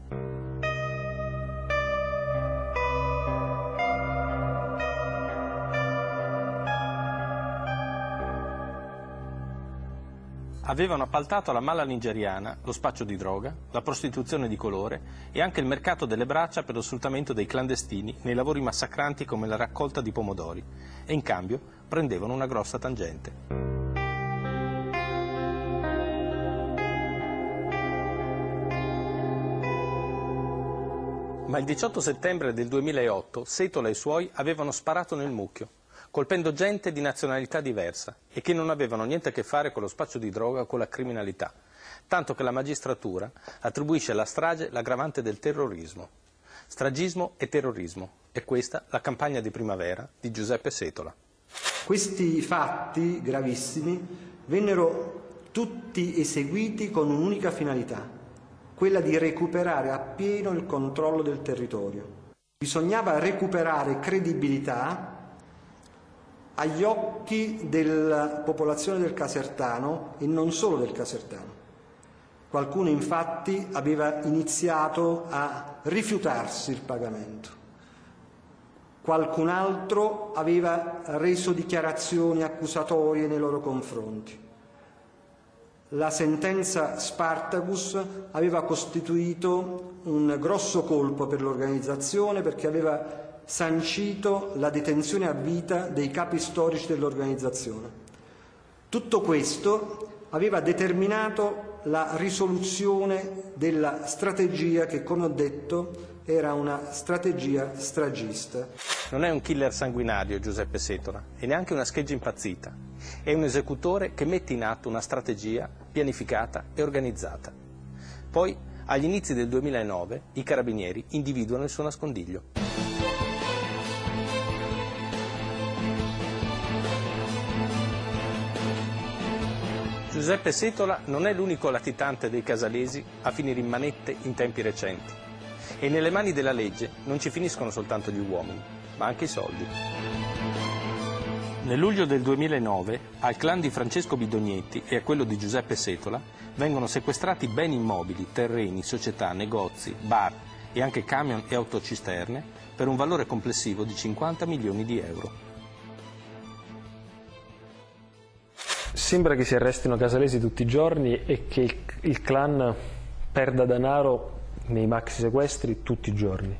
Avevano appaltato alla mala nigeriana lo spaccio di droga, la prostituzione di colore e anche il mercato delle braccia per lo sfruttamento dei clandestini nei lavori massacranti come la raccolta di pomodori, e in cambio prendevano una grossa tangente. Ma il diciotto settembre del duemilaotto Setola e i suoi avevano sparato nel mucchio, colpendo gente di nazionalità diversa e che non avevano niente a che fare con lo spaccio di droga o con la criminalità, tanto che la magistratura attribuisce alla strage l'aggravante del terrorismo. Stragismo e terrorismo, è questa la campagna di primavera di Giuseppe Setola. Questi fatti gravissimi vennero tutti eseguiti con un'unica finalità, quella di recuperare appieno il controllo del territorio. Bisognava recuperare credibilità agli occhi della popolazione del Casertano e non solo del Casertano. Qualcuno infatti aveva iniziato a rifiutarsi il pagamento, qualcun altro aveva reso dichiarazioni accusatorie nei loro confronti. la sentenza Spartacus aveva costituito un grosso colpo per l'organizzazione, perché aveva sancito la detenzione a vita dei capi storici dell'organizzazione. Tutto questo aveva determinato la risoluzione della strategia che, come ho detto, era una strategia stragista. Non è un killer sanguinario Giuseppe Setola e neanche una scheggia impazzita. È un esecutore che mette in atto una strategia pianificata e organizzata. Poi, agli inizi del duemilanove, i carabinieri individuano il suo nascondiglio. Giuseppe Setola non è l'unico latitante dei casalesi a finire in manette in tempi recenti. E nelle mani della legge non ci finiscono soltanto gli uomini, ma anche i soldi. Nel luglio del duemilanove, al clan di Francesco Bidognetti e a quello di Giuseppe Setola vengono sequestrati beni immobili, terreni, società, negozi, bar e anche camion e autocisterne per un valore complessivo di cinquanta milioni di euro. Sembra che si arrestino casalesi tutti i giorni e che il, il clan perda denaro nei maxi sequestri tutti i giorni,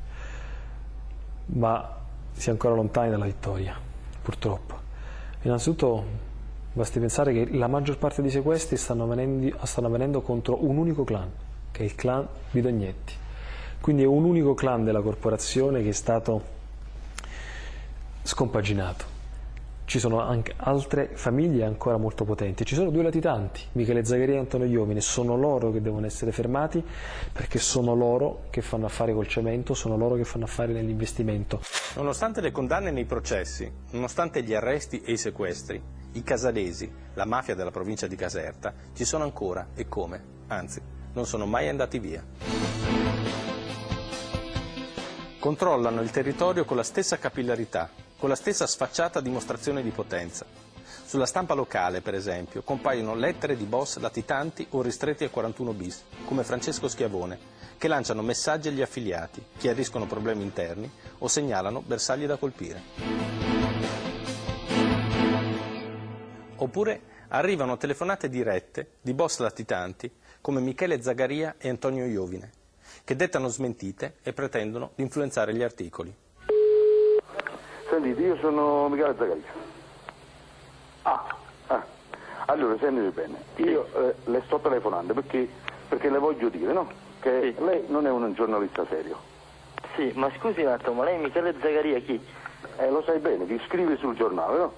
ma si è ancora lontani dalla vittoria, purtroppo. Innanzitutto basti pensare che la maggior parte dei sequestri stanno avvenendo, stanno avvenendo contro un unico clan, che è il clan Bidognetti. Quindi è un unico clan della corporazione che è stato scompaginato. Ci sono anche altre famiglie ancora molto potenti. Ci sono due latitanti, Michele Zagaria e Antonio Iovine. Sono loro che devono essere fermati, perché sono loro che fanno affari col cemento, sono loro che fanno affari nell'investimento. Nonostante le condanne nei processi, nonostante gli arresti e i sequestri, i casalesi, la mafia della provincia di Caserta, ci sono ancora, e come? Anzi, non sono mai andati via. Controllano il territorio con la stessa capillarità, con la stessa sfacciata dimostrazione di potenza. Sulla stampa locale, per esempio, compaiono lettere di boss latitanti o ristretti al quarantuno bis, come Francesco Schiavone, che lanciano messaggi agli affiliati, chiariscono problemi interni o segnalano bersagli da colpire. Oppure arrivano telefonate dirette di boss latitanti come Michele Zagaria e Antonio Iovine, che dettano smentite e pretendono di influenzare gli articoli. Sentite, io sono Michele Zagaria. Ah, ah. Allora, sentimi bene, io eh, le sto telefonando perché, perché le voglio dire, no? Che sì. Lei non è un giornalista serio. Sì, ma scusi un attimo, ma lei Michele Zagaria chi? Eh, lo sai bene, chi scrive sul giornale, no?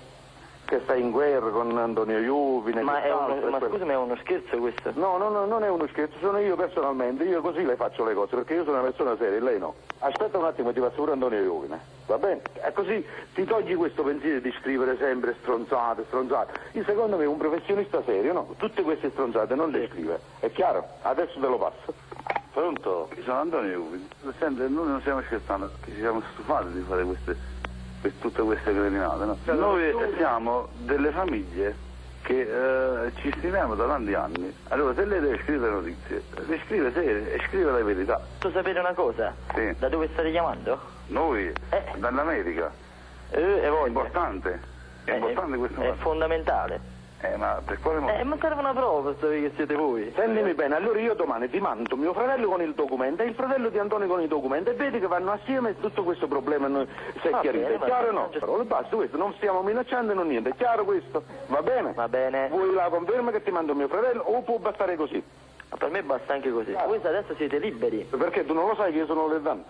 Che sta in guerra con Antonio Iovine. Ma, è uno, ma scusi, ma è uno scherzo questo? No, no, no, non è uno scherzo, sono io personalmente, io così le faccio le cose, perché io sono una persona seria e lei no. Aspetta un attimo, ti passo pure Antonio Iovine, va bene? E così ti togli questo pensiero di scrivere sempre stronzate, stronzate. Io secondo me un professionista serio, no? Tutte queste stronzate non le scrive, è chiaro? Adesso te lo passo. Pronto? Io sono Antonio Iovine. Senti, noi non stiamo scherzando, ci siamo stufati di fare queste... per tutte queste cretinate, no? Noi siamo delle famiglie che eh, ci stimiamo da tanti anni. Allora se lei deve scrivere notizie, le scrive serie e scrive la verità. Posso sapere una cosa? Sì. Da dove state chiamando? Noi, eh. dall'America. Eh, è importante. È eh, importante questo. È fondamentale. Eh, ma per quale motivo? Eh, ma serve una prova, che siete voi. Sentimi bene, allora io domani ti mando mio fratello con il documento e il fratello di Antonio con il documento e vedi che vanno assieme e tutto questo problema noi, si è chiarito. È chiaro o no? Però basta questo, non stiamo minacciando e non niente, è chiaro questo? Va bene? Va bene. Vuoi la conferma che ti mando mio fratello o può bastare così? Ma per me basta anche così. Ah. Voi adesso siete liberi. Perché tu non lo sai che io sono l'Eddan?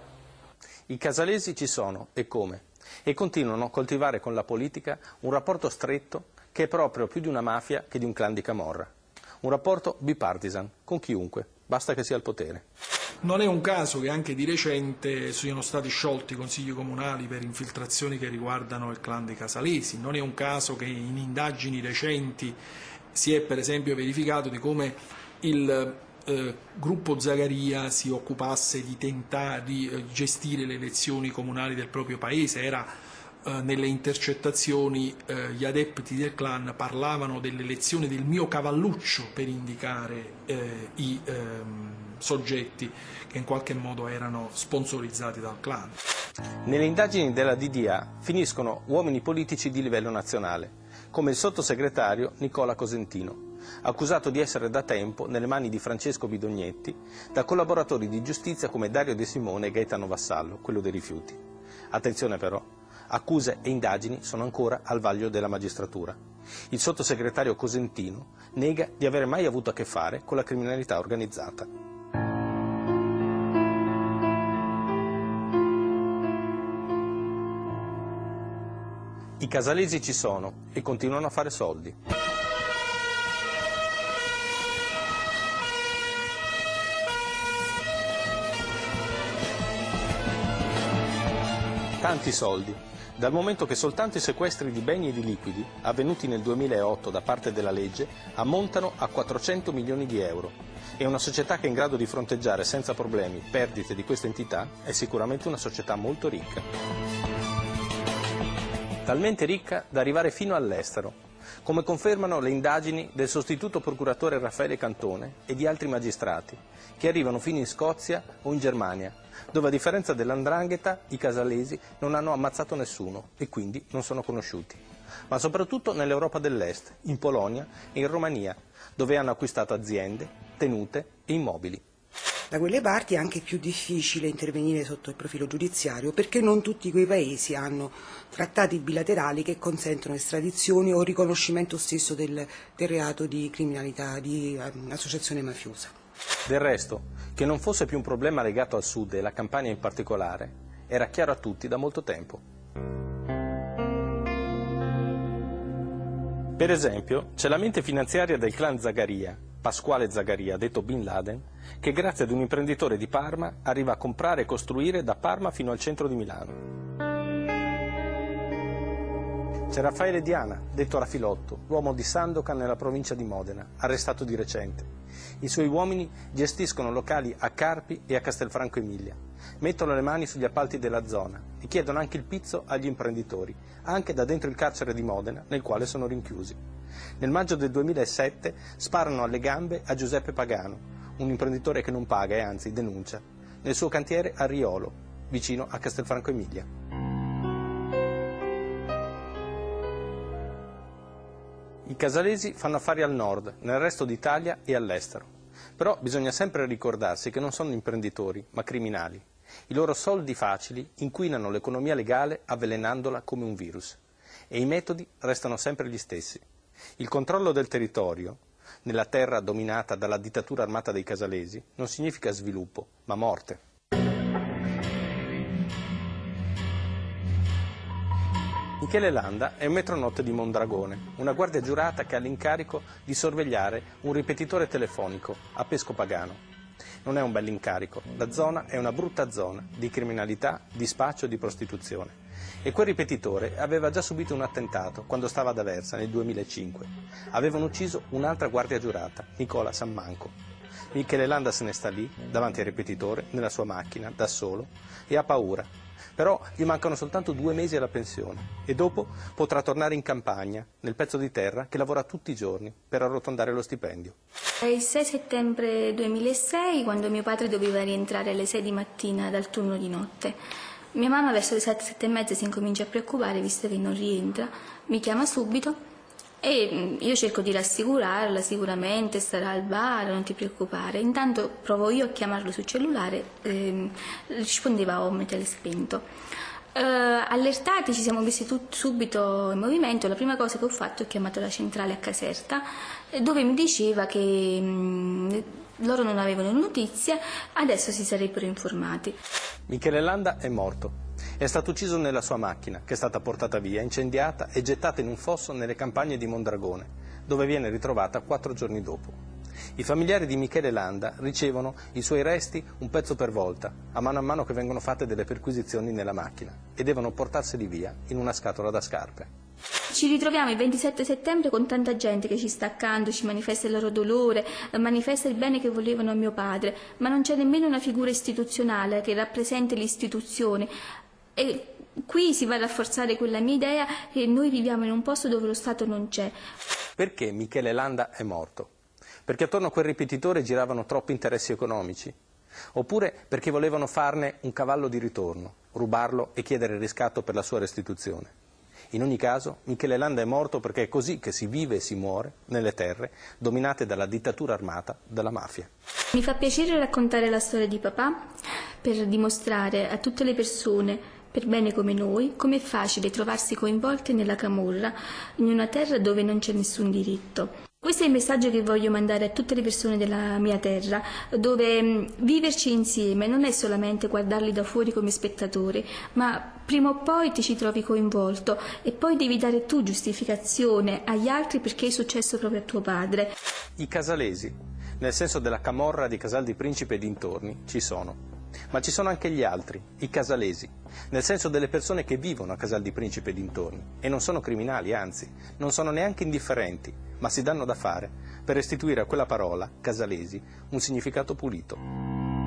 I casalesi ci sono, e come? E continuano a coltivare con la politica un rapporto stretto che è proprio più di una mafia che di un clan di camorra. Un rapporto bipartisan, con chiunque, basta che sia al potere. Non è un caso che anche di recente siano stati sciolti i consigli comunali per infiltrazioni che riguardano il clan dei casalesi, non è un caso che in indagini recenti si è per esempio verificato di come il eh, gruppo Zagaria si occupasse di tentare di eh, gestire le elezioni comunali del proprio paese. Era nelle intercettazioni eh, gli adepti del clan parlavano dell'elezione del mio cavalluccio per indicare eh, i ehm, soggetti che in qualche modo erano sponsorizzati dal clan. Nelle indagini della D D A finiscono uomini politici di livello nazionale, come il sottosegretario Nicola Cosentino, accusato di essere da tempo nelle mani di Francesco Bidognetti da collaboratori di giustizia come Dario De Simone e Gaetano Vassallo, quello dei rifiuti. Attenzione però, accuse e indagini sono ancora al vaglio della magistratura. Il sottosegretario Cosentino nega di avere mai avuto a che fare con la criminalità organizzata. I casalesi ci sono e continuano a fare soldi. Tanti soldi, dal momento che soltanto i sequestri di beni e di liquidi, avvenuti nel duemilaotto da parte della legge, ammontano a quattrocento milioni di euro. E una società che è in grado di fronteggiare senza problemi perdite di questa entità è sicuramente una società molto ricca. Talmente ricca da arrivare fino all'estero, come confermano le indagini del sostituto procuratore Raffaele Cantone e di altri magistrati, che arrivano fino in Scozia o in Germania, dove a differenza dell'andrangheta i casalesi non hanno ammazzato nessuno e quindi non sono conosciuti, ma soprattutto nell'Europa dell'Est, in Polonia e in Romania, dove hanno acquistato aziende, tenute e immobili. Da quelle parti è anche più difficile intervenire sotto il profilo giudiziario perché non tutti quei paesi hanno trattati bilaterali che consentono estradizioni o riconoscimento stesso del, del reato di criminalità, di um, associazione mafiosa. Del resto, che non fosse più un problema legato al Sud e alla Campania in particolare, era chiaro a tutti da molto tempo. Per esempio, c'è la mente finanziaria del clan Zagaria, Pasquale Zagaria, detto Bin Laden, che grazie ad un imprenditore di Parma arriva a comprare e costruire da Parma fino al centro di Milano. C'è Raffaele Diana, detto Rafilotto, l'uomo di Sandokan nella provincia di Modena, arrestato di recente. I suoi uomini gestiscono locali a Carpi e a Castelfranco Emilia, mettono le mani sugli appalti della zona e chiedono anche il pizzo agli imprenditori, anche da dentro il carcere di Modena nel quale sono rinchiusi. Nel maggio del duemilasette sparano alle gambe a Giuseppe Pagano, un imprenditore che non paga e anzi denuncia, nel suo cantiere a Riolo, vicino a Castelfranco Emilia. I casalesi fanno affari al nord, nel resto d'Italia e all'estero. Però bisogna sempre ricordarsi che non sono imprenditori, ma criminali. I loro soldi facili inquinano l'economia legale avvelenandola come un virus. E i metodi restano sempre gli stessi. Il controllo del territorio, nella terra dominata dalla dittatura armata dei casalesi, non significa sviluppo, ma morte. Michele Landa è un metronotte di Mondragone, una guardia giurata che ha l'incarico di sorvegliare un ripetitore telefonico a Pesco Pagano. Non è un bell'incarico, la zona è una brutta zona di criminalità, di spaccio e di prostituzione. E quel ripetitore aveva già subito un attentato quando stava ad Aversa nel duemilacinque. Avevano ucciso un'altra guardia giurata, Nicola Sammanco. Michele Landa se ne sta lì, davanti al ripetitore, nella sua macchina, da solo, e ha paura. Però gli mancano soltanto due mesi alla pensione e dopo potrà tornare in campagna, nel pezzo di terra che lavora tutti i giorni per arrotondare lo stipendio. Il sei settembre duemilasei, quando mio padre doveva rientrare alle sei di mattina dal turno di notte, mia mamma verso le sette, sette e mezza si incomincia a preoccupare visto che non rientra, mi chiama subito e io cerco di rassicurarla, sicuramente starà al bar, non ti preoccupare. Intanto provo io a chiamarlo sul cellulare, ehm, rispondeva home telespento. Eh, allertati ci siamo messi tut- subito in movimento. La prima cosa che ho fatto è chiamato la centrale a Caserta, dove mi diceva che mh, loro non avevano notizie, adesso si sarebbero informati. Michele Landa è morto. È stato ucciso nella sua macchina, che è stata portata via, incendiata e gettata in un fosso nelle campagne di Mondragone, dove viene ritrovata quattro giorni dopo. I familiari di Michele Landa ricevono i suoi resti un pezzo per volta, a mano a mano che vengono fatte delle perquisizioni nella macchina, e devono portarseli via in una scatola da scarpe. Ci ritroviamo il ventisette settembre con tanta gente che ci sta accanto, ci manifesta il loro dolore, manifesta il bene che volevano a mio padre, ma non c'è nemmeno una figura istituzionale che rappresenti l'istituzione. E qui si va a rafforzare quella mia idea che noi viviamo in un posto dove lo Stato non c'è. Perché Michele Landa è morto? Perché attorno a quel ripetitore giravano troppi interessi economici? Oppure perché volevano farne un cavallo di ritorno, rubarlo e chiedere riscatto per la sua restituzione? In ogni caso, Michele Landa è morto perché è così che si vive e si muore nelle terre dominate dalla dittatura armata della mafia. Mi fa piacere raccontare la storia di papà per dimostrare a tutte le persone, per bene come noi, com'è facile trovarsi coinvolte nella camorra in una terra dove non c'è nessun diritto. Questo è il messaggio che voglio mandare a tutte le persone della mia terra, dove mh, viverci insieme non è solamente guardarli da fuori come spettatori, ma prima o poi ti ci trovi coinvolto e poi devi dare tu giustificazione agli altri perché è successo proprio a tuo padre. I casalesi, nel senso della camorra di Casal di Principe e dintorni, ci sono. Ma ci sono anche gli altri, i casalesi, nel senso delle persone che vivono a Casal di Principe e dintorni e non sono criminali, anzi, non sono neanche indifferenti, ma si danno da fare per restituire a quella parola, casalesi, un significato pulito.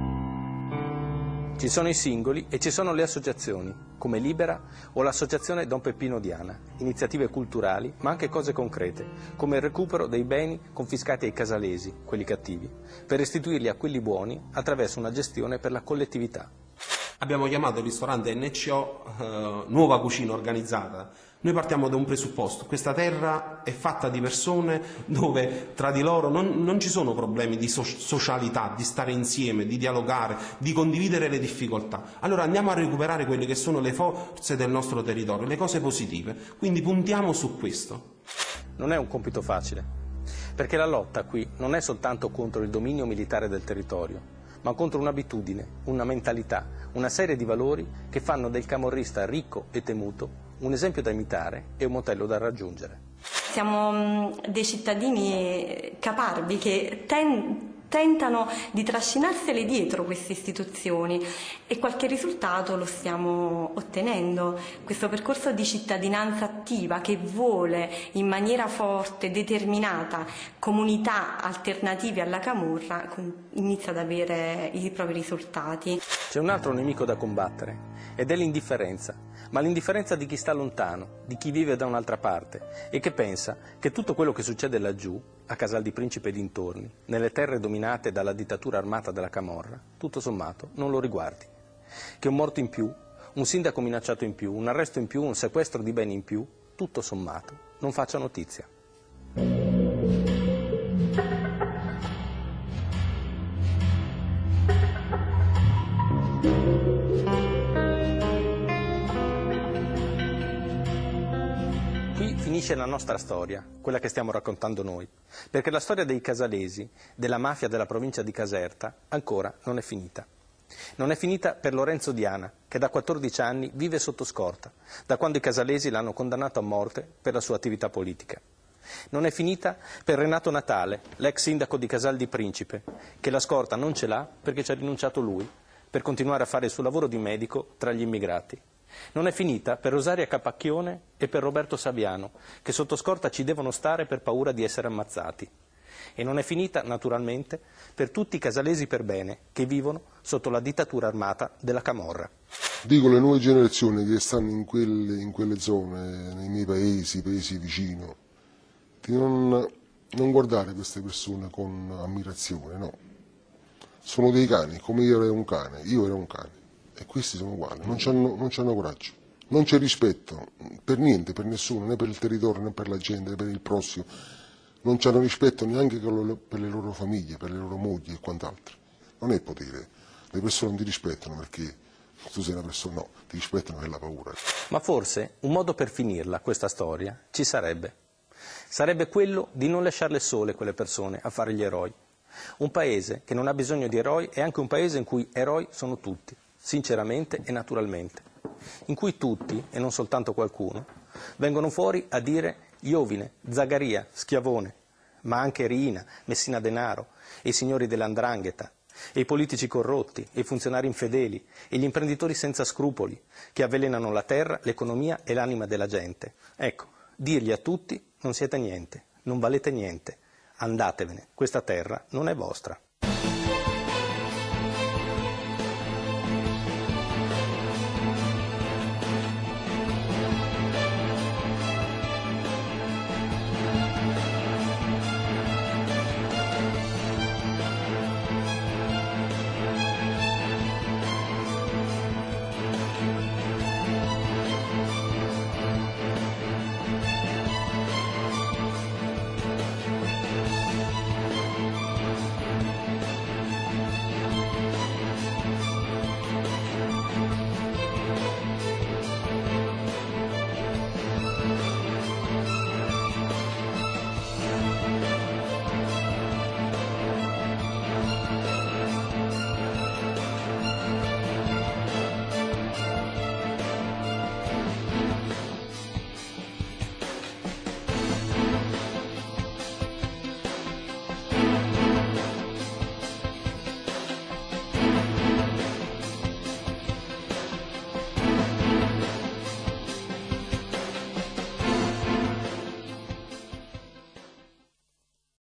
Ci sono i singoli e ci sono le associazioni, come Libera o l'associazione Don Peppino Diana, iniziative culturali, ma anche cose concrete, come il recupero dei beni confiscati ai casalesi, quelli cattivi, per restituirli a quelli buoni attraverso una gestione per la collettività. Abbiamo chiamato il ristorante N C O eh, Nuova Cucina Organizzata. Noi partiamo da un presupposto: questa terra è fatta di persone dove tra di loro non, non ci sono problemi di so socialità, di stare insieme, di dialogare, di condividere le difficoltà. Allora andiamo a recuperare quelle che sono le forze del nostro territorio, le cose positive, quindi puntiamo su questo. Non è un compito facile, perché la lotta qui non è soltanto contro il dominio militare del territorio, ma contro un'abitudine, una mentalità, una serie di valori che fanno del camorrista ricco e temuto un esempio da imitare e un modello da raggiungere. Siamo dei cittadini caparbi che ten tentano di trascinarsele dietro queste istituzioni e qualche risultato lo stiamo ottenendo. Questo percorso di cittadinanza attiva che vuole in maniera forte, determinata, comunità alternative alla camorra inizia ad avere i propri risultati. C'è un altro nemico da combattere ed è l'indifferenza, ma l'indifferenza di chi sta lontano, di chi vive da un'altra parte e che pensa che tutto quello che succede laggiù, a Casal di Principe e dintorni, nelle terre dominate dalla dittatura armata della camorra, tutto sommato non lo riguardi. Che un morto in più, un sindaco minacciato in più, un arresto in più, un sequestro di beni in più, tutto sommato non faccia notizia. Finisce la nostra storia, quella che stiamo raccontando noi, perché la storia dei casalesi, della mafia della provincia di Caserta, ancora non è finita. Non è finita per Lorenzo Diana, che da quattordici anni vive sotto scorta, da quando i casalesi l'hanno condannato a morte per la sua attività politica. Non è finita per Renato Natale, l'ex sindaco di Casal di Principe, che la scorta non ce l'ha perché ci ha rinunciato lui, per continuare a fare il suo lavoro di medico tra gli immigrati. Non è finita per Rosaria Capacchione e per Roberto Saviano, che sotto scorta ci devono stare per paura di essere ammazzati. E non è finita, naturalmente, per tutti i casalesi per bene che vivono sotto la dittatura armata della camorra. Dico alle nuove generazioni che stanno in quelle, in quelle zone, nei miei paesi, paesi vicino, di non, non guardare queste persone con ammirazione, no. Sono dei cani, come io ero un cane, io ero un cane. E questi sono uguali, non c'hanno, non c'hanno coraggio, non c'è rispetto per niente, per nessuno, né per il territorio, né per la gente, né per il prossimo, non c'hanno rispetto neanche per le loro famiglie, per le loro mogli e quant'altro. Non è potere, le persone non ti rispettano perché tu sei una persona, no, ti rispettano per la paura. Ma forse un modo per finirla questa storia ci sarebbe. Sarebbe quello di non lasciarle sole quelle persone a fare gli eroi. Un paese che non ha bisogno di eroi è anche un paese in cui eroi sono tutti, sinceramente e naturalmente, in cui tutti, e non soltanto qualcuno, vengono fuori a dire Iovine, Zagaria, Schiavone, ma anche Riina, Messina Denaro, e i signori dell'Andrangheta, e i politici corrotti, e i funzionari infedeli, e gli imprenditori senza scrupoli, che avvelenano la terra, l'economia e l'anima della gente. Ecco, dirgli a tutti non siete niente, non valete niente, andatevene, questa terra non è vostra.